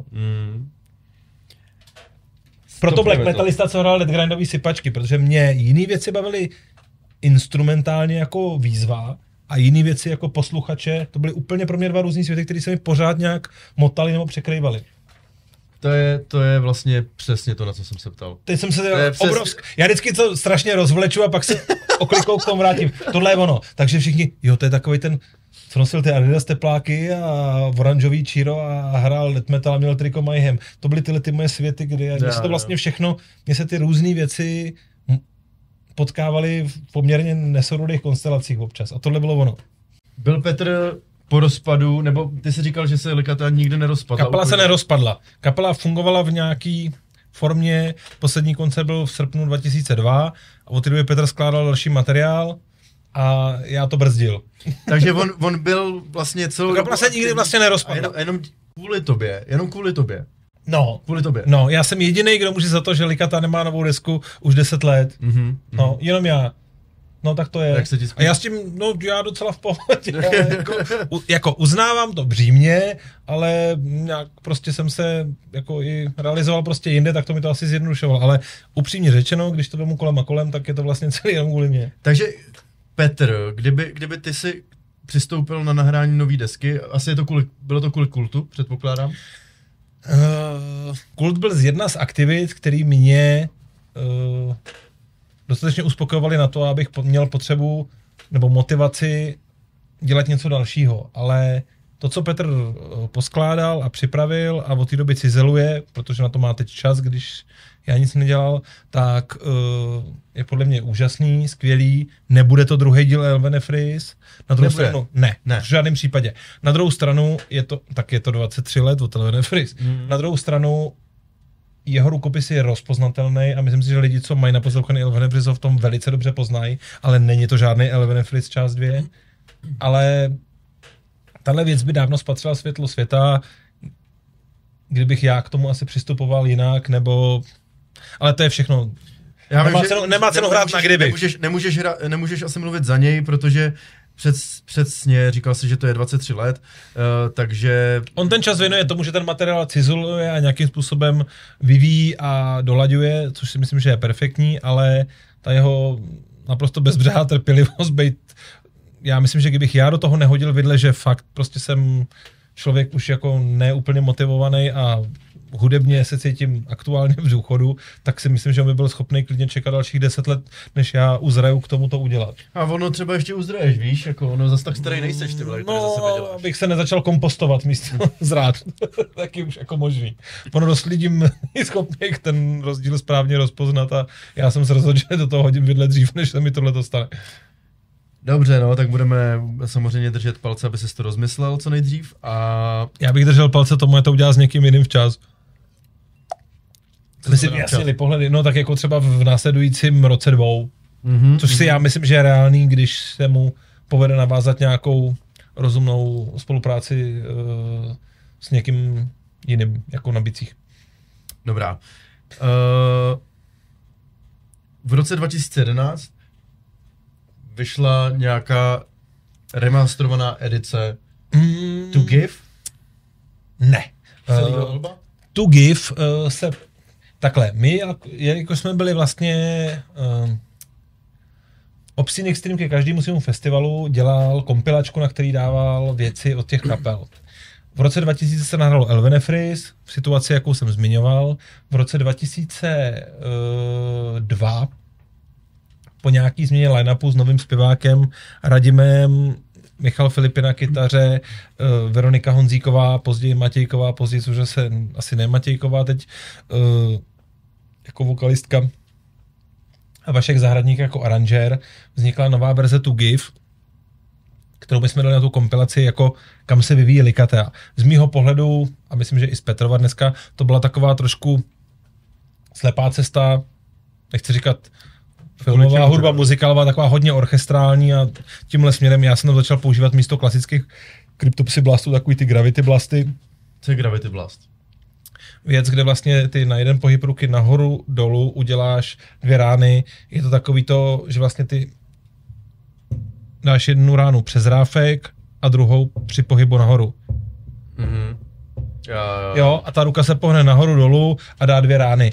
Proto black metalista, co hrál Deadgrindový sypačky, protože mě jiný věci bavily instrumentálně jako výzva a jiný věci jako posluchače, to byly úplně pro mě dva různý světy, které se mi pořád nějak motali nebo překrývaly. To je vlastně přesně to, na co jsem se ptal. Teď jsem se já vždycky to strašně rozvleču a pak se oklikou k tomu vrátím. Tohle je ono. Takže všichni, jo, to je takovej ten, co nosil ty Adidas tepláky a oranžový číro a hrál death metal a měl triko Mayhem. To byly tyhle ty moje světy, kdy mě se to vlastně všechno, mě se ty různé věci potkávaly v poměrně nesourodých konstelacích občas. A tohle bylo ono. Byl Petr po rozpadu, nebo ty jsi říkal, že se Likata nikdy nerozpadla? Kapela se nerozpadla. Kapela fungovala v nějaký formě, poslední koncert byl v srpnu 2002 a od té doby Petr skládal další materiál a já to brzdil. Takže on byl vlastně celou... Kapela se nikdy vlastně nerozpadla. Jenom kvůli tobě. No, kvůli tobě. No, já jsem jediný, kdo může za to, že Likata nemá novou desku už 10 let. No, jenom já. No tak to je. A já s tím, já docela v pohodě. jako uznávám to břímně, ale nějak prostě jsem se jako i realizoval prostě jinde, tak to mi to asi zjednodušovalo. Ale upřímně řečeno, když to vemu kolem a kolem, tak je to vlastně celý jenom kvůli mě. Takže Petr, kdyby ty si přistoupil na nahrání nové desky, asi bylo to kvůli Kultu, předpokládám? Kult byl jedna z aktivit, který mě dostatečně uspokojovali na to, abych měl potřebu nebo motivaci dělat něco dalšího, ale to, co Petr poskládal a připravil a od té doby cizeluje, protože na to má teď čas, když já nic nedělal, tak je podle mě úžasný, skvělý, nebude to druhý díl Elvenefris, na druhou stranu, ne, v žádném případě. Na druhou stranu je to 23 let od Elvenefris, na druhou stranu jeho rukopis je rozpoznatelný a myslím si, že lidi, co mají naposlouchaný Elvenefris, ho v tom velice dobře poznají, ale není to žádný Elvenefris část 2. Ale tahle věc by dávno spatřila světlo světa, kdybych já k tomu asi přistupoval jinak, nebo... Ale to je všechno. Nemá cenu hrát na kdyby. Nemůžeš asi mluvit za něj, protože přesně říkal si, že to je 23 let, takže... On ten čas věnuje tomu, že ten materiál cizuluje a nějakým způsobem vyvíjí a dolaďuje, což si myslím, že je perfektní, ale ta jeho naprosto bezbřehá trpělivost být... Já myslím, že kdybych já do toho nehodil vidle, že fakt prostě jsem člověk už jako neúplně motivovaný a hudebně se cítím aktuálně v důchodu, tak si myslím, že on by byl schopný klidně čekat dalších 10 let, než já uzraju k tomu to udělat. A ono třeba ještě uzraješ, víš, jako ono zas tak starý nejseš, ty vole, no, za sebe děláš. Abych se nezačal kompostovat místo zrát. Taky už jako možný. Ono dost lidí je schopný ten rozdíl správně rozpoznat a já jsem se rozhodl, že do toho hodím vidle dřív, než se mi tohle to stane. Dobře, no, tak budeme samozřejmě držet palce, aby ses to rozmyslel co nejdřív a... Já bych držel palce tomu, to udělal s někým jiným včas. My si vyjasnili pohledy, no tak jako třeba v následujícím roce 2, což si já myslím, že je reálný, když se mu povede navázat nějakou rozumnou spolupráci s někým jiným, jako na bicích. Dobrá. V roce 2011 vyšla nějaká remasterovaná edice To Give? Ne. Celýho alba? To Give se... Takhle, my, jelikož jsme byli vlastně Obscene Extreme ke každému svému festivalu dělal kompilačku, na který dával věci od těch kapel. V roce 2000 se nahralo Elvenefris, v situaci, jakou jsem zmiňoval. V roce 2002 po nějaký změně line-upu s novým zpěvákem Radimem, Michal Filipina na kytaře, Veronika Honzíková, později Matějková, později už se asi ne Matějková teď, jako vokalistka, a Vašek Zahradník jako aranžér, vznikla nová verze To Give, kterou bychom dali na tu kompilaci, jako kam se vyvíjí Likatea. Z mýho pohledu, a myslím, že i z Petrova dneska, to byla taková trošku slepá cesta, nechci říkat filmová hudba, muzikálová, taková hodně orchestrální, a tímhle směrem já jsem tam začal používat místo klasických Cryptopsy blastů takový ty Gravity blasty. Co je Gravity blast? Věc, kde vlastně ty na jeden pohyb ruky nahoru, dolů uděláš 2 rány. Je to takový to, že vlastně ty dáš jednu ránu přes ráfek a druhou při pohybu nahoru. Mhm. Jo, a ta ruka se pohne nahoru, dolů a dá 2 rány.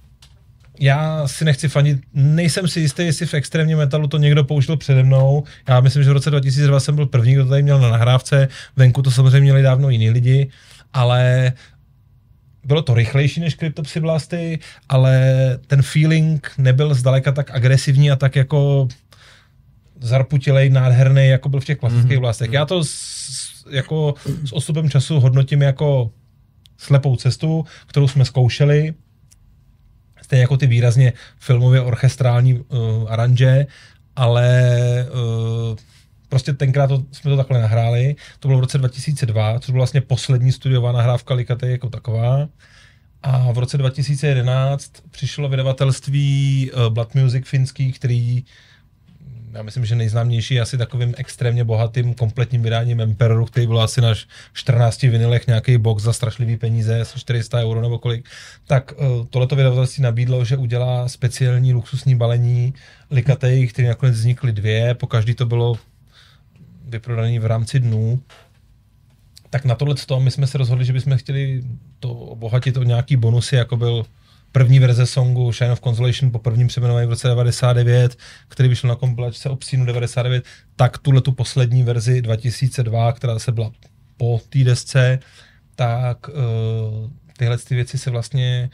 Já si nechci fandit, nejsem si jistý, jestli v extrémním metalu to někdo použil přede mnou. Já myslím, že v roce 2002 jsem byl první, kdo to tady měl na nahrávce. Venku to samozřejmě měli dávno jiní lidi, ale bylo to rychlejší než Cryptopsy blasty, ale ten feeling nebyl zdaleka tak agresivní a tak jako zarputilej, nádherný, jako byl v těch klasických blastech. Já to jako s odstupem času hodnotím jako slepou cestu, kterou jsme zkoušeli. Stejně jako ty výrazně filmově orchestrální aranže, ale prostě tenkrát jsme to takhle nahráli. To bylo v roce 2002, což byla vlastně poslední studiová nahrávka Likatej jako taková. A v roce 2011 přišlo vydavatelství Blood Music finský, který já myslím, že nejznámější asi takovým extrémně bohatým kompletním vydáním Emperoru, který byl asi na 14 vinilech nějaký box za strašlivý peníze, asi 400 € nebo kolik. Tak tohleto vydavatelství nabídlo, že udělá speciální luxusní balení Likatej, které nakonec vznikly 2, po každý to bylo vyprodaný v rámci dnů. Tak na tohleto my jsme se rozhodli, že bychom chtěli to obohatit o nějaký bonusy, jako byl první verze songu Shine of Consolation po prvním přejmenování v roce 99, který vyšel na kompilačce Obscenu 99, tak tu poslední verzi 2002, která se byla po té desce, tak tyhle ty věci se vlastně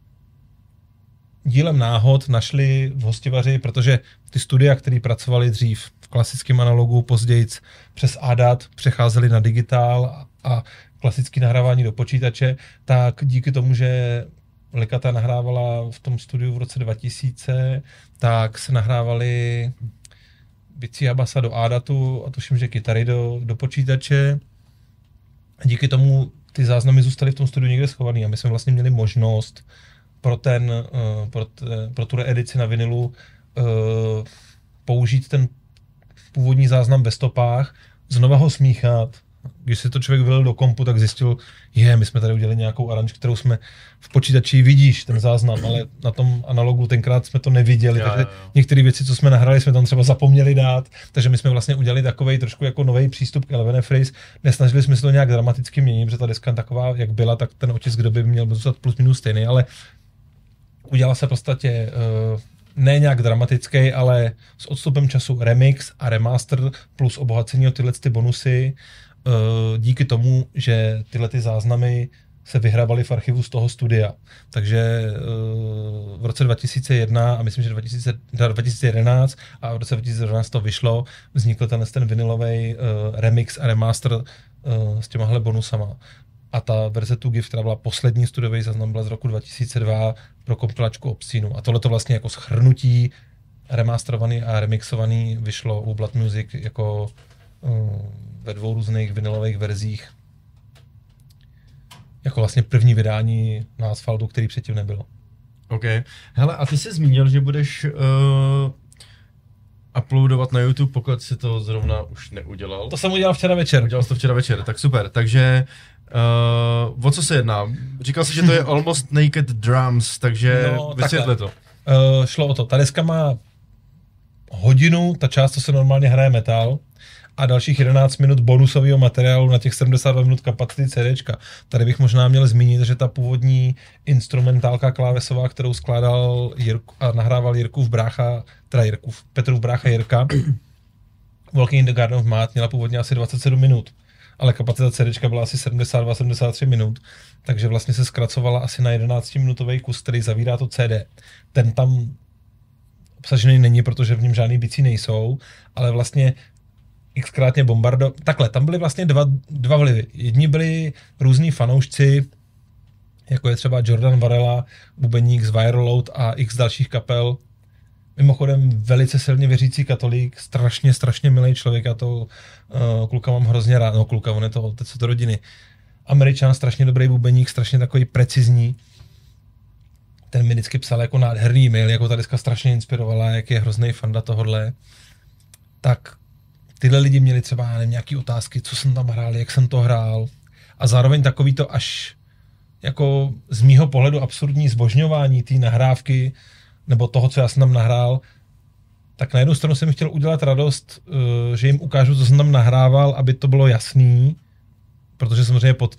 dílem náhod našli v hostivaři, protože ty studia, které pracovaly dřív v klasickém analogu, později přes ADAT přecházely na digitál a klasické nahrávání do počítače, tak díky tomu, že Likata nahrávala v tom studiu v roce 2000, tak se nahrávaly bicí a basa do ADATu a tuším, že kytary do počítače. Díky tomu ty záznamy zůstaly v tom studiu někde schovaný a my jsme vlastně měli možnost pro tu reedici na vinilu použít ten původní záznam ve stopách, znova ho smíchat. Když se to člověk vylil do kompu, tak zjistil, my jsme tady udělali nějakou aranž, kterou jsme v počítači vidíš, ten záznam, ale na tom analogu tenkrát jsme to neviděli, takže některé věci, co jsme nahrali, jsme tam třeba zapomněli dát, takže my jsme vlastně udělali takovej trošku jako nový přístup k Elvenefris. Nesnažili jsme se to nějak dramaticky měnit, protože ta deska taková, jak byla, tak ten otisk doby by měl zůstat plus minus stejný, ale udělala se v podstatě ne nějak dramatický, ale s odstupem času remix a remaster plus obohacení o tyhle ty bonusy, díky tomu, že tyhle ty záznamy se vyhrávaly v archivu z toho studia. Takže v roce 2001 a myslím, že 2011 a v roce 2012 to vyšlo, vznikl ten vinilový remix a remaster s těmahle bonusama. A ta verze To Give, která byla poslední studiový záznam, byla z roku 2002 pro kompilačku Obscenu. A tohle to vlastně jako shrnutí remasterovaný a remixovaný vyšlo u Blood Music jako ve 2 různých vinilových verzích. Jako vlastně první vydání na Asfaltu, který předtím nebylo. OK. Hele, a ty jsi zmínil, že budeš uploadovat na YouTube, pokud si to zrovna už neudělal. To jsem udělal včera večer. Udělal jsi to včera večer, tak super. Takže o co se jedná? Říkal jsi, že to je Almost Naked Drums, takže vysvětle to. Šlo o to. Ta deska má hodinu, ta část, co se normálně hraje metal, a dalších 11 minut bonusového materiálu na těch 72 minut kapacity CDčka. Tady bych možná měl zmínit, že ta původní instrumentálka klávesová, kterou skládal Jirku a nahrával Petrův brácha Jirka, Walking in the Garden of Mad, měla původně asi 27 minut, ale kapacita CDčka byla asi 72-73 minut, takže vlastně se zkracovala asi na 11-minutový kus, který zavírá to CD. Ten tam obsažený není, protože v něm žádný bicí nejsou, ale vlastně xkrátně takhle, tam byly vlastně dva vlivy. Jedni byli různí fanoušci, jako je třeba Jordan Varela, bubeník z Viral Load a x dalších kapel. Mimochodem velice silně věřící katolík, strašně milý člověk, já to kluka mám hrozně rád, no kluka, on je to otec do rodiny. Američan, strašně dobrý bubeník, strašně takový precizní. Ten mi vždycky psal jako nádherný mail, jako ta deska strašně inspirovala, jak je hrozný fanda tohodle. Tak tyhle lidi měli třeba nevím, nějaký otázky, co jsem tam hrál, jak jsem to hrál. A zároveň takový to až jako z mýho pohledu absurdní zbožňování té nahrávky, nebo toho, co já jsem tam nahrál, tak na jednu stranu jsem chtěl udělat radost, že jim ukážu, co jsem tam nahrával, aby to bylo jasný, protože samozřejmě pod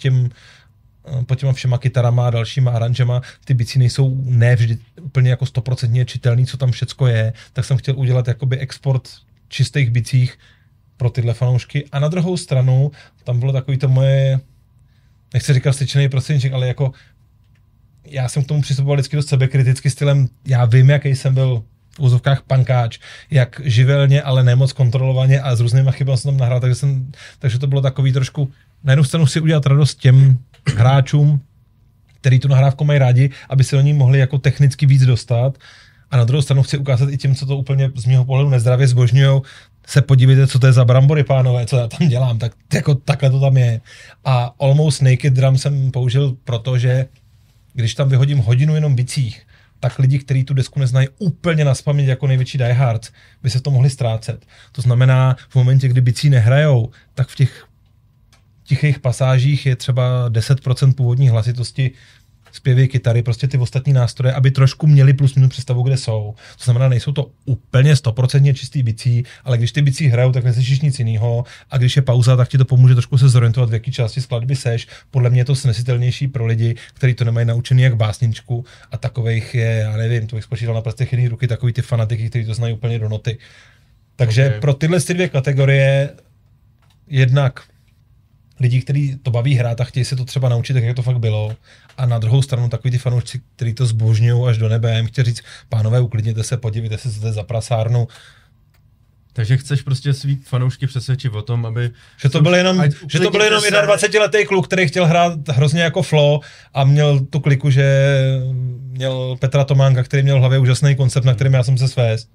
těma všema kytarama a dalšíma aranžema ty bicí nejsou ne vždy úplně jako 100% čitelný, co tam všecko je, tak jsem chtěl udělat jakoby export čistých bicích pro tyhle fanoušky. A na druhou stranu tam bylo takový to moje, nechci říkat styčený prostředníček, ale jako já jsem k tomu přistupoval vždycky dost sebekriticky stylem, já vím, jaký jsem byl v úzovkách pankáč, jak živelně, ale nemoc kontrolovaně a s různýma chybami jsem tam nahrál, takže to bylo takový trošku, na jednu stranu si udělat radost těm hráčům, který tu nahrávku mají rádi, aby se do ní mohli jako technicky víc dostat, a na druhou stranu chci ukázat i těm, co to úplně z mého pohledu nezdravě zbožňujou, se podívejte, co to je za brambory, pánové, co já tam dělám, tak jako takhle to tam je. A Almost Naked Drum jsem použil, protože když tam vyhodím hodinu jenom bicích, tak lidi, kteří tu desku neznají úplně naspaměť jako největší diehards, by se to mohli ztrácet. To znamená, v momentě, kdy bicí nehrajou, tak v těch tichých pasážích je třeba 10% původní hlasitosti, zpěvy, kytary, prostě ty ostatní nástroje, aby trošku měli plus minus představu, kde jsou. To znamená, nejsou to úplně 100% čistý bicí, ale když ty bicí hrajou, tak neslyšíš nic jiného, a když je pauza, tak ti to pomůže trošku se zorientovat, v jaký části skladby seš. Podle mě je to snesitelnější pro lidi, kteří to nemají naučený jak básničku, a takových je, já nevím, to bych spočítal na prstech jedné ruky, takový ty fanatiky, kteří to znají úplně do noty. Takže pro tyhle dvě kategorie jednak lidi, kteří to baví hrát a chtějí se to třeba naučit, tak jak to fakt bylo. A na druhou stranu takový ty fanoušci, kteří to zbožňují až do nebe, já jim chtěl říct, pánové, uklidněte se, podívejte se, co to je za prasárnu. Takže chceš prostě svý fanoušky přesvědčit o tom, aby... Že to byl jenom 21letý kluk, který chtěl hrát hrozně jako flow a měl tu kliku, že měl Petra Tománka, který měl v hlavě úžasný koncept, na kterým já jsem se svést.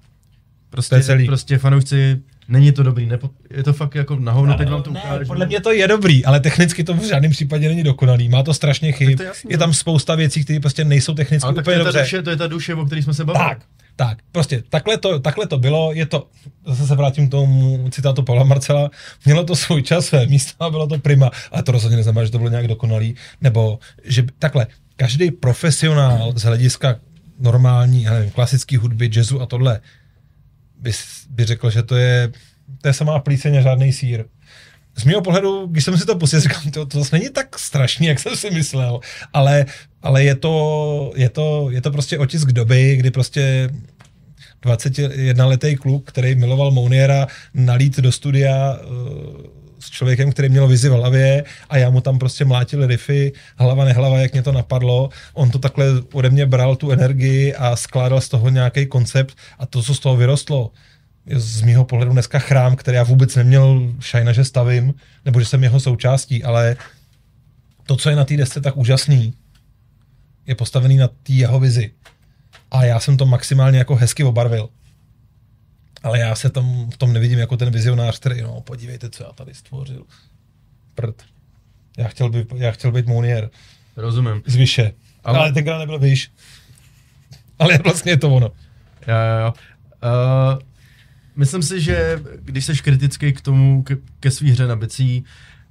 Prostě fanoušci, není to dobrý, je to fakt jako na hovno, teď vám to ukážu. Podle mě to je dobrý, ale technicky to v žádném případě není dokonalý, má to strašně chyb, je tam spousta věcí, které prostě nejsou technicky ale úplně dobře. To je ta duše, o který jsme se bavili. Tak, prostě takhle to bylo, je to, zase se vrátím k tomu citátu Pavla Marcela, mělo to svůj čas, své místo a bylo to prima, ale to rozhodně neznamená, že to bylo nějak dokonalý, nebo že takhle, každý profesionál z hlediska normální, já nevím, klasický hudby, jazzu a tohle, by řekl, že to je samá plíseň a žádnej sýr. Z mého pohledu, když jsem si to pustil, říkám, to zase není tak strašný, jak jsem si myslel, ale je to prostě otisk doby, kdy prostě 21letý kluk, který miloval Mouniera, nalít do studia s člověkem, který měl vizi v hlavě, a já mu tam prostě mlátil riffy, hlava nehlava, jak mě to napadlo. On to takhle ode mě bral, tu energii, a skládal z toho nějaký koncept, a to, co z toho vyrostlo, je z mýho pohledu dneska chrám, který já vůbec neměl šajna, že stavím, nebo že jsem jeho součástí, ale to, co je na té desce tak úžasný, je postavený na té jeho vizi. A já jsem to maximálně jako hezky obarvil. Ale já se v tom nevidím jako ten vizionář, který, no podívejte, co já tady stvořil. Prd. Já chtěl být Mounier. Rozumím. Z Vyše. Ale tenkrát nebyl Vyš. Ale vlastně je to ono. Jo. Myslím si, že když jsi kritický k tomu, ke svý hře na bicí,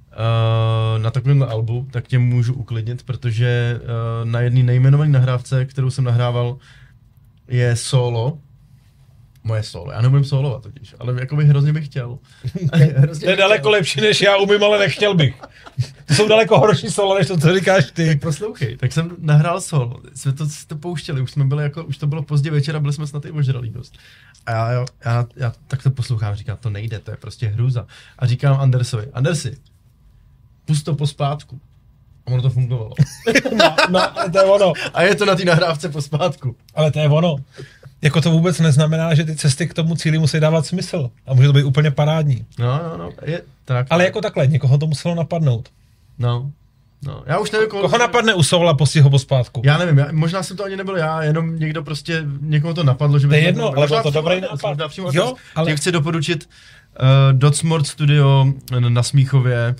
na takovém albu, tak tě můžu uklidnit, protože na jedné nejmenované nahrávce, kterou jsem nahrával, je solo moje solo. Já nebudem solovat totiž, ale jakoby hrozně bych chtěl. To je daleko lepší, než já umím, ale nechtěl bych. To jsou daleko horší solo, než to, co říkáš ty. Tak poslouchej, tak jsem nahrál solo, jsme to pouštěli, už to bylo pozdě večera, byli jsme snad i ožralí dost. A já tak to poslouchám, říkám, to nejde, to je prostě hrůza. A říkám Andersi, pust to pospátku. A ono to fungovalo. No, ale to je ono. A je to na té nahrávce pospátku. Ale to je ono. Jako to vůbec neznamená, že ty cesty k tomu cíli musí dávat smysl. A může to být úplně parádní. No, je tak. Ale jako takhle, někoho to muselo napadnout. No, já už nevím, koho napadne u soula, pustí ho pospátku. Já nevím, možná jsem to ani nebyl já, jenom někdo prostě, někoho to napadlo, že by... To je jedno, ale bylo to dobrý nápad. Jo, ale... Chci doporučit Dotsmart Studio na Smíchově.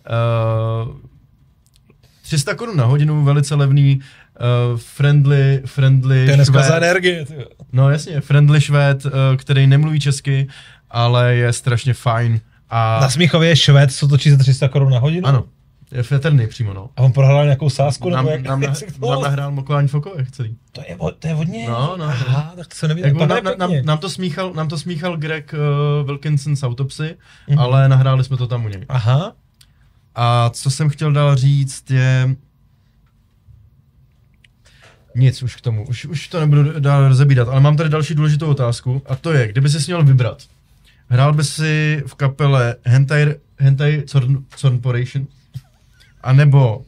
300 Kč na hodinu, velice levný, friendly to je dneska za energie. No jasně, friendly Švéd, který nemluví česky, ale je strašně fajn. A... Na Smíchově je Švéd, co točí za 300 Kč na hodinu? Ano, je větrný přímo, no. A on prohrál nějakou sázku? Nám nahrál mokování v okovech celý. To je hodně? No. Aha, tak to se nevěděl. Nám to smíchal Greg Wilkinson z Autopsy, ale nahráli jsme to tam u něj. Aha. A co jsem chtěl dál říct je... Nic už k tomu, už to nebudu dál rozebírat, ale mám tady další důležitou otázku a to je, kdyby jsi měl vybrat. Hrál by si v kapele Hentai Corporation anebo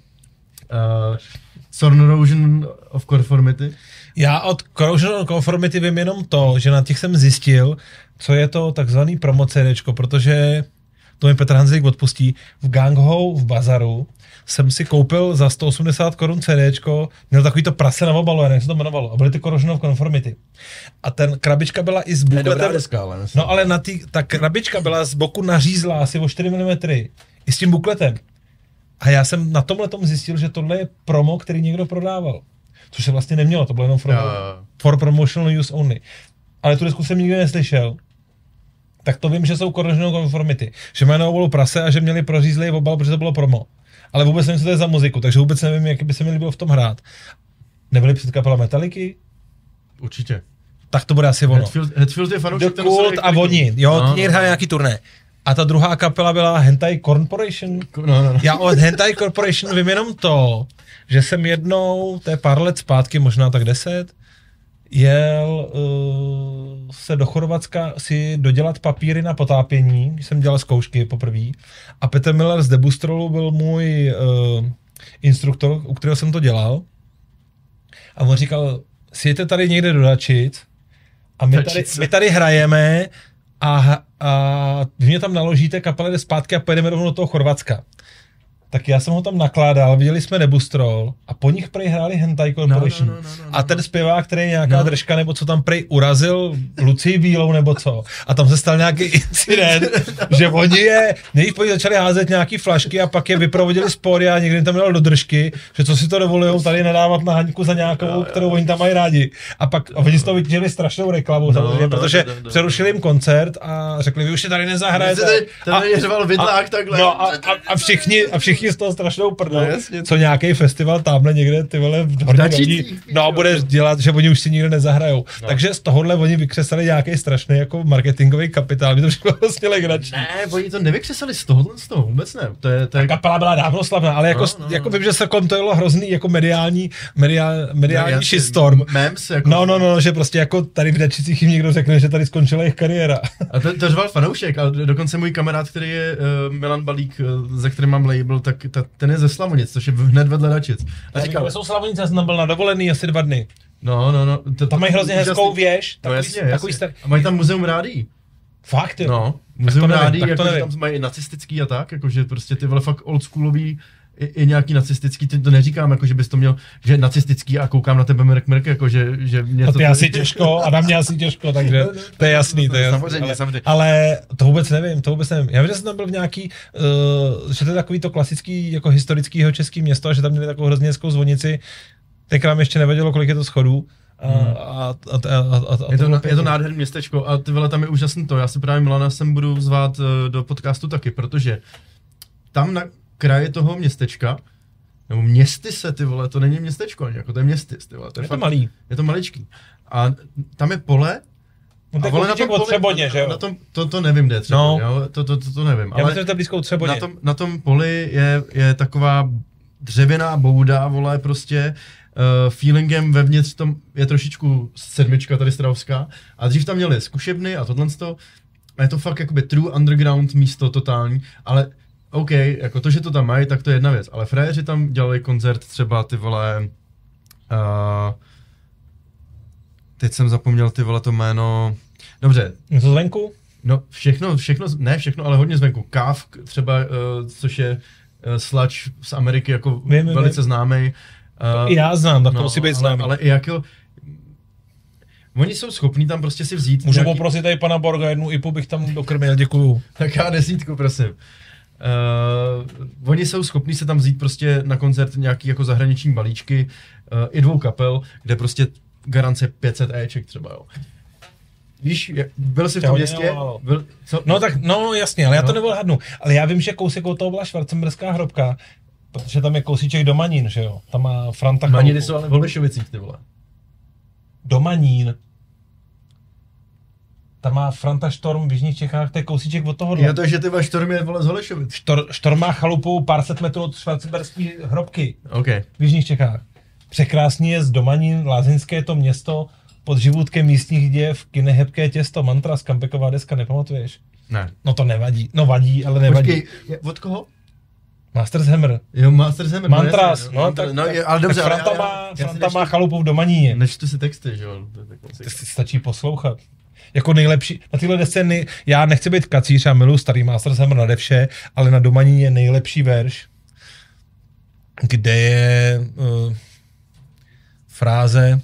Corrosion of Conformity? Já od Corrosion of Conformity vím jenom to, že na těch jsem zjistil, co je to takzvaný promo CDčko, protože to mi Petr Hanzlík odpustí. V Ganghou v Bazaru jsem si koupil za 180 Kč CDčko, měl takový to prase na obalu, jak se to jmenovalo, a byly ty Corrosion of Conformity. A ten krabička byla i z bukletem. No ale ta krabička byla z boku nařízlá asi o 4 mm. I s tím bukletem. A já jsem na tomhletom zjistil, že tohle je promo, který někdo prodával. Což se vlastně nemělo, to bylo jenom for promotional use only. Ale tu desku jsem nikdy neslyšel. Tak to vím, že jsou Corrosion of Conformity. Že mají na obalu prase a že měli prořízlý obal, protože to bylo promo. Ale vůbec nevím, co to je za muziku, takže vůbec nevím, jak by se mi líbilo v tom hrát. Nebyly před kapela Metallicy? Určitě. Tak to bude asi ono. Hatfield je fanoušek, The Cult a oni, jo, ty hrají nějaký turné. A ta druhá kapela byla Hentai Corporation. No. Já od Hentai Corporation vím jenom to, že jsem jednou, to je pár let zpátky, možná tak 10, jel se do Chorvatska si dodělat papíry na potápění, když jsem dělal zkoušky poprvé. A Petr Miller z Debustrolu byl můj instruktor, u kterého jsem to dělal. A on říkal, sjďte tady někde do Dačic a my tady hrajeme a vy mě tam naložíte, kapela jde zpátky a pojedeme rovnou do toho Chorvatska. Tak já jsem ho tam nakládal, viděli jsme Debustrol a po nich prej hráli Hentai Corporation. No. A ten zpěvák, který je nějaká držka, nebo co tam prej urazil Lucii Bílou, nebo co. A tam se stal nějaký incident, že oni nejdřív začali házet nějaký flašky a pak je vyprovodili spory a někdy tam dal do držky, že co si to dovolujou tady nadávat na Haňku za nějakou, kterou oni tam mají rádi. A oni z toho vytěžili strašnou reklamu, protože přerušili jim koncert a řekli, vy už tady nezahrajete. Ten řval vidlák takhle. No a všichni z toho strašnou prdou, co nějaký festival tamhle někde, ty vole, v Horní bude dělat, že oni už si nikde nezahrajou. No. Takže z tohohle oni vykřesali nějaký strašný jako marketingový kapitál, by to všechno vlastně legrační. Ne, oni to nevykřesali z toho vůbec ne. To je... Kapela byla dávno slavná, ale jako vím, že se kolem to jelo hrozný jako mediální shitstorm. Memes, jako... No, že prostě jako tady v Dačicích jim někdo řekne, že tady skončila jejich kariéra. A to řval fanoušek, a dokonce můj kamarád, který je Milan Balík, ze kterým mám label, tak ten je ze Slavonic, což je hned vedle Dačic. A říkal, jsou Slavonice, já jsem tam byl na dovolený asi 2 dny. No. Tam mají hrozně hezkou věž. Takový a mají tam muzeum rádií. Fakt, jo? No, muzeum rádií, jakože tam mají nacistický a tak, jakože prostě ty vole fakt oldschoolový i nějaký nacistický, to neříkám, jako že bys to měl, že nacistický a koukám na tebe mrk, jako že mě to asi těžko a na mě asi těžko, takže to je jasný, to je jasný. Samozřejmě. Ale to vůbec nevím. Já vím, že jsem tam byl v nějaký, že to je takový to klasický, jako historický český město a že tam měli takovou hrozně hezkou zvonici, teď nám ještě nevědělo, kolik je to schodů. Je to nádherné městečko a ty vole, tam je úžasný to. Já si právě Milana sem budu zvát do podcastu taky, protože tam na kraji toho městečka, nebo Městyse, ty vole, to není městečko ani, jako to je Městys, ty vole. To je malý. Je to maličký. A tam je pole No tak kousíček od Třeboně, že jo? Na tom, to nevím, kde třeba, no. Jo? To nevím. Já myslím, že to je blízko Třeboně. Na tom poli je taková dřevěná bouda, vole, prostě feelingem vevnitř tom je trošičku sedmička tady strauská a dřív tam měli zkušebny a tohleto a je to fakt jakoby true underground místo totální, ale OK, jako to, že to tam mají, tak to je jedna věc, ale frajeři tam dělali koncert třeba ty vole, teď jsem zapomněl ty vole to jméno, dobře. Něco zvenku? No všechno, ne všechno, ale hodně zvenku. Káv třeba, což je slač z Ameriky jako velice známý. Já znám, tak to musí být známý. Ale i jako, oni jsou schopní tam prostě si vzít. Můžu poprosit tady pana Borga, jednu IPu bych tam dokrmil, děkuju. Tak já 10, prosím. Oni jsou schopní se tam vzít prostě na koncert nějaký jako zahraniční balíčky, i 2 kapel, kde prostě garance 500 Eček třeba, jo. Víš, byl jsi v tom městě? No jasně, ale já to neodhadnu. Ale já vím, že kousek od toho byla Schwarzenberská hrobka, protože tam je kousíček do Manín, že jo? Tam má Franta Chalupu. Maníny jsou ale v Holešovicích, ty vole. Do Manín. Tam má Franta Štorm v jižních Čechách, to je kousíček od tohohle. Je to, že ty Štorm je vole z Holešovic. Štorm má chalupu pár set metrů od Schwarzenberské hrobky. Okay. V jižních Čechách. Překrásný je z Domanín, lázeňské to město, pod živůtkem místních děv, kinehebké těsto, Mantras, comebacková deska, nepamatuješ? Ne. No to nevadí, no vadí, ale nevadí. Počkej, od koho? Masters Hammer. Jo, Masters Hammer. Mantras, ale dobře, Franta má chalupu v Domaníně. Nečtu si texty, že jo? To stačí poslouchat. Jako nejlepší, na tyhle desce, já nechci být kacíř, já miluji starý Masters Hammer nade vše, ale na Domaníně je nejlepší verš, kde je fráze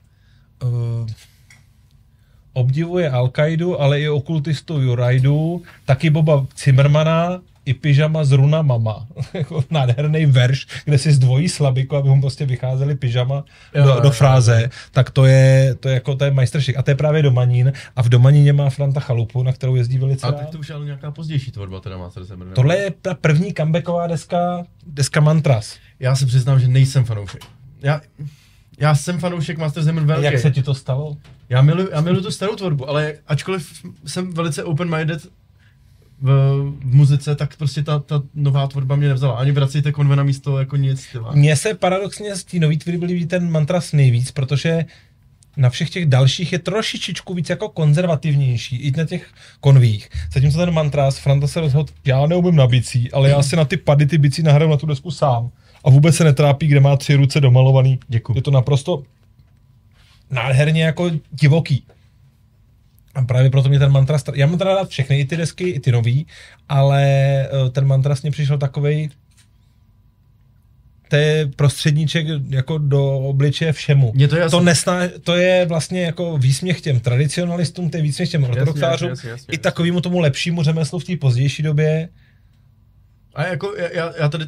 obdivuje Al-Qaidu, ale i okultistu Jurajdu, taky Boba Zimmermana, i pyžama z Runa Mama. Nádherný verš, kde si zdvojí slabiku, aby mu prostě vycházely pyžama do fráze. Tak to je majstršik. A to je právě Domanín. A v Domaníně má Franta chalupu, na kterou jezdí velice rád. A tak to už je ale nějaká pozdější tvorba, teda Masters Hammer. Tohle je ta první comebacková deska Mantras. Já se přiznám, že nejsem fanoušek. Já jsem fanoušek Masters Hammer velký. Jak se ti to stalo? Já miluji tu starou tvorbu, ale ačkoliv jsem velice open-minded v muzice, tak prostě ta nová tvorba mě nevzala. Ani Vracejte konve na místo jako nic. Mně se paradoxně z té nový tvorby líbí ten Mantras nejvíc, protože na všech těch dalších je trošičičku víc jako konzervativnější, i na těch konvích. Zatímco ten Mantras, Franta se rozhodl, já neumím na bicí, ale já si na ty pady ty bicí nahraju na tu desku sám. A vůbec se netrápí, kde má 3 ruce domalovaný. Děkuji. Je to naprosto nádherně jako divoký. A právě proto mě ten Mantras, já mám teda rád všechny, i ty desky, i ty nový, ale ten Mantras mě přišel takovej, to je prostředníček jako do obličeje všemu. To je vlastně jako výsměch těm tradicionalistům, to je výsměch těm ortodoxářům, i takovému tomu lepšímu řemeslu v té pozdější době. A jako já tady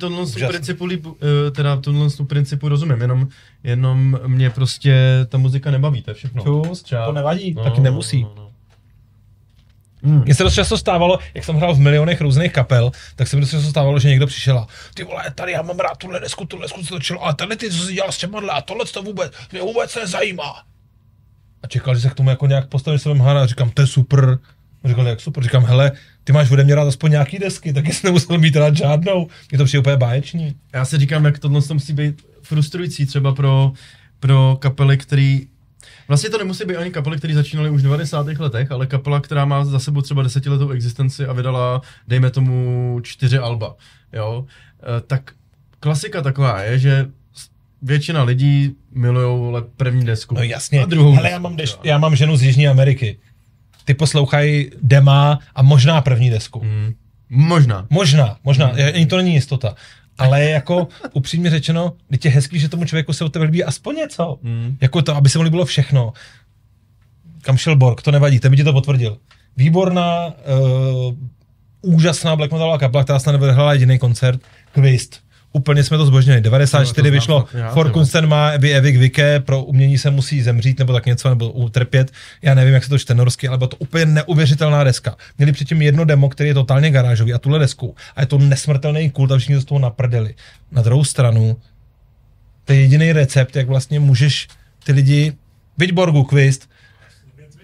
tohle principu rozumím, jenom mě prostě ta muzika nebaví, to je všechno. To nevadí, taky nemusí. Mně se dost často stávalo, jak jsem hrál v milionech různých kapel, tak se mi dost často stávalo, že někdo přišel a ty vole, tady já mám rád tuhle desku se točilo, ale tady ty, co jsi dělal s těma a tohle to mě vůbec nezajímá. A čekal, že se k tomu jako nějak postavím svým hána a říkám, to je super. A říkal, jak super, říkám, hele, ty máš ode mě rád aspoň nějaký desky, taky jsi nemusel mít rád žádnou. Je to přijde úplně báječný. Já si říkám, jak tohle musí být frustrující třeba pro kapely, který vlastně to nemusí být ani kapely, které začínaly už v 90. letech, ale kapela, která má za sebou třeba 10letou existenci a vydala, dejme tomu, 4 alba, jo. Tak klasika taková je, že většina lidí milujou první desku. No jasně, a druhou hele, já mám ženu z Jižní Ameriky. Ty poslouchají dema a možná první desku. Možná. Ani to není jistota. Ale jako upřímně řečeno, teď je hezký, že tomu člověku se od tebe líbí aspoň něco. Jako to, aby se mu líbilo všechno. Kam šel Borg, to nevadí, ten by ti to potvrdil. Výborná, úžasná black metalová kapela, která snad nevyhrála jediný koncert, Quist. Úplně jsme to zbožnili. 94 vyšlo For Kunsten má Evik Vike, pro umění se musí zemřít, nebo tak něco, nebo utrpět. Já nevím, jak se to čte norsky, ale byla to úplně neuvěřitelná deska. Měli předtím jedno demo, který je totálně garážový, a tuhle desku. A je to nesmrtelný kult a všichni z toho naprdeli. Na druhou stranu, to je jediný recept, jak vlastně můžeš ty lidi, viď Borgu, Quist,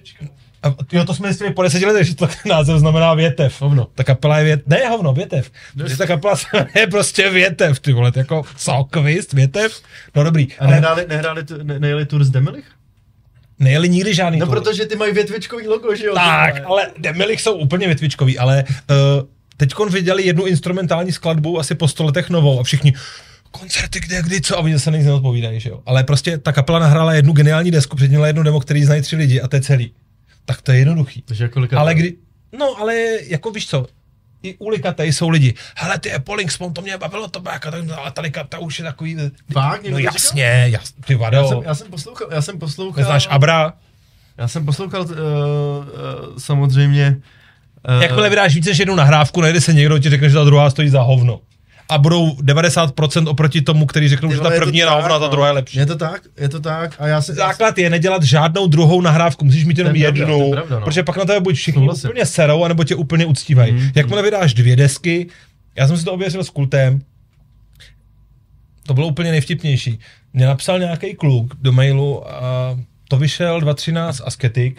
Jo, to jsme zjistili po 10 letech, že to název znamená větev. Hovno. Ta kapela je ne hovno, větev. Že ta kapela je prostě větev, ty vole, jako Salkvist, větev. No dobrý. A nejeli tour z Demilich? Nejeli nikdy žádný No tour. protože ty mají větvičkový logo, že jo? Tak, ale Demilich jsou úplně větvičkový, ale teďkon viděli jednu instrumentální skladbu asi po 100 letech novou a všichni koncerty kdy, co? A oni se nic neodpovídají, že jo. Ale prostě ta kapela nahrála jednu geniální desku, předměla jednu demo, který znají 3 lidi a to je celý. Tak to je jednoduchý. Takže kolika ale ale jako víš co, i u Likatej jsou lidi, hele ty Apple Spon, to mě bavilo to báka, ale ta Likata už je takový, fakt, no jasně, ty vado. Já jsem poslouchal. Neznáš Abra? Já jsem poslouchal samozřejmě. Jakmile vydáš více než jednu nahrávku, najde se někdo, ti řekne, že ta druhá stojí za hovno. A budou 90% oproti tomu, který řeknou, že ta první je na hovno a ta druhá je lepší. Je to tak. A Základ je nedělat žádnou druhou nahrávku, musíš mít jenom jednu, pravda, no. protože pak na tebe buď všichni úplně serou, anebo tě úplně uctívají. Jakmile vydáš 2 desky, já jsem si to ověřil s Kultem, to bylo úplně nejvtipnější. Mě napsal nějaký kluk do mailu a to vyšel 2013 Asketik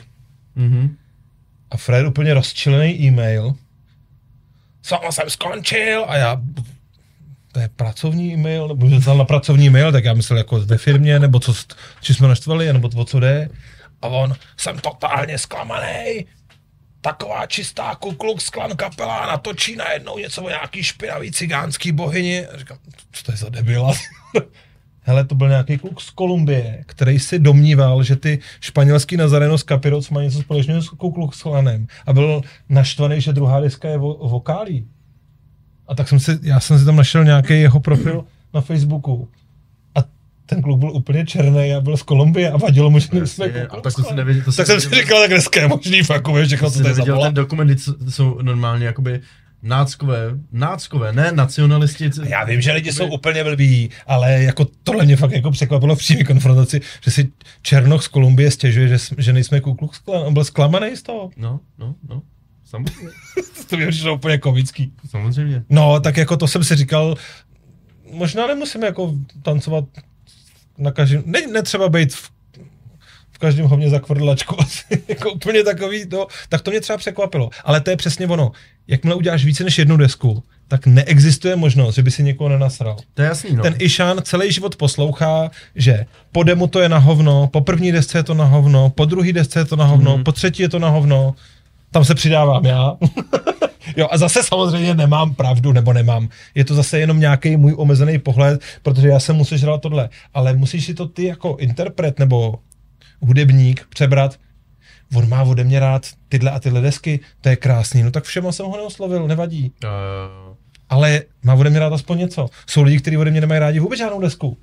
a Fred úplně rozčilený e-mail. Sama jsem skončil a já... To je pracovní e-mail, nebo že na pracovní e-mail, tak já myslel jako ve firmě, nebo či jsme naštvali, nebo o co jde. A on, jsem totálně zklamanej, taková čistá Ku Klux Klan kapela natočí najednou něco o nějaký špinavý cigánský bohyni. A říkám, co to je za debila? Hele, to byl nějaký kluk z Kolumbie, který si domníval, že ty španělský Nazareno z Capiroc mají něco společného s Ku Klux Klanem. A byl naštvaný, že druhá deska je vokálí. A tak já jsem si tam našel nějaký jeho profil na Facebooku. A ten kluk byl úplně černý a byl z Kolumbie a vadilo mu, že nejsme Ku Klux Klan. Tak jsem si říkal, tak dneska je možný fakové, všechno to tady zavolá. Ten dokument jsou normálně jakoby náckové, ne nacionalisti. Já vím, že lidi jsou úplně blbí, ale jako tohle mě fakt jako překvapilo v přímé konfrontaci, že si Černoch z Kolumbie stěžuje, že nejsme Ku Klux Klan. On byl zklamaný z toho. No. Samozřejmě. To mě přišlo úplně komický. Samozřejmě. No, tak jako to jsem si říkal, možná nemusíme jako tancovat na každém, netřeba být v každém hovně za kvrdlačku, jako úplně takový, tak to mě třeba překvapilo. Ale to je přesně ono. Jakmile uděláš více než jednu desku, tak neexistuje možnost, že by si někoho nenasral. To je jasný, no. Ten Išan celý život poslouchá, že po demu to je na hovno, po první desce je to na hovno, po druhý desce je to na hovno, po třetí je to na hovno. Tam se přidávám já. Jo, a zase samozřejmě nemám pravdu, nebo nemám. Je to zase jenom nějaký můj omezený pohled, protože já jsem musel dělat tohle. Ale musíš si to ty jako interpret nebo hudebník přebrat. On má ode mě rád tyhle a tyhle desky, to je krásný. No tak všema jsem ho neoslovil, nevadí. Ale má ode mě rád aspoň něco. Jsou lidi, kteří ode mě nemají rádi vůbec žádnou desku.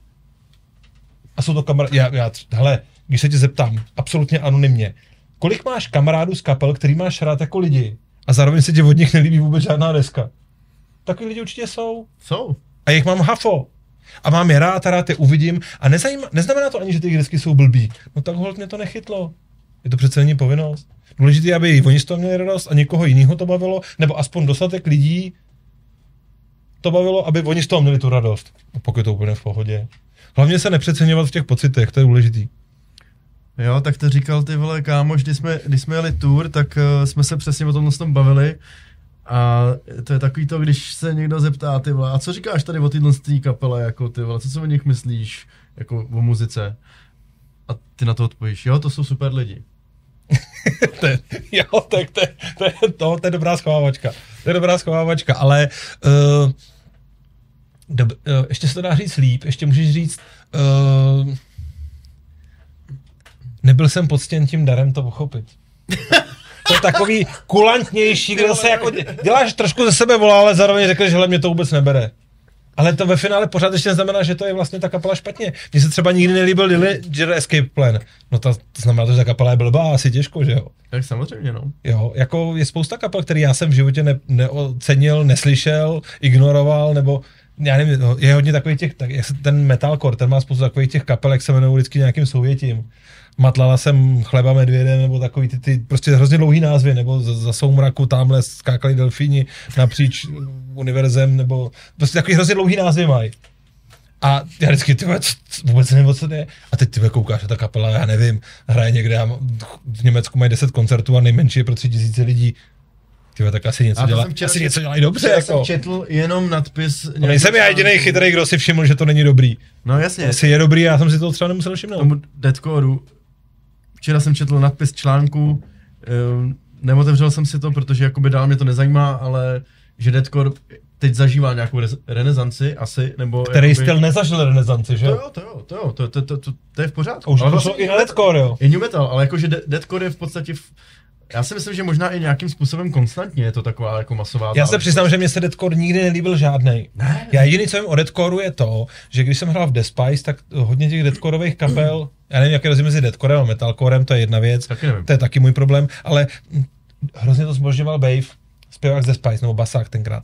A jsou to kamarádi. Hele, když se tě zeptám, absolutně anonymně, kolik máš kamarádů z kapel, který máš rád jako lidi a zároveň se tě od nich nelíbí vůbec žádná deska? Takový lidi určitě jsou. A jich mám hafo. A mám je rád je uvidím a neznamená to ani, že ty desky jsou blbý. No tak holt mě to nechytlo. Je to přece není povinnost. Důležité, aby oni z toho měli radost a někoho jiného to bavilo, nebo aspoň dostatek lidí to bavilo, aby oni z toho měli tu radost. A pokud je to úplně v pohodě. Hlavně se nepřeceňovat v těch pocitech, to je důležitý. Jo, tak to říkal ty vole kámoš, když jsme jeli tour, tak jsme se přesně o tom bavili a to je takový to, když se někdo zeptá ty vole, a co říkáš tady o téhle kapele, jako ty vole, co si o nich myslíš, jako o muzice? A ty na to odpovíš, jo, to jsou super lidi. To je dobrá schovávačka. To je dobrá schovávačka, ale ještě se to dá říct líp, ještě můžeš říct nebyl jsem poctěn tím darem to pochopit. To je takový kulantnější, kde se jako děláš trošku ze sebe volá, ale zároveň řekneš, že hele, mě to vůbec nebere. Ale to ve finále pořád ještě znamená, že to je vlastně ta kapela špatně. Mně se třeba nikdy nelíbil Dillinger Escape Plan. No to znamená, že ta kapela je blbá, asi těžko, že jo? Tak samozřejmě, no. Jo, jako je spousta kapel, který já jsem v životě neocenil, neslyšel, ignoroval, nebo já nevím, je hodně takových těch, tak ten metalcore, ten má spoustu takových těch kapel, jak se jmenují vždycky nějakým souvětím. Matlala jsem chleba medvědem, nebo takový ty prostě hrozně dlouhý názvy, nebo za soumraku tamhle skákali delfíni napříč univerzem, nebo prostě takový hrozně dlouhý názvy mají. A já vždycky, ty vůbec nevím, o co jde. A teď ty koukáš, že ta kapela, já nevím, hraje někde, v Německu mají 10 koncertů a nejmenší je pro 3000 lidí. Tyhle, tak asi něco dělají dobře. Já jako. jsem četl jenom nadpis. Nejsem já jedinej chytrý, kdo si všiml, že to není dobrý. No jasně. Asi je dobrý, já jsem si to třeba nemusel všimnout. Tomu deathcoreu. Včera jsem četl nadpis článku, neotevřel jsem si to, protože jakoby dál mě to nezajímá, ale že deathcore teď zažívá nějakou renesanci asi, nebo... Který jakoby... styl nezažil renesanci, že? To je v pořádku. A už to šlo i na deathcore, jo? Je new metal, ale jakože deathcore je v podstatě... Já si myslím, že možná i nějakým způsobem konstantně je to taková jako masová... Já se přiznám, že mě se deathcore nikdy nelíbil žádnej. Ne. Já jediný, co vím o deathcoreu je to, že když jsem hrál v Despice, tak hodně těch deathcoreových kapel, já nevím, jaký rozdíl mezi deathcorem a metalcorem, to je jedna věc, to je taky můj problém, ale hrozně to zbožňoval Bave, zpěvák z Despice, nebo basák tenkrát.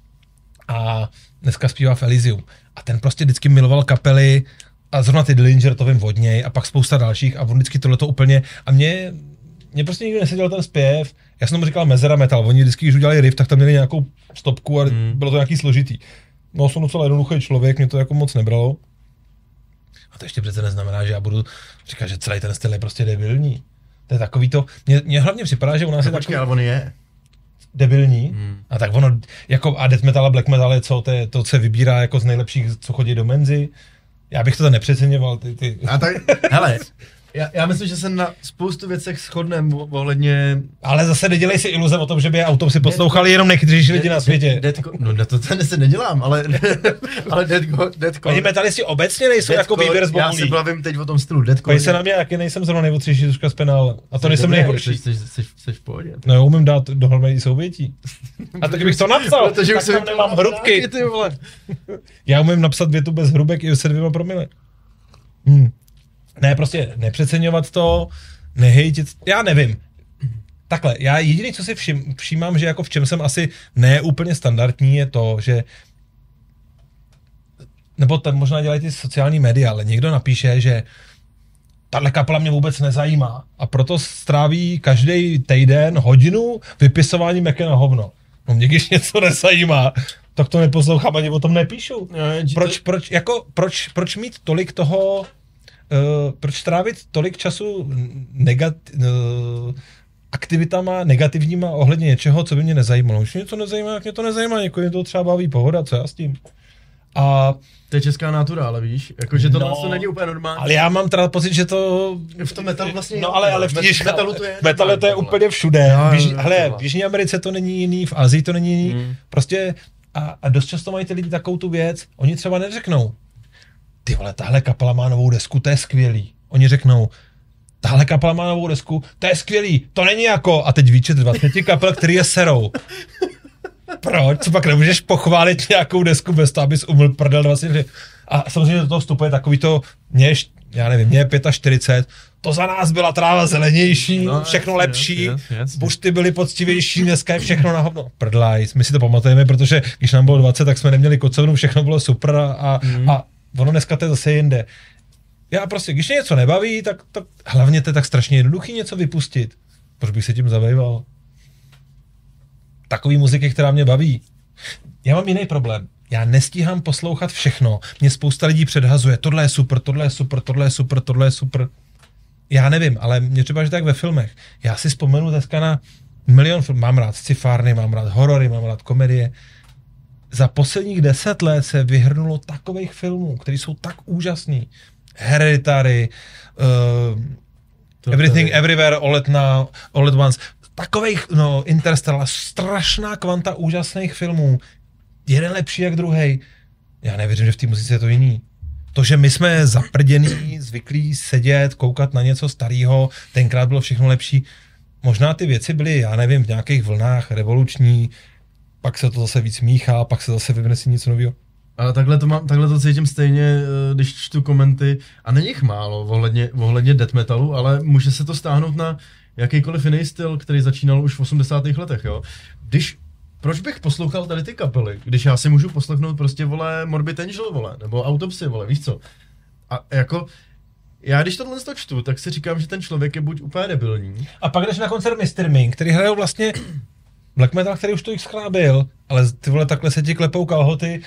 A dneska zpívá v Elysium. A ten prostě vždycky miloval kapely a zrovna ty Dillinger, to vím od něj, a pak spousta dalších a on vždycky tohleto úplně, a mě prostě nikdy neseděl ten zpěv, já jsem tomu říkal mezera metal, oni vždycky, když udělali riff, tak tam měli nějakou stopku a bylo to nějaký složitý. No, jsem docela jednoduchý člověk, mě to jako moc nebralo. A to ještě přece neznamená, že já budu říkat, že celý ten styl je prostě debilní. To je takový to, mně hlavně připadá, že u nás je takový... ale on je. Debilní. A tak ono, jako a death metal a black metal je co, to se vybírá jako z nejlepších, co chodí do menzy. Já bych to nepřeceňoval, ty. A tak, hele, já myslím, že se na spoustu věcech shodneme ohledně... Ale zase nedělej si iluze o tom, že by autom si poslouchali jenom nejchytřejší lidi na světě. No to se nedělám, ale deathcore... Oni metalisti obecně nejsou jako výběr z bobulí. Já se bavím teď o tom stylu deathcore. Pojď se na mě, jaký nejsem zrovna nejotřejší tuška z penále. A to nejsem nejhorší. Jsi v pohodě. No já umím dát dohromady souvětí. A tak bych to napsal, protože tak tam nemám hrubky. Já umím napsat větu bez hrubek i se 2 promile. Ne, prostě nepřeceňovat to, nehejtit, já nevím. Takhle, já jediný, co si všímám, že jako v čem jsem asi ne úplně standardní, je to, že nebo tam možná dělají ty sociální média, ale někdo napíše, že tahle kapela mě vůbec nezajímá a proto stráví každý týden hodinu vypisování meky na hovno. No mě když něco nezajímá, tak to neposlouchám, ani o tom nepíšu. Proč mít tolik toho, proč trávit tolik času aktivitama negativníma ohledně něčeho, co by mě nezajímalo. Když mě to nezajímá, jak mě to nezajímá, někoho to třeba baví, pohoda, co já s tím. A to je česká natura, ale víš, jakože to vlastně není úplně normální. Ale já mám teda pocit, že to... V tom metalu vlastně... No ale v metalu to je úplně všude. V Jižní Americe to není jiný, v Asii to není jiný. Prostě a dost často mají ty lidi takovou tu věc, oni třeba neřeknou, ty vole, tahle kapela má novou desku, to je skvělý. Oni řeknou, tahle kapela má novou desku, to je skvělý, to není jako... A teď výčet 20 kapel, který je serou. Proč? Co pak nemůžeš pochválit nějakou desku bez toho, abys umyl prdel 20? A samozřejmě do toho vstupuje takový to, mě je 45, to za nás byla tráva zelenější, no, všechno lepší, bušty byly poctivější, dneska je všechno na hovno. Prdlajs, my si to pamatujeme, protože když nám bylo 20, tak jsme neměli kocovnu, všechno bylo super a ono dneska to je zase jinde. Já prostě, když mě něco nebaví, tak hlavně to je tak strašně jednoduchý něco vypustit. Proč bych se tím zabýval? Takový muziky, která mě baví. Já mám jiný problém. Já nestíhám poslouchat všechno. Mě spousta lidí předhazuje. Tohle je super, tohle je super, tohle je super, tohle je super. Já nevím, ale mě třeba, že tak ve filmech. Já si vzpomenu dneska na milion filmů. Mám rád sci-fárny, mám rád horory, mám rád komedie. Za posledních 10 let se vyhrnulo takových filmů, které jsou tak úžasný. Hereditary, Everything, Everywhere, All at Once. Takových, Interstellar, strašná kvanta úžasných filmů. Jeden lepší jak druhej. Já nevěřím, že v té muzice je to jiný. To, že my jsme zaprděný, zvyklí sedět, koukat na něco starého, tenkrát bylo všechno lepší. Možná ty věci byly, já nevím, v nějakých vlnách revoluční, pak se to zase víc míchá, pak se zase vyvnesí něco nového. Ale takhle to cítím stejně, když čtu komenty, a není jich málo ohledně death metalu, ale může se to stáhnout na jakýkoliv jiný styl, který začínal už v 80. letech, jo. Proč bych poslouchal tady ty kapely, když já si můžu poslechnout prostě, vole, Morbid Angel, vole, nebo Autopsy, vole, víš co? A jako, já když tohle čtu, tak si říkám, že ten člověk je buď úplně debilní. A pak jdeš na koncert Mr. Ming, který hrajou vlastně black metal, který už to jich schrábil, ale ty vole, takhle se ti klepou kalhoty,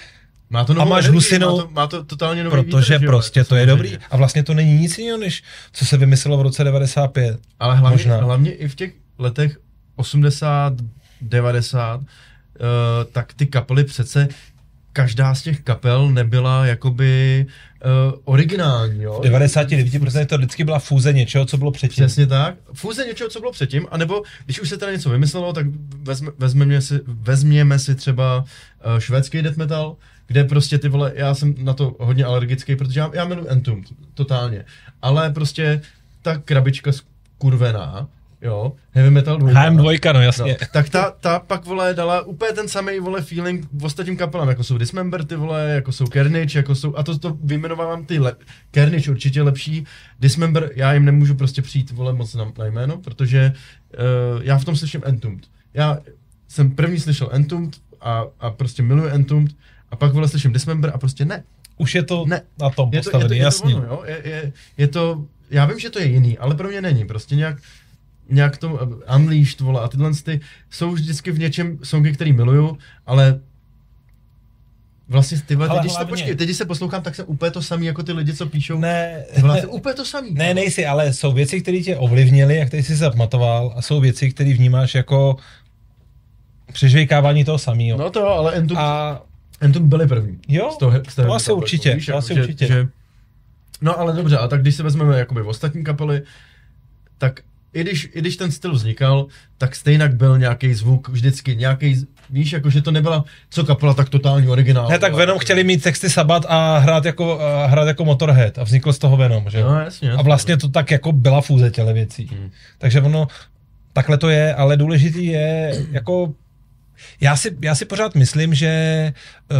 Má to novou a máš energii, hlusinou, má to totálně nový protože vítr, prostě to je dobrý. A vlastně to není nic jiného, než co se vymyslelo v roce 95. Ale hlavně i v těch letech 80, 90, tak ty kapely přece, každá z těch kapel nebyla jakoby originální, jo? V 99% to vždycky byla fúze něčeho, co bylo předtím. Přesně tak. Fúze něčeho, co bylo předtím, anebo když už se teda něco vymyslelo, tak vezměme si třeba švédský death metal, kde prostě ty vole, já jsem na to hodně alergický, protože já miluji Entombed, totálně. Ale prostě ta krabička skurvená, jo, Heavy Metal 2. HM2, no jasně. No, tak ta pak, vole, dala úplně ten samý, vole, feeling v ostatním kapelám, jako jsou Dismember, ty vole, jako jsou Carnage, jako jsou, a to vyjmenovávám Carnage určitě lepší, Dismember, já jim nemůžu prostě přijít, vole, moc na jméno, protože já v tom slyším Entombed. Já jsem první slyšel Entombed a prostě miluji Entombed, a pak, vole, slyším Dismember a prostě ne. Už je to ne. Na tom postavený, jasně. Je to ono, jo? Je to, já vím, že to je jiný, ale pro mě není, prostě nějak to Unleashed, vole, a tyhle jsou vždycky v něčem songy, který miluju, ale vlastně teď, když se poslouchám, tak jsem úplně to samý, jako ty lidi, co píšou. Ne, vlastně úplně to samý. Ne, nejsi, ale jsou věci, které tě ovlivnily, a které jsi zapamatoval, a jsou věci, které vnímáš jako přežvejkávání toho samého. No to jo, ale Entombed byli první. Jo, to asi určitě, víš, určitě. No ale dobře, a tak když se vezmeme jakoby v ostatní kapely, tak i když ten styl vznikal, tak stejnak byl nějaký zvuk, vždycky nějaký, víš, jako že to nebyla co kapela tak totální originál. Ne, tak Venom chtěli mít texty Sabbath a hrát jako Motorhead a vznikl z toho Venom, že? No, jasně. A vlastně to tak jako byla fúze těle věcí. Takže ono, takhle to je, ale důležitý je, jako, já si pořád myslím, že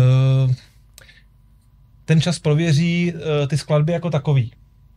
ten čas prověří ty skladby jako takový.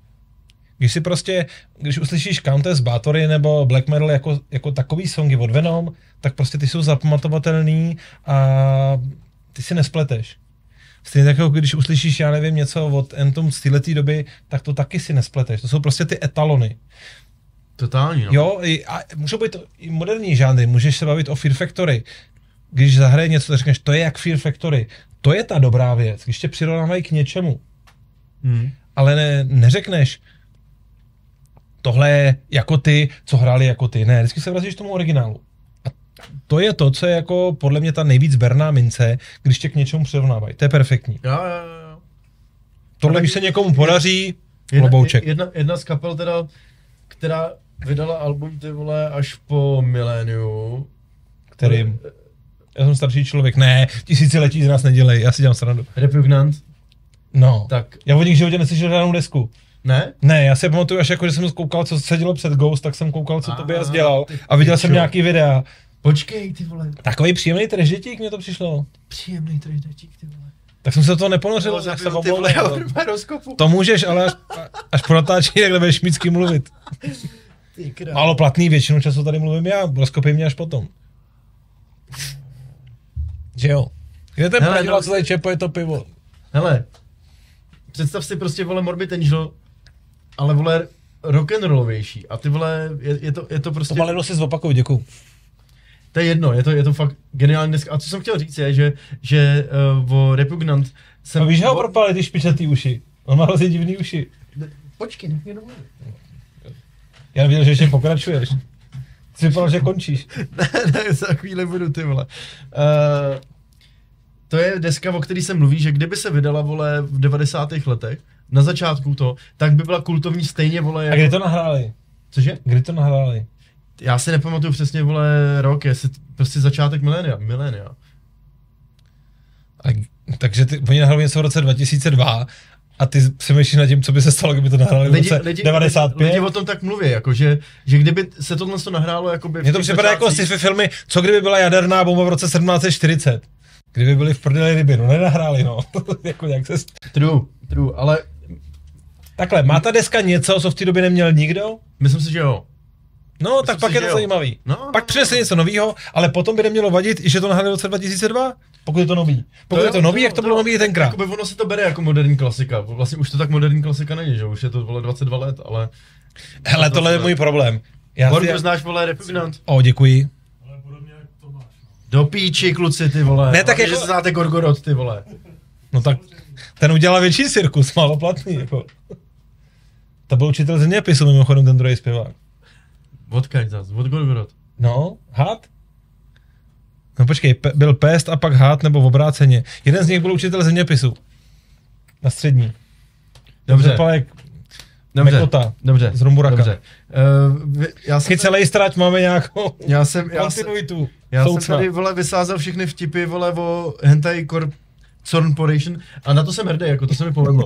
Když uslyšíš Countess, Bathory nebo Black Metal jako takový songy od Venom, tak prostě ty jsou zapamatovatelný a ty si nespleteš. Stejně tak, jako když uslyšíš, já nevím, něco od Entombed z této doby, tak to taky si nespleteš. To jsou prostě ty etalony. Totální, no. Jo, a můžou být i moderní žánry, můžeš se bavit o Fear Factory. Když zahraje něco, tak řekneš, to je jak Fear Factory. To je ta dobrá věc, když tě přirovnávají k něčemu. Ale neřekneš, tohle je jako ty, co hráli jako ty. Ne, vždycky se vracíš k tomu originálu. A to je to, co je jako podle mě ta nejvíc berná mince, když tě k něčemu přirovnávají. To je perfektní. Jo. Tohle, když se někomu podaří, klobouček. Jedna z kapel teda, která vydala album, ty vole, až po miléniu. Kterým? Já jsem starší člověk. Ne, tisíciletí z nás nedělej, já si dělám srandu. Repugnant. No, tak. Já od nich životě neslyšel žádnou desku. Ne? Ne, já si pamatuju, až jako, že jsem koukal, co se dělo před Ghost, tak jsem koukal, co Tobias dělal a viděl jsem nějaký videa. Počkej, ty vole. Takový příjemný trešdětík mě to přišlo. Příjemný trešdětík, ty vole. Tak jsem se do toho neponořil, jak se omlouvám. To můžeš, ale až po natáčení takhle budeš mít s kým mluvit. Málo platný, většinu času tady mluvím já, rozkopej mě až potom. Že jo? Kde ten prdila, co tady čepuje to pivo? Hele, představ si prostě, vole, Morbid Angel, ale, vole, rock'n'rollovější. A ty, vole, je to prostě... To maleno si zopakuju, děkuju. To je jedno, je to fakt geniální deska. A co jsem chtěl říct je, že o Repugnant jsem... A víš, že ho propali ty špičatý uši? On má hrozně divný uši. Počkej, nech mě domluvit. Já nevěděl, že ještě pokračuješ. Jsi vypadal, že končíš. ne, za chvíli budu, ty vole. To je deska, o který se mluví, že kdyby se vydala, vole, v 90. letech, na začátku tak by byla kultovní stejně, vole, jako... A kdy to nahráli? Cože? Kdy to nahráli? Já si nepamatuju přesně, vole, rok, jestli prostě začátek milénia. Takže oni nahrali něco v roce 2002 a ty přemýšlíš nad tím, co by se stalo, kdyby to nahrali v roce 95? Lidi o tom tak mluví, jako, že kdyby se tohle nahrálo, jakoby... Mně to připadá jako sci-fi filmy, co kdyby byla jaderná bomba v roce 1740? Kdyby byli v prdeli ryby, no nenahráli, no. Jako nějak se... True, ale... Takhle, má ta deska něco, co v té době neměl nikdo? Myslím si, že jo. No, tak pak je to zajímavý. Pak přinese něco novýho, ale potom by nemělo vadit, že to nahráli v roce 2002, pokud je to nový. Pokud je to nový, jak to bylo nový i tenkrát. Jakoby ono se to bere jako moderní klasika. Vlastně už to tak moderní klasika není, že už je to, vole, 22 let, ale... Hele, tohle je můj problém. Borger, znáš, vole, Repugnant? Děkuji. Do píči, kluci, ty vole. Ne, tak jako... že znáte Gorgoroth, ty vole. No tak ten udělal větší cirkus, maloplatný, jako. To byl učitel zeměpisu, mimochodem ten druhý zpěvák. Odkaď zas, od Gorgorod. No, Hád? No počkej, byl Pest a pak Hád, nebo v obráceně. Jeden z nich byl učitel zeměpisu. Na střední. Dobře. Mekota. Dobře. Z Rumburaka. Dobře. Celý strať máme nějakou kontinuitu. Já jsem tady, vole, vysázel všechny vtipy, vole, o hentai corporation a na to jsem hrdý, jako to se mi povedlo.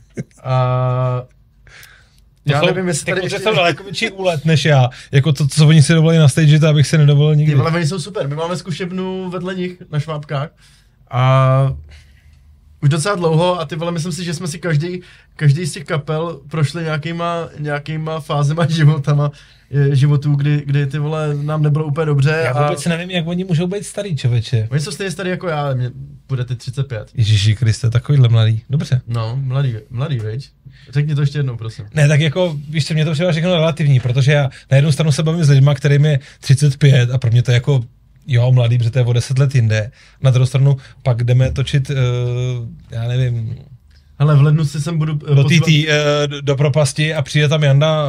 Já nevím, jestli tady ještě... jsem daleko větší úlet než já. Jako to, co oni si dovolili na stage, to abych si nedovolil nikdy. Ty vole, oni jsou super. My máme zkušebnu vedle nich na Švábkách a už docela dlouho a ty vole, myslím si, že jsme si každý z těch kapel prošli nějakýma fázema životů, kdy ty vole nám nebylo úplně dobře. Já vůbec nevím, jak oni můžou být starý, člověče. Oni jsou stejně starý jako já, ale mě bude ty 35. Ježiši Kriste, takovýhle mladý. Dobře. No, mladý, veď. Řekni to ještě jednou, prosím. Ne, tak jako, víš co, mě to připadá všechno relativní, protože já na jednu stranu se bavím s lidma, kterým je 35 a pro mě to je jako, jo, mladý, protože to je o 10 let jinde. Na druhou stranu pak jdeme točit, já nevím... Ale v lednu si sem budu... do propasti a přijde tam Janda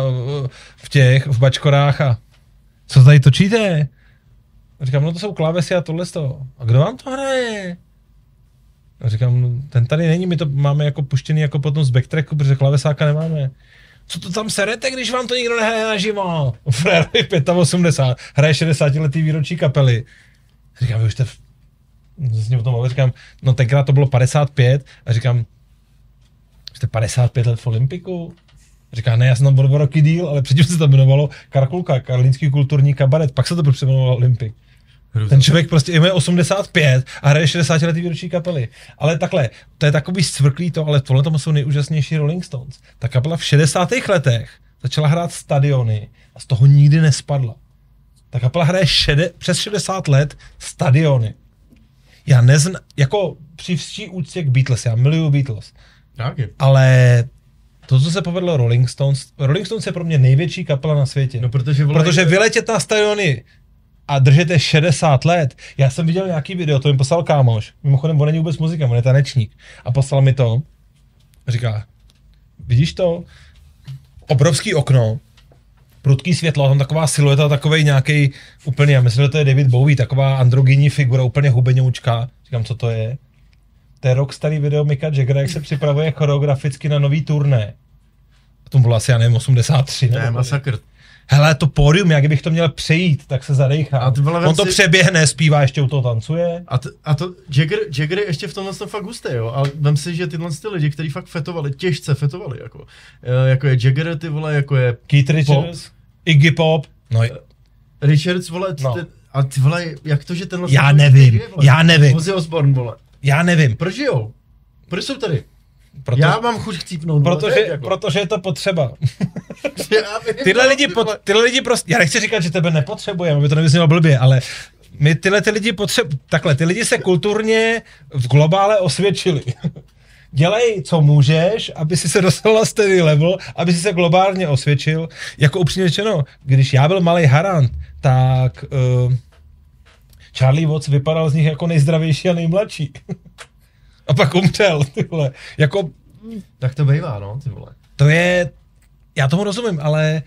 v bačkorách a co tady točíte? A říkám, no to jsou klávesy a tohle z toho. A kdo vám to hraje? A říkám, no, ten tady není, my to máme jako puštěný jako potom z backtracku, protože klavesáka nemáme. Co to tam serete, když vám to nikdo nehraje naživo? Frérovi 85, hraje 60letý výročí kapely. Říkám, vy už jste s ním o tom mluvil, říkám, no tenkrát to bylo 55 a říkám, jste 55 let v Olympiku? Říká, ne, já jsem tam byl 2 roky díl, ale předtím se to jmenovalo Karkulka, Karlínský kulturní kabaret, pak se to přejmenovalo Olympik. Ten člověk prostě je 85 a hraje 60 letý výročí kapely. Ale takhle, to je takový scvrklý to, ale tohle tomu jsou nejúžasnější Rolling Stones. Ta kapela v 60. letech začala hrát stadiony a z toho nikdy nespadla. Ta kapela hraje přes 60 let stadiony. Já neznám, jako při vší úctě k Beatles, já miluju Beatles. Okay. Ale to, co se povedlo Rolling Stones je pro mě největší kapela na světě. No, protože vyletět na stadiony a držete 60 let. Já jsem viděl nějaký video, to mi poslal kámoš. Mimochodem, on není vůbec muzika, on je tanečník. A poslal mi to. Říká, vidíš to? Obrovský okno, prudký světlo, tam taková silueta, takovej nějaký úplně, já myslím, že to je David Bowie, taková androgynní figura, úplně hubeňoučká. Říkám, co to je? To je rok starý video Micka Jaggera, jak se připravuje choreograficky na nový turné. A tomu bylo asi, já nevím, 83. To je masakr. Hele, to pódium, jak bych to měl přejít, tak se zadejchá. On to přeběhne, zpívá, ještě u toho tancuje. A to Jagger je ještě v tomhle fakt hustý, jo. A vem si, že tyhle lidi, kteří fakt fetovali, těžce fetovali, jako je Jagger, ty vole, jako je Keith Richards, Iggy Pop, no Richards, vole, a ty vole, jak to, že tenhle... Já nevím. Ozzy Osbourne, vole. Já nevím. Proč žijou? Proč jsou tady? Já mám chuť chcípnout. Protože je to potřeba. Tyhle lidi prostě, já nechci říkat, že tebe nepotřebujeme, aby to nevyznělo blbě, ale my ty lidi takhle, ty lidi se kulturně v globále osvědčili. Dělej, co můžeš, aby si se dostal na stejný level, aby si se globálně osvědčil. Jako upřímně řečeno, když já byl malej harant, tak Charlie Watts vypadal z nich jako nejzdravější a nejmladší. A pak umřel, ty vole. Jako... Tak to bývá, no, ty vole. To je... Já tomu rozumím, ale...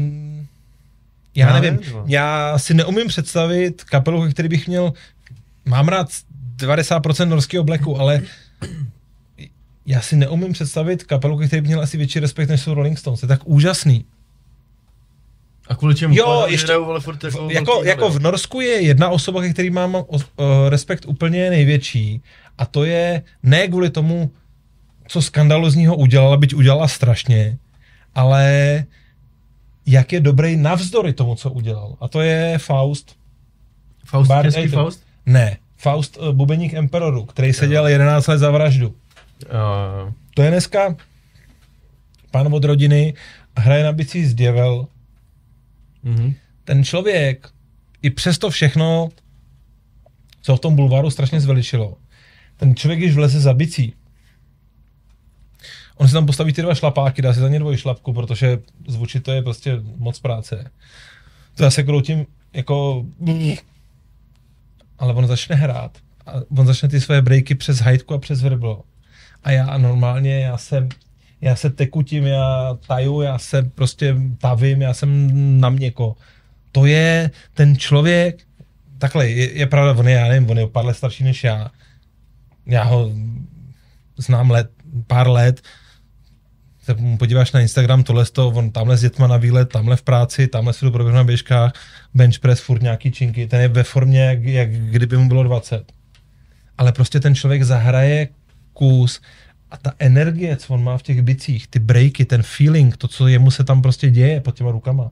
já nevím. Já si neumím představit kapelu, který bych měl... Mám rád 90% norského blacku, ale... Já si neumím představit kapelu, který by měl asi větší respekt, než jsou Rolling Stones. Je tak úžasný. A kvůli čemu? Jo, ještě, jako v Norsku je jedna osoba, který mám respekt úplně největší. A to je ne kvůli tomu, co skandalozního udělala, byť udělala strašně, ale jak je dobrý navzdory tomu, co udělal. A to je Faust. Český Faust? Ne, Faust, bubeník Emperoru, který seděl 11 let za vraždu. To je dneska pán od rodiny, hraje na bicí z Děvel. Mm-hmm. Ten člověk, i přesto všechno, co v tom bulváru strašně zveličilo, ten člověk, když vleze za bicí, on si tam postaví ty 2 šlapáky, dá si za ně 2 šlapku, protože zvučit to je prostě moc práce. To já se kroutím jako... Ale on začne hrát. A on začne ty své breaky přes hajtku a přes verblo. a já normálně, já se tekutím, já taju, já se prostě tavím, já jsem na měko. To je ten člověk, takhle, je pravda, on je o pár let starší než já. Já ho znám pár let, se podíváš na Instagram, on tamhle s dětma na výlet, tamhle v práci, tamhle si dobře na běžkách, bench press, furt nějaký činky, ten je ve formě, jak kdyby mu bylo 20. Ale prostě ten člověk zahraje kus a ta energie, co on má v těch bicích, ty breaky, ten feeling, to, co jemu se tam prostě děje pod těma rukama,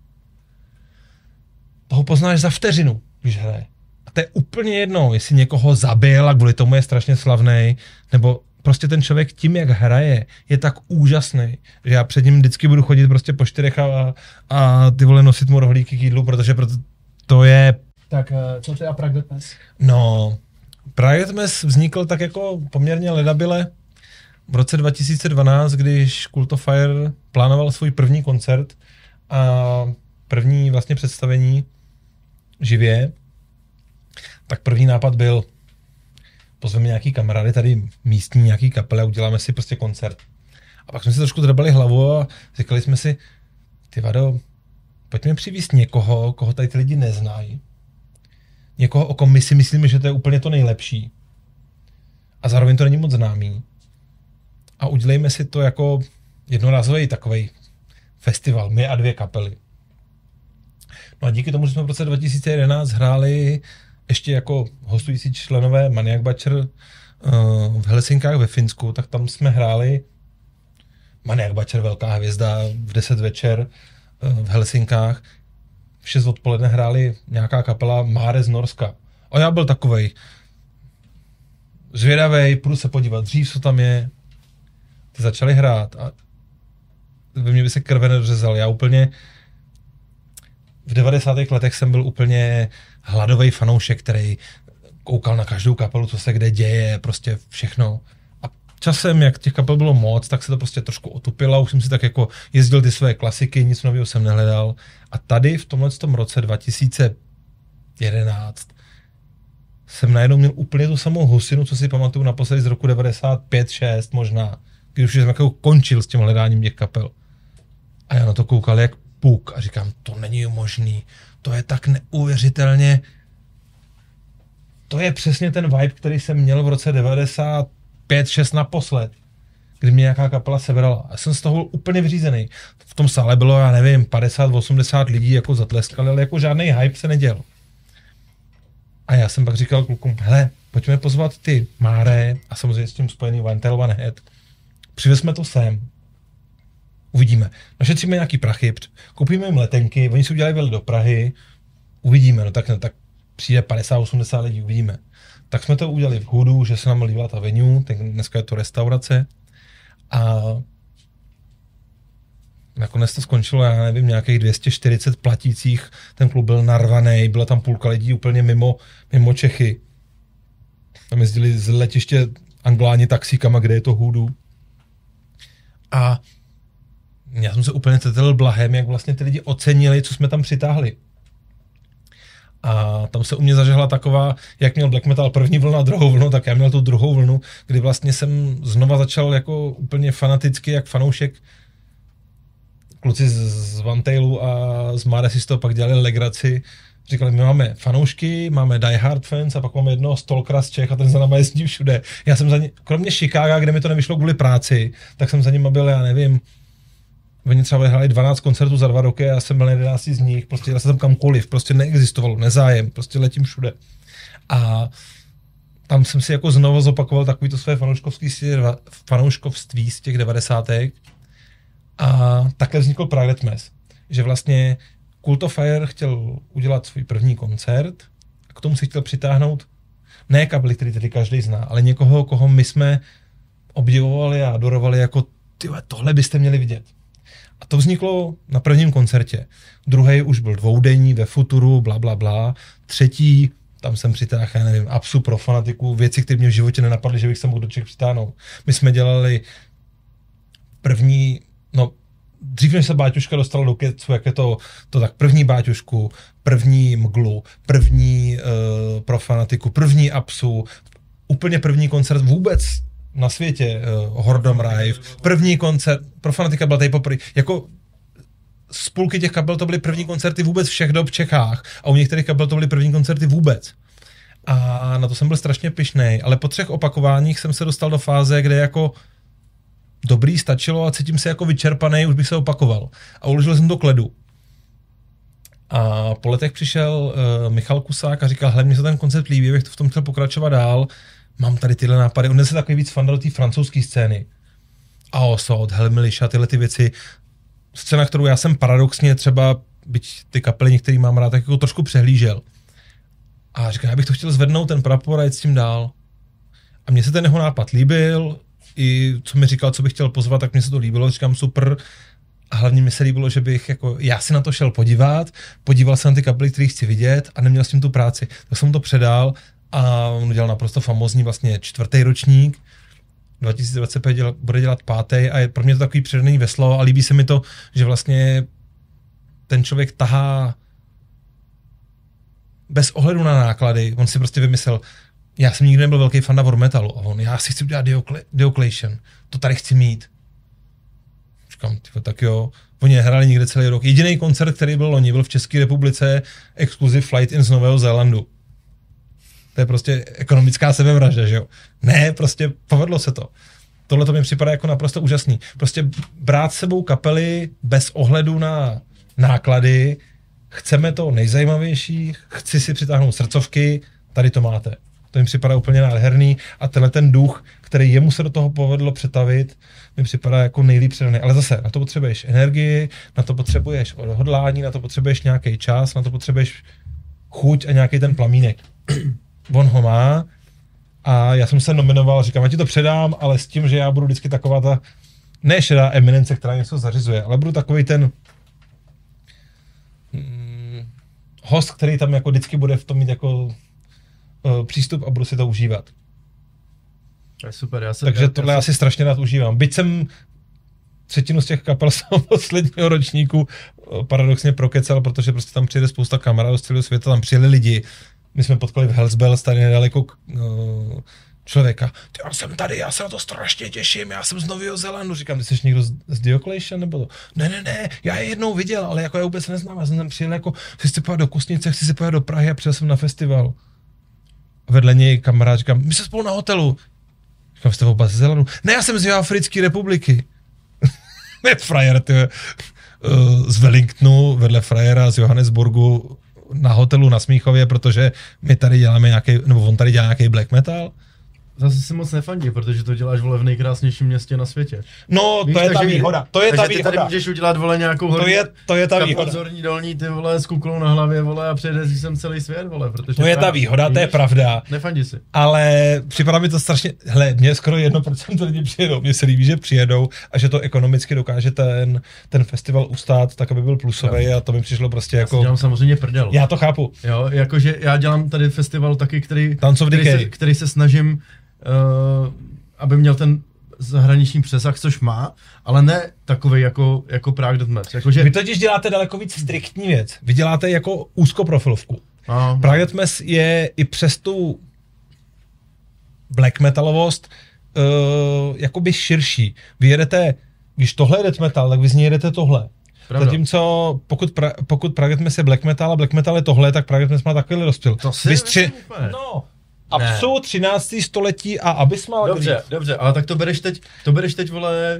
toho poznáš za vteřinu, když hraje. A to je úplně jedno, jestli někoho zabil a kvůli tomu je strašně slavnej, nebo prostě ten člověk tím, jak hraje, je tak úžasný, že já před ním vždycky budu chodit prostě po 4 a ty vole nosit mu rohlíky k jídlu, protože to je... Tak co ty a Pragmatness? No, Pragmatness vznikl tak jako poměrně ledabile v roce 2012, když Cult of Fire plánoval svůj první koncert a první vlastně představení živě, tak první nápad byl, pozveme nějaký kamarády tady místní, nějaký kapely a uděláme si prostě koncert. A pak jsme si trošku drbali hlavu a říkali jsme si, ty vado, pojďme přivést někoho, koho tady ty lidi neznají. Někoho, o kom my si myslíme, že to je úplně to nejlepší. A zároveň to není moc známý. A udělejme si to jako jednorázový takovej festival, my a 2 kapely. No a díky tomu, že jsme v roce 2011 hráli ještě jako hostující členové Maniac Butcher v Helsinkách ve Finsku, tak tam jsme hráli Maniac Butcher, velká hvězda, v 10 večer v Helsinkách. V 6 odpoledne hráli nějaká kapela Máre z Norska. A já byl takovej zvědavej, půjdu se podívat dřív, co tam je. Ty začali hrát a ve mně by se krve nedořezal. Já úplně v 90. letech jsem byl úplně hladový fanoušek, který koukal na každou kapelu, co se kde děje, prostě všechno. A časem, jak těch kapel bylo moc, tak se to prostě trošku otupilo, už jsem si tak jako jezdil ty své klasiky, nic nového jsem nehledal. A tady v tomhletom roce 2011 jsem najednou měl úplně tu samou husinu, co si pamatuju naposledy z roku 95-6 možná, když už jsem jako končil s tím hledáním těch kapel. A já na to koukal jak puk a říkám, to není možný, to je tak neuvěřitelně, to je přesně ten vibe, který jsem měl v roce 95-6 naposled, kdy mě nějaká kapela sebrala. Já jsem z toho byl úplně vyřízený. V tom sále bylo, já nevím, 50-80 lidí jako zatleskali, ale jako žádný hype se neděl. A já jsem pak říkal klukům, hele, pojďme pozvat ty Máre a samozřejmě s tím spojený One Tail One Head. Přivezme to sem. Uvidíme. Našetříme nějaký prachy, koupíme jim letenky, oni si udělají výlet do Prahy, uvidíme, no tak přijde 50-80 lidí, uvidíme. Tak jsme to udělali v Hudu, že se nám líbila ta venue, dneska je to restaurace a nakonec to skončilo, já nevím, nějakých 240 platících, ten klub byl narvaný, byla tam půlka lidí úplně mimo Čechy. Tam jezdili z letiště Angláni taxíkama, kde je to Hudu. A já jsem se úplně tetelil blahem, jak vlastně ty lidi ocenili, co jsme tam přitáhli. A tam se u mě zažehla taková, jak měl black metal první vlnu a druhou vlnu, tak já měl tu druhou vlnu, kdy vlastně jsem znova začal jako úplně fanaticky, jak fanoušek. Kluci z One Tailu a z Máre si z toho pak dělali legraci. Říkali, my máme fanoušky, máme Die Hard fans a pak máme jednoho stalkera z Čech a ten za náma jezdí všude. Já jsem za ně, kromě Chicaga, kde mi to nevyšlo kvůli práci, tak jsem za nima byl, já nevím, oni třeba hráli 12 koncertů za 2 roky a já jsem byl 11 z nich, prostě jel jsem tam kamkoliv, prostě neexistovalo, nezájem, prostě letím všude. A tam jsem si jako znovu zopakoval takový to své fanouškovství z těch 90. A takhle vznikl Pragmatness, že vlastně Cult of Fire chtěl udělat svůj první koncert a k tomu si chtěl přitáhnout ne kapely, který tady každý zná, ale někoho, koho my jsme obdivovali a adorovali jako tyhle, tohle byste měli vidět. A to vzniklo na prvním koncertě. Druhý už byl 2denní ve Futuru, bla, bla, bla. Třetí, tam jsem přitáhl, já nevím, Apsu pro fanatiku, věci, které mě v životě nenapadly, že bych se mohl do Čech přitáhnout. My jsme dělali první, no, dřív než se Báťuška dostala do kecu, jak je to tak první Báťušku, první Mglu, první pro fanatiku, první Apsu, úplně první koncert vůbec na světě, Hordom Rive, první koncert, pro fanatika byl tady poprvé, jako z půlky těch kapel to byly první koncerty vůbec všech dob v Čechách a u některých kapel to byly první koncerty vůbec. A na to jsem byl strašně pyšnej, ale po 3 opakováních jsem se dostal do fáze, kde jako dobrý, stačilo a cítím se jako vyčerpaný, už bych se opakoval. A uložil jsem to k ledu. A po letech přišel Michal Kusák a říkal, hele, mně se ten koncept líbí, bych to v tom chtěl pokračovat dál, mám tady tyhle nápady. On je se takový víc fan do té francouzské scény. A Osod, Helmiliša, tyhle ty věci. Scéna, kterou já jsem paradoxně třeba, byť ty kapely některý mám rád, tak jako trošku přehlížel. A říkal, já bych to chtěl zvednout ten prapor a jít s tím dál. A mně se ten jeho nápad líbil, i co mi říkal, co bych chtěl pozvat, tak mně se to líbilo, říkám super. A hlavně mi se líbilo, že bych jako, já si na to šel podíval se na ty kapely, které chci vidět a neměl s tím tu práci. Tak jsem to předal a on udělal naprosto famózní vlastně 4. ročník. 2025 bude dělat 5. a je pro mě to takový přirozený veslo a líbí se mi to, že vlastně ten člověk tahá bez ohledu na náklady. On si prostě vymyslel, já jsem nikdy nebyl velký fan war metalu a on, já si chci udělat Diocletian, to tady chci mít. Říkám, tak jo, oni hráli nikde celý rok. Jediný koncert, který byl loni, byl v České republice Exclusive Flight in z Nového Zélandu. To je prostě ekonomická sebevražda, že jo? Ne, prostě povedlo se to. Tohle to mi připadá jako naprosto úžasný. Prostě brát s sebou kapely bez ohledu na náklady, chceme to nejzajímavější, chci si přitáhnout srdcovky, tady to máte. To mi připadá úplně nádherný a tenhle ten duch, který jemu se do toho povedlo přetavit, mi připadá jako nejlíp předaný. Ale zase, na to potřebuješ energii, na to potřebuješ odhodlání, na to potřebuješ nějaký čas, na to potřebuješ chuť a nějaký ten plamínek. On ho má a já jsem se nominoval, říkám, já ti to předám, ale s tím, že já budu vždycky taková ta, ne šedá eminence, která něco zařizuje, ale budu takový ten host, který tam jako vždycky bude v tom mít jako přístup a budu si to užívat. To je super. Takže tohle já si strašně rád užívám. Byť jsem 1/3 z těch kapel z posledního ročníku paradoxně prokecal, protože prostě tam přijede spousta kamarádů z celého světa, tam přijeli lidi. My jsme potkali v Hells Bells tady nedaleko člověka. Já jsem tady, já se na to strašně těším, já jsem z Nového Zélandu. Říkám, ty jsi někdo z Diocletian nebo to? Ne, já je jednou viděl, ale jako já vůbec neznám. Já jsem tam přijel jako, chci si pojít do Kostnice, chci si pojít do Prahy a přijel jsem na festival. Vedle něj kamarád říkám, my jsme spolu na hotelu. Říkám, jste oba ze Zélandu? Ne, já jsem z Jihoafrické republiky. Ne, frajer, ty z Wellingtonu, vedle frajera z Johannesburgu na hotelu na Smíchově, protože my tady děláme nějaký, nebo on tady dělá nějaký black metal. Zase si moc nefandí, protože to děláš, vole, v nejkrásnějším městě na světě. No, víš, to je ta výhoda. To je ta výhoda. Ty tady můžeš udělat, vole, nějakou horní, to je ta výhoda. Zorní dolní, ty vole, s kuklou na hlavě, vole, a přejedeš sem celý svět, vole, protože... To je ta výhoda, to je pravda. Nefandí si. Ale připadá mi to strašně, hele, mě skoro 1% lidí přijedou, mně se líbí, že přijedou a že to ekonomicky dokáže ten festival ustát, tak aby byl plusový a to mi přišlo prostě jako... Já dělám samozřejmě prdel. Já to chápu. Jo, jakože já dělám tady festival taky, který se snažím aby měl ten zahraniční přesah, což má, ale ne takovej jako Prague Death Mass. Vy totiž děláte daleko víc striktní věc. Vy děláte jako úzkoprofilovku. Prague Death Mass je i přes tu black metalovost jakoby širší. Vy jedete, když tohle je death metal, tak vy z něj jedete tohle. Pravda. Zatímco pokud Prague Death Mass je black metal a black metal je tohle, tak Prague Death Mass má takovýhle rozptyl. To si No. Absu, 13. století a Abysmal. Dobře, ale tak to bereš teď, vole,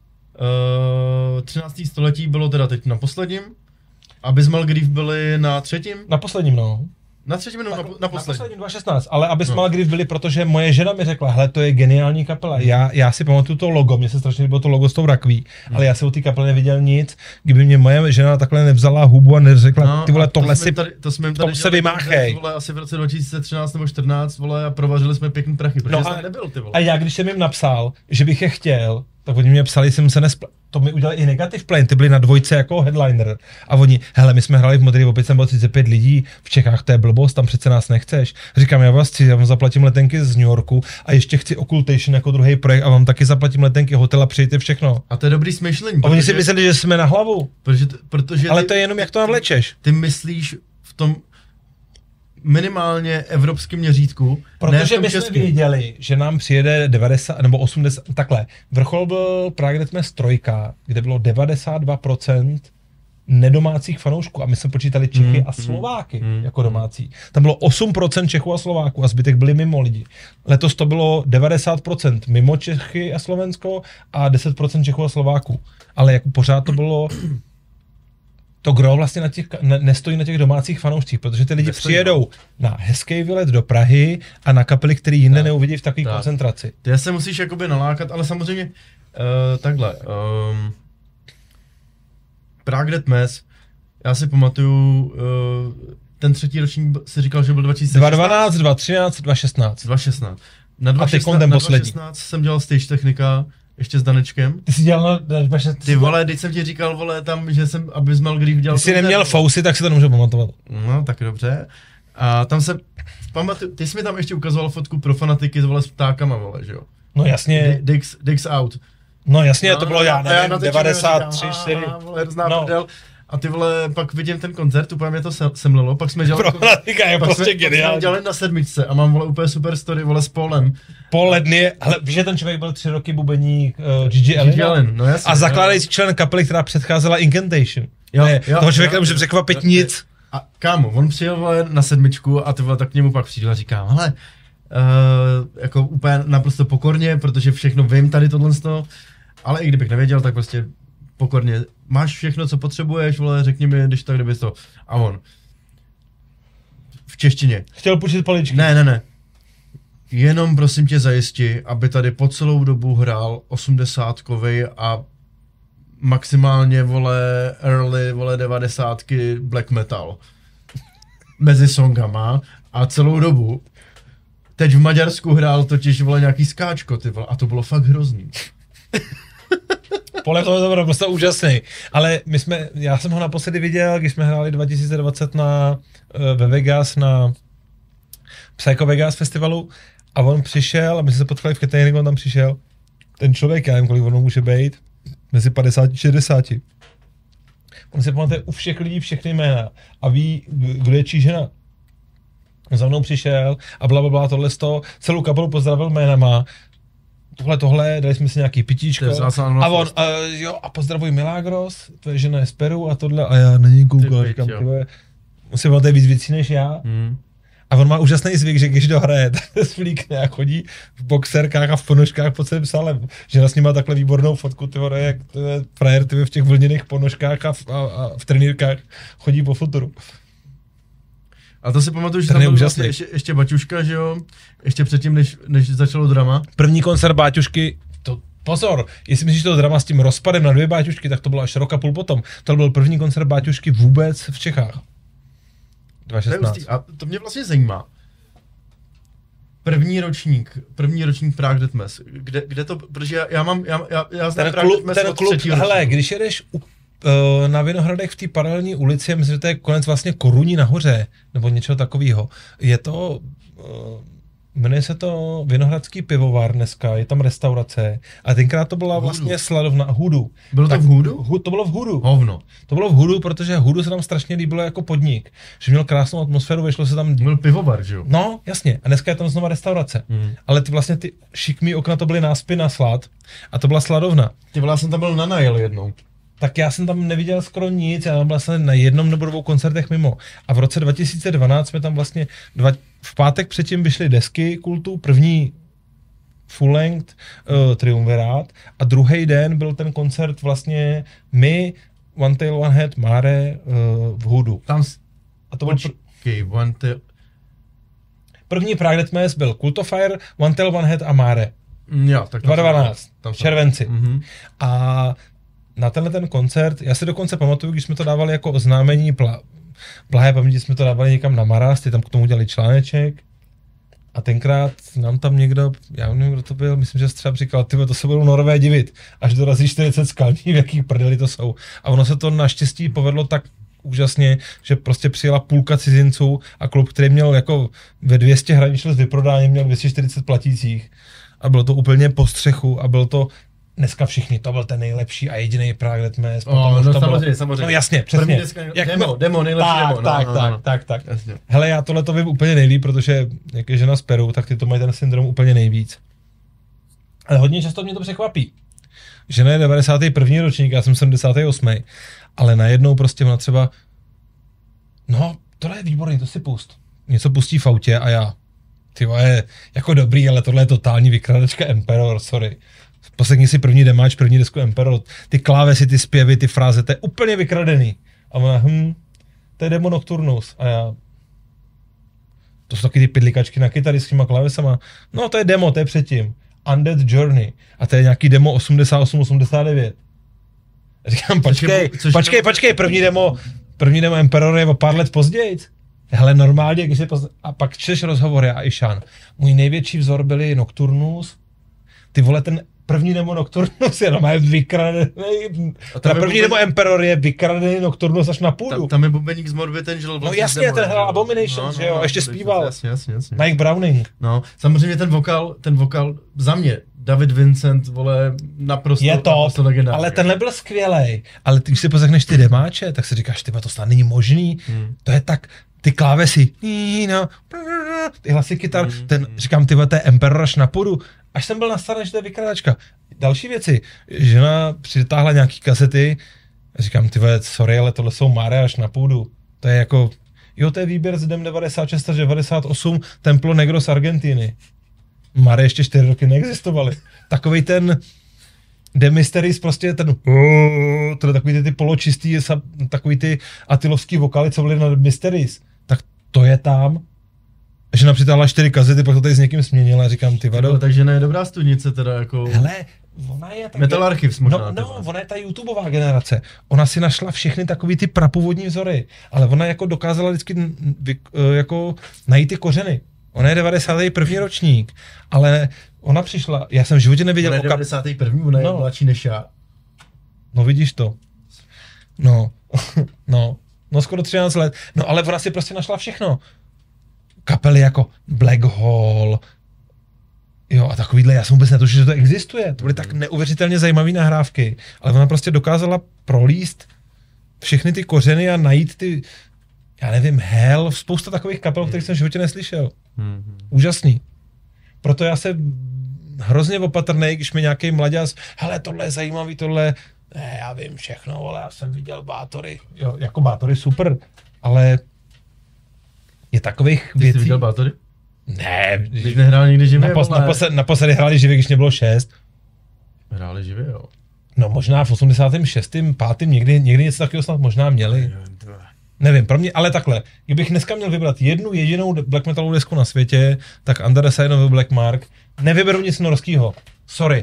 13. století bylo teda teď na posledním, Abysmal Grief byli na 3. Na posledním, no. Na 3. nebo na posledním? 2016, ale Abysmal Grief byli, protože moje žena mi řekla, hele, to je geniální kapela. Já si pamatuju to logo, mně se strašně líbilo to logo s tou rakví, ale já jsem o té kapele neviděl nic, kdyby mě moje žena takhle nevzala hubu a neřekla, ty vole, tohle si, tom se vymáchej. Vole, asi v roce 2013 nebo 14, vole, a provařili jsme pěkný prachy, protože jsem nebyl, ty vole. A já, když jsem jim napsal, že bych je chtěl, tak oni mě psali, jsem se to mi udělali i Negative Plane, ty byli na 2 jako headliner. A oni, hele, my jsme hráli v Modrý opět, jsem byl 35 lidí, v Čechách to je blbost, tam přece nás nechceš. Říkám, já vás chci, já vám zaplatím letenky z New Yorku a ještě chci Occultation jako druhý projekt a vám taky zaplatím letenky, hotel a přijďte všechno. A to je dobrý smýšlení. A oni si mysleli, že jsme na hlavu. Protože ale to je jenom, jak to navlečeš. Ty myslíš v tom, minimálně evropském měřítku. Protože my jsme věděli, že nám přijede 90 nebo 80, takhle. Vrchol byl Prague Death Mass 3, kde bylo 92% nedomácích fanoušků a my jsme počítali Čechy a Slováky jako domácí. Tam bylo 8% Čechů a Slováků a zbytek byli mimo lidi. Letos to bylo 90% mimo Čechy a Slovensko a 10% Čechů a Slováků. Ale jako pořád to bylo... To gro vlastně nestojí na těch domácích fanoušcích, protože ty lidi přijedou na hezký výlet do Prahy a na kapely, který jinde neuvidí v takové koncentraci. Ty se musíš jakoby nalákat, ale samozřejmě takhle. Prague Death Mass, já si pamatuju, ten třetí ročník si říkal, že byl 2016. 2012, 2013, 2016. 2016. Na 2016 jsem dělal stage technika, ještě s Danečkem. Ty jsi dělal na Ty vole, teď jsem ti říkal, vole, tam, že jsem, aby Smell Grief dělal... Ty jsi neměl fousy, tak si to nemůžu pamatovat. No, tak dobře. A tam se, pamatuju, ty jsi mi tam ještě ukazoval fotku pro fanatiky, vole, s ptákama, vole, že jo? No jasně. Dicks Out. No jasně, to bylo já nevím, 93, 4. Vole, hrozná prdel. A ty vole, pak vidím ten koncert, úplně mě to semlelo, pak jsme dělali... je prostě geniální. Jsme dělali na 7 a mám, vole, úplně super story, vole, s Paulem. Paul Ledny, ale víš, že ten člověk byl 3 roky bubeník Gigi Allen, no jasně. A zakládající člen kapely, která předcházela Incantation. Jo, toho člověka nemůže překvapit nic. A kámo, on přijel, vole, na 7 a ty vole, tak k němu pak přijdu a říkám, hele, jako úplně naprosto pokorně, protože všechno vím tady tohle, ale i kdybych nevěděl, tak prostě pokorně, máš všechno, co potřebuješ, vole, řekni mi, když tak, kdybys to. A on. V češtině. Chtěl půjčit paličky. Ne. Jenom prosím tě zajisti, aby tady po celou dobu hrál 80kovej a maximálně, vole, early, vole, 90ky black metal. Mezi songama a celou dobu. Teď v Maďarsku hrál totiž, vole, nějaký skáčko, ty vole, a to bylo fakt hrozný. Pole to bylo prostě úžasný, ale já jsem ho naposledy viděl, když jsme hráli 2020 ve Vegas na Psycho Vegas festivalu a on přišel a my jsme se potkali v cateringu, on tam přišel, ten člověk, já nevím, kolik ono může být, mezi 50 a 60. On si pamatuje u všech lidí všechny jména a ví, kdo je čí žena. On za mnou přišel a blablabla tohleto, celou kapelu pozdravil jménama, tohle, dali jsme si nějaký pitíčko a on, a pozdravuj Milagros, tvoje žena je z Peru a tohle a já na něj koukal, říkám, musím vám tady víc věcí než já. A on má úžasný zvyk, že když dohraje, tak se svlíkne a chodí v boxerkách a v ponožkách po celém sále. Žena s ním má takhle výbornou fotku, tyhle, jak frajer v těch vlněných ponožkách a v trenýrkách chodí po futuru. A to si pamatuju, že tam byl vlastně ještě Baťuška, že jo? Ještě předtím, než začalo drama. První koncert Báťušky, pozor, jestli myslíš to drama s tím rozpadem na 2 Báťušky, tak to bylo až rok a půl potom. To byl první koncert Báťušky vůbec v Čechách. 2016. A to mě vlastně zajímá. První ročník Prague Death Mass. Kde to, protože já znám Prague Death Mass od třetího ročníku. Hele, když jedeš na Vinohradech v té paralelní ulici, myslím, že to je konec vlastně Koruní nahoře, nebo něčeho takového. Je to, jmenuje se to Vinohradský pivovar dneska, je tam restaurace a tenkrát to byla vlastně sladovna Hudu. Bylo to v Hudu? To bylo v Hudu. Hovno. To bylo v Hudu, protože Hudu se nám strašně líbilo jako podnik, že měl krásnou atmosféru, vešlo se tam... Byl pivovar, že jo? No, jasně, a dneska je tam znova restaurace. Ale ty šikmý okna to byly náspy na slad a to byla sladovna. Ty vole, já jsem tam byl na najel jednou. Tak já jsem tam neviděl skoro nic, já tam byl vlastně na jednom nebo 2 koncertech mimo. A v roce 2012 jsme tam vlastně, v pátek předtím vyšly desky Kultu, první full length Triumvirát a druhý den byl ten koncert vlastně my, One Tail, One Head, Mare v Hudu. A to byl One Tail... První Prague Death Mass byl Cult of Fire, One Tail, One Head a Mare. Jo, tak 2012, v červenci. A na ten koncert, já si dokonce pamatuju, když jsme to dávali jako oznámení blahé paměti, jsme to dávali někam na Marast, ty tam k tomu udělali článeček a tenkrát nám tam někdo, já nevím, kdo to byl, myslím, že Střab říkal, tyhle, to se budou Norové divit, až dorazí 40 skalní, v jakých prdeli to jsou. A ono se to naštěstí povedlo tak úžasně, že prostě přijela půlka cizinců a klub, který měl jako ve 200 hraničil s vyprodáním, měl 240 platících a bylo to úplně po střechu a bylo to dneska všichni, to byl ten nejlepší a jediný Prague Death Mass. Samozřejmě. No jasně, přesně. Demo, nejlepší demo. Tak. Hele, já tohle to vím úplně nejlíp, protože jak je žena z Peru, tak ty to mají ten syndrom úplně nejvíc. Ale hodně často mě to překvapí. Žena je 91. ročník, já jsem 78. Ale najednou prostě ona třeba, no, tohle je výborný, to si pust. Něco pustí v autě a já, ty je jako dobrý, ale tohle je totální vykradačka Emperor, sorry. Poslechni si první demáč, první desku Emperor, ty klávesy, ty zpěvy, ty fráze, to je úplně vykradený. A ona, to je Demo Nocturnus. A já, to jsou taky ty pidlikačky na kytary s těma klávesama. No, to je demo, to je předtím. Undead Journey. A to je nějaký demo 88-89. Říkám, počkej, první demo Emperor je o pár let později. Hele, normálně, když a pak čteš rozhovory a Išan. Můj největší vzor byly Nocturnus. Ty vole, ten první demo Nocturnus je normálně vykradený. První demo Emperor je vykradený Nocturnus až na půdu. Tam je bubeník z Morbid Angel. No jasně, ten hrál Abomination, že jo, ještě zpíval. Jasně. Mike Browning. No, samozřejmě ten vokál za mě, David Vincent, vole, naprosto legendární. Ale tenhle byl skvělej. Ale když si poslechneš ty demáče, tak si říkáš, tyba, to snad není možný. To je tak, ty klávesy, ty hlasy kytar, říkám, tyba, to je Emperor až na půdu. Až jsem byl nastaven, že to je vykradačka. Další věci, žena přitáhla nějaký kasety, říkám, tyhle, sorry, ale tohle jsou Mare až na půdu. To je jako, jo, to je výběr z DEM 96 až 98, Templo Negro z Argentiny. Mare ještě 4 roky neexistovaly. Takovej ten The Mysteries, prostě ten to takový ty poločistý, takový ty atilovský vokály, co byly na The Mysteries. Tak to je tam. Žena přitáhla 4 kazety, pak to tady s někým směnila, říkám, ty vado. Takže ne je dobrá studnice teda jako... Hele, ona je tak... Metal Archives možná. No, ona je ta YouTubeová generace. Ona si našla všechny takový ty prapůvodní vzory, ale ona jako dokázala vždycky jako najít ty kořeny. Ona je 91. ročník, ale ona přišla, já jsem v životě nevěděl... Ona je 91. Ona je mladší než já. No vidíš to. No, skoro 13 let. No ale ona si prostě našla všechno. Kapely jako Black Hole, jo a takovýhle, já jsem vůbec netušil, že to existuje. To byly tak neuvěřitelně zajímavé nahrávky, ale ona prostě dokázala prolíst všechny ty kořeny a najít ty, já nevím, Hell, spousta takových kapel, kterých jsem v životě neslyšel. Úžasný. Proto já se hrozně opatrnej, když mi nějaký mladěz, hele, tohle je zajímavý, tohle, ne, já vím všechno, ale já jsem viděl Bátory. Jo, jako Bátory super, ale je takových věcí... Ty jsi viděl Bátory? Ne. Když nehrál nikdy živě, naposledy hráli živě, když nebylo 6. Hráli živě, jo. No možná v 86. 5. někdy něco takového snad možná měli. Nevím, pro mě, ale takhle. Kdybych dneska měl vybrat jednu jedinou black metalovou desku na světě, tak Under the Sign of the Black Mark. Nevyberu nic norskýho. Sorry.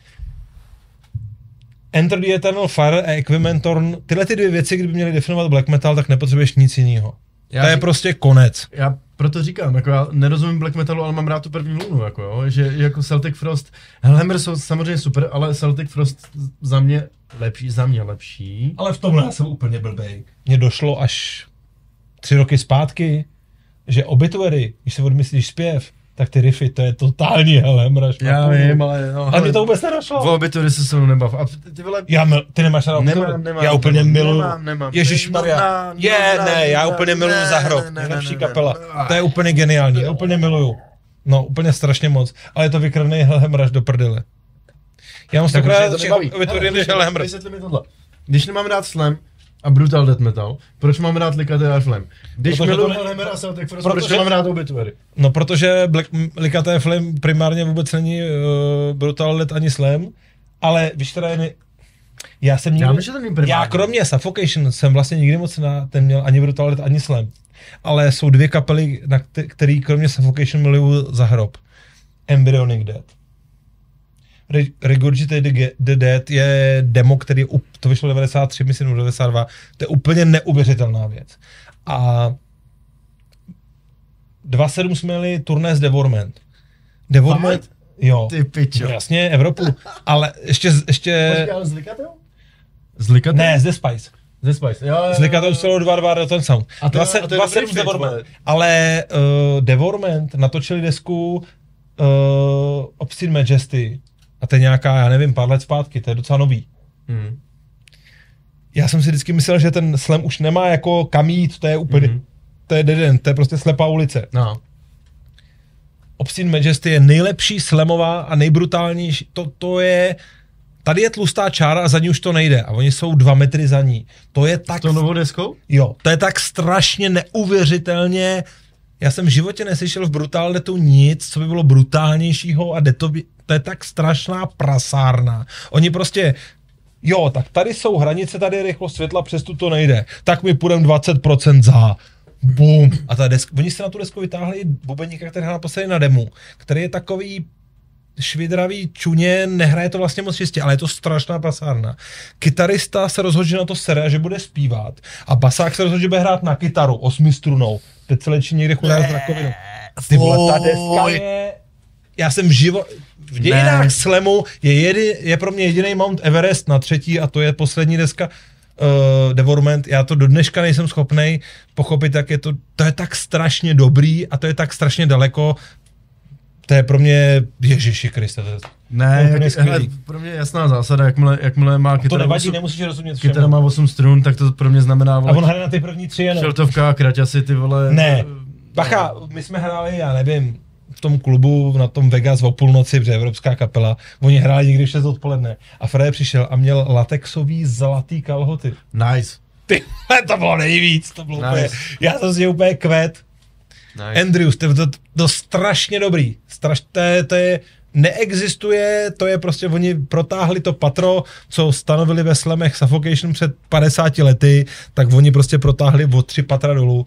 Enter the Eternal Fire a Equipment Torn. Tyhle ty dvě věci, kdyby měly definovat black metal, tak nepotřebuješ nic jiného. To je prostě konec. Já proto říkám, jako já nerozumím black metalu, ale mám rád tu první vlnu, jako jo, že jako Celtic Frost, Hellhammer jsou samozřejmě super, ale Celtic Frost za mě lepší. Ale v tomhle jsem úplně blbej. Mně došlo až 3 roky zpátky, že Obituary, když se odmyslíš zpěv, tak ty riffy, to je totální Hellhammer. Já vím, ale no. Ale mě to vůbec nedošlo. V Obituary se se mnou nebav. A ty vole... Ty nemáš rád Obituary? Nemám. Já úplně miluju. Nemám. Ježišmarja. Já úplně miluju Zahrob. Nejlepší kapela. To je úplně geniální. Já úplně miluju. No, úplně strašně moc. Ale je to vykrvnej Hellhammer až do prdele. Já mám stokrát Obituary než Hellhammer. Vysvětli mi tohle. Když nemám rád slam a brutal death metal, proč mám rád Likaté Flame? Když miluji Hellhammer a Celtic Frost, proč mám rád Obituary? No, protože Likaté Flame primárně vůbec není brutal death ani slam, ale víš, teda je... Já kromě Suffocation jsem vlastně nikdy moc neměl ani brutal death, ani slam. Ale jsou 2 kapely, který kromě Suffocation miluju za hrob. Embryonic Death. Regurgitate the Dead je demo, který to vyšlo 93, myslím 92, to je úplně neuvěřitelná věc. A 2.7 jsme měli turné z Devorment. Devorment, jo. Ty pičo. Jasně, Evropu, ale ještě... Počkej, ale z Likateho? Z Likateho? Ne, z The Spice. The Spice, jo. Z Likateho stalo 2 ten sound. 2.7 z Devorment. Ale Devorment natočili desku Obscene Majesty. A to je nějaká, já nevím, pár let zpátky, to je docela nový. Já jsem si vždycky myslel, že ten slam už nemá jako kam jít, to je úplně, to je dead end, to je prostě slepá ulice. No. Obscene Majesty je nejlepší slamová a nejbrutálnější, to je, tady je tlustá čára a za ní už to nejde a oni jsou 2 metry za ní. To je tak... S tou novou deskou? Jo, to je tak strašně neuvěřitelně, já jsem v životě neslyšel v Brutalnetu nic, co by bylo brutálnějšího a to je tak strašná prasárna. Oni prostě, jo, tak tady jsou hranice, tady je rychlost světla, přes tu to nejde, tak my půjdeme 20% za. Bum. A ta deska, oni se na tu desku vytáhli bubeníka, který hrál posledně na demu, který je takový švidravý čuně, nehraje to vlastně moc čistě, ale je to strašná prasárna. Kytarista se rozhodl, že na to sere, že bude zpívat a basák se rozhodl, že bude hrát na kytaru 8strunou. Teď se lečí někde chudá z rakovinu. Ty vole, ta deska je... Já jsem v dějinách slamu je pro mě jediný Mount Everest na 3. a to je poslední deska Devorment. Já to do dneška nejsem schopnej pochopit, jak je to je tak strašně dobrý a to je tak strašně daleko. To je pro mě, Ježiši Kriste, to je pro mě jasná zásada, jakmile má kytara, to nevadí, nemusíš rozumět všemu. Kytara má 8 strun, tak to pro mě znamená... Vole, a on hraje na ty první 3 jenom. Šeltovka, kraťasy, ty vole... Ne, bacha, my jsme hráli, já nevím, v tom klubu, na tom Vegas o půlnoci, protože evropská kapela, oni hráli někdy v 6 odpoledne a Fred přišel a měl latexový zlatý kalhoty. Nice. Ty, to bylo nejvíc, to bylo úplně, já jsem si úplně kvet. Nice. Andrews, to strašně dobrý, to je, neexistuje, to je prostě, oni protáhli to patro, co stanovili ve slamech Suffocation před 50 lety, tak oni prostě protáhli o 3 patra dolů.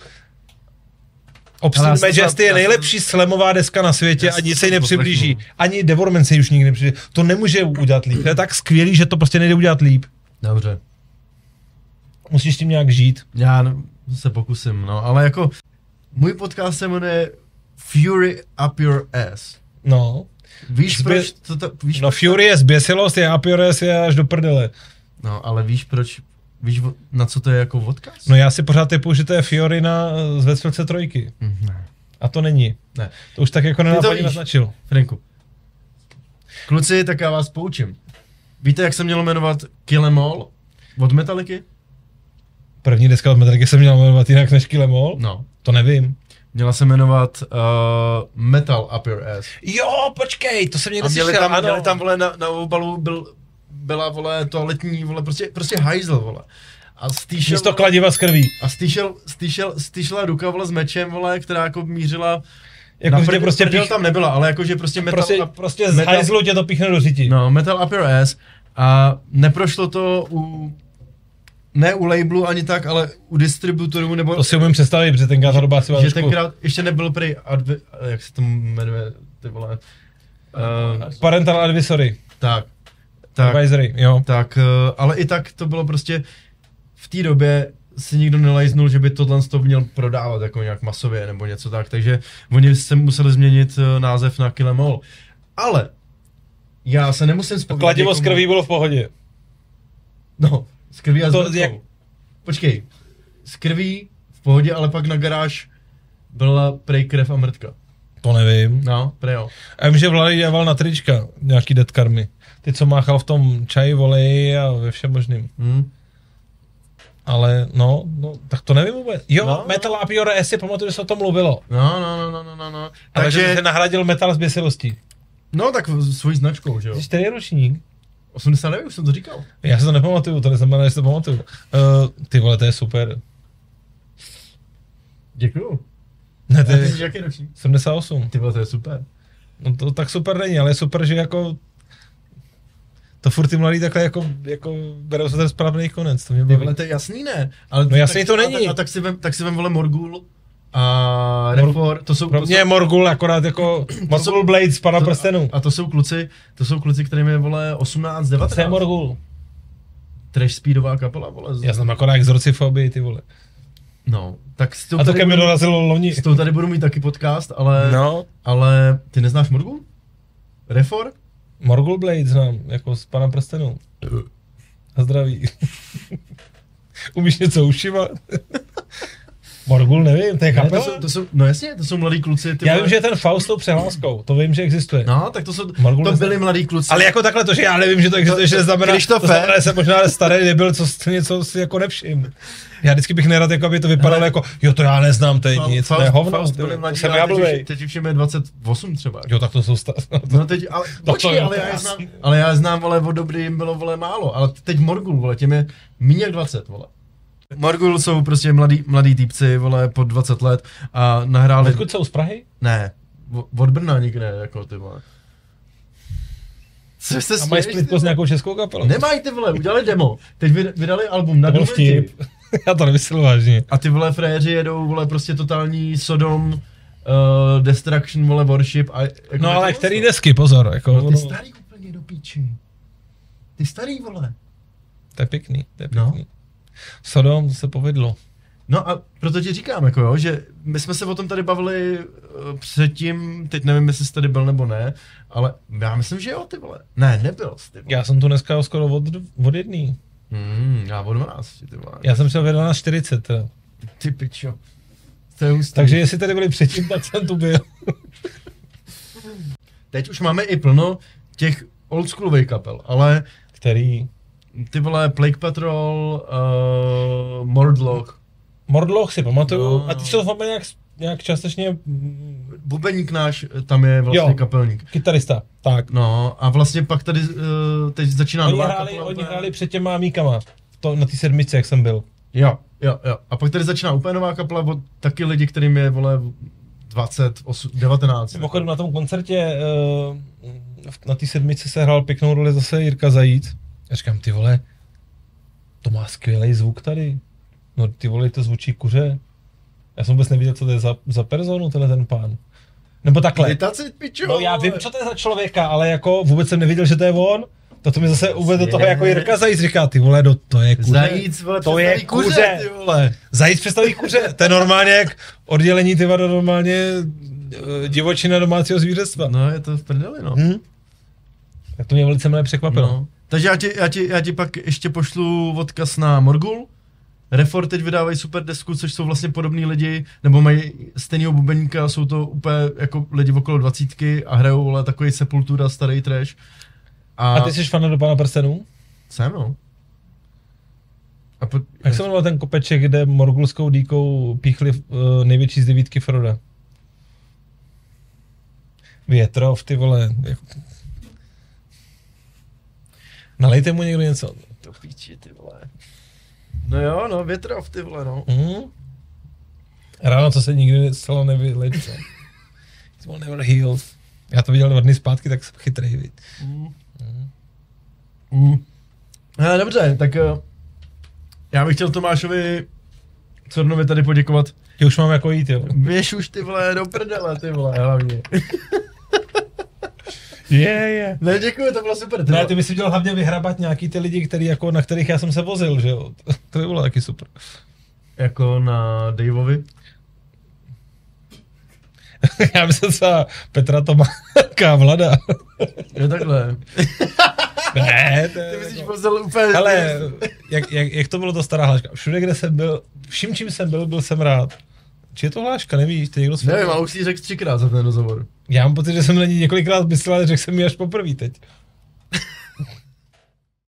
Obscene Majesty je nejlepší slamová deska na světě a nic se jí nepřiblíží. Ani Devorment se jí už nikdy nepřiblíží. To nemůže udělat líp. To je tak skvělý, že to prostě nejde udělat líp. Dobře. Musíš s tím nějak žít. Já se pokusím, no, ale jako můj podcast se jmenuje Fury Up Your Ass. No. Víš proč? Fury je zběsilost, je Up Your Ass je až do prdele. No, ale víš proč? Víš, na co to je jako odkaz? No já si pořád typuji, že to je Fiorina z Vectřelce 3. Ne. A to není. Ne. To už tak jako nenápadně naznačil. Franku. Kluci, tak já vás poučím. Víte, jak se mělo jmenovat Kill 'Em All od Metallicy? První deska od Metallicy se měla jmenovat jinak než Kill 'Em All? No. To nevím. Měla se jmenovat Metal Up Your Ass. Jo, počkej, to jsem někde slyšel, měli tam, vole, na obalu byla, vole, toaletní, vole, prostě hajzl, vole. A místo kladiva z krví. A stýšela ruka, vole, s mečem, vole, která jako mířila... Jako na prostě tam nebyla, ale jakože prostě metal... Prostě z hajzlu tě to píchne do řiti. No, Metal Up Your Ass. A neprošlo to ne u labelu ani tak, ale u distributorů nebo... To si umím představit, protože tenkrát ta doba si že tenkrát ještě nebyl prej jak se to jmenuje, ty vole... Parental Advisory. Tak. Advisory, jo. Tak, ale i tak to bylo prostě... V té době si nikdo nelajznul, že by tohle to měl prodávat jako nějak masově nebo něco tak, takže oni se museli změnit název na Kill 'Em All. Ale já se nemusím vzpomínat... Kladivo z krví bylo v pohodě. No, z krví a z jak... Počkej, z krví v pohodě, ale pak na garáž byla prej krev a mrtka. To nevím. No, prej jo. A vím, že Vlady dával na trička nějaký dead karmy. Ty, co máchal v tom čaji, voleji a ve všem možným. Ale no, tak to nevím vůbec. Jo, no, Metal Up Your Ass, si pamatuju, že se o tom mluvilo. No. Takže se nahradil metal z běsilostí. No, tak svojí značkou, že jo. Jsi 4 ročník. 89, už jsem to říkal. Já se to nepamatuju, to neznamená, že si to pamatuju. Ty vole, to je super. Děkuju. Ne, ty jsi jaký ročník? 78. Ty vole, to je super. No to tak super není, ale je super, že jako... To furt ty mladí takhle jako berou se ten správný konec, to mě baví. Ale to je jasný, ne? Ale no jasný to není. A tak si vem vole Morgul a Refor, to jsou... Pro mě je Morgul akorát jako Morgul Blade z Pana prstenů. A to jsou kluci, kterým je vole 18, 19. To je Morgul. Trash speedová kapela, vole. Já znám akorát Exorcifobii, ty vole. No, tak s tou a to ke mi dorazilo loni. S tou tady budu mít taky podcast, ale ty neznáš Morgul? Refor? Morgul Blade znám, jako z Pana prstenů. A zdraví. Umíš něco ušivat? Morgul nevím, to je Ne, kapela? no jasně, to jsou mladí kluci. Já vím, že je ten Faust s tou přehláskou, to vím, že existuje. No, tak to byli mladí kluci. Ale jako takhle to, že já nevím, že to existuje, že neznamená, to znamená, že jsem možná starý nebyl, co něco si jako nevšim. Já vždycky bych nerad, jako aby to vypadalo jako, jo, to já neznám, to je nic, to je hovno, jsem jablivej. Teď už je 28 třeba. Jo, tak to jsou No teď, ale, počkej, ale já znám, vole, od dobrý jim bylo, vole, málo, ale teď Morgul, vole, těm je míň jak 20, vole. Morgul jsou prostě mladí týpci, vole, po 20 let a nahráli... Odkud jsou z Prahy? Ne, od Brna nikde, jako ty vole. Co se a mají splitko s nějakou českou kapelou? Nemají, ty vole, udělali demo. Teď vydali album na Dumenti. Já to nemyslel vážně. A ty vole fréři jedou, vole, prostě totální Sodom, Destruction, vole, Worship a... Jako no ale který desky, pozor, jako... No, ty starý úplně do píči. Ty starý, vole. To je pěkný, No. Sodom, to se povedlo. No a proto ti říkám, jako jo, že my jsme se o tom tady bavili předtím, teď nevím, jestli jsi tady byl nebo ne, ale já myslím, že jo, ty vole. Ne, nebyl jsi, ty vole. Já jsem tu dneska skoro od jedný. Já od 12, ty vole. Já jsem šel ve 12:40 teda. Ty pičo. To je hustý. Takže jestli tady byli předtím, tak jsem tu byl. Teď už máme i plno těch oldschoolových kapel, ale... Který? Ty vole, Plague Patrol, Mordloch. Mordloch si pamatuju, No. a ty jsou tam nějak částečně... Bubeník náš, tam je vlastně kapelník. Kytarista, tak. No a vlastně pak tady teď začíná nová kapela. Oni hráli před těma míkama, na té sedmičce, jak jsem byl. Jo. A pak tady začíná úplně nová kapela od taky lidi, kterým je, vole, 20, 19. Mimochodem na tom koncertě na té sedmičce se hrál pěknou roli zase Jirka Zajíc. Já říkám, ty vole, to má skvělý zvuk tady. No ty vole, to zvučí kuře. Já jsem vůbec neviděl, co to je za personu, ten pán. Nebo takhle. No já vím, co to je za člověka, ale jako vůbec jsem neviděl, že to je on. To mi zase uvedl do toho jako Jirka Zajíc, říká, ty vole, to je kuře. Zajíc, vole, to je kuře, ty vole. Zajíc představí kuře, to je normálně jak oddělení ty vado normálně divočina domácího zvířectva. No je to v prdeli, no. Tak to mě velice mile překvapilo. No. Takže já ti pak ještě pošlu odkaz na Morgul. Refor teď vydávají super desku, což jsou vlastně podobní lidi, nebo mají stejného bubeníka, jsou to úplně jako lidi okolo 20 a hrajou, vole, takový Sepultura, starý trash. A ty jsi fan do Pána prstenů? Jsem, no. Jak se jmenoval ten kopeček, kde morgulskou dýkou píchli největší z 9 Froda? Větrov, ty vole. Nalejte mu někdo něco. To píči, ty vole. No jo, no, Větrov, ty vole, no. Ráno, co se nikdy zcela nevyleče. It will never heal. Já to viděl 2 dny zpátky, tak jsem chytrý, viď. Dobře, tak já bych chtěl Tomášovi Cornovi tady poděkovat. Že už mám jako jít, jo. Běž už, ty vole, do prdele, ty vole, hlavně. Je. Ne, děkuji, to bylo super. Ne, ty bys si měl hlavně vyhrabat nějaký ty lidi, na kterých já jsem se vozil, že jo. To by bylo taky super. Jako na Daveovi? Já myslím třeba Petra Tomáka Vlada. Jo, takhle. Ne, ty myslíš vozil úplně... Hele, jak to bylo to stará hláška? Všude, kde jsem byl, vším, čím jsem byl jsem rád. Či je to hláška, nevíš? Ty někdo nevím, ale už jsi řekl 3krát za ten rozhovor. Já mám pocit, že jsem na ní několikrát myslel, ale řekl jsem mi až poprvé teď.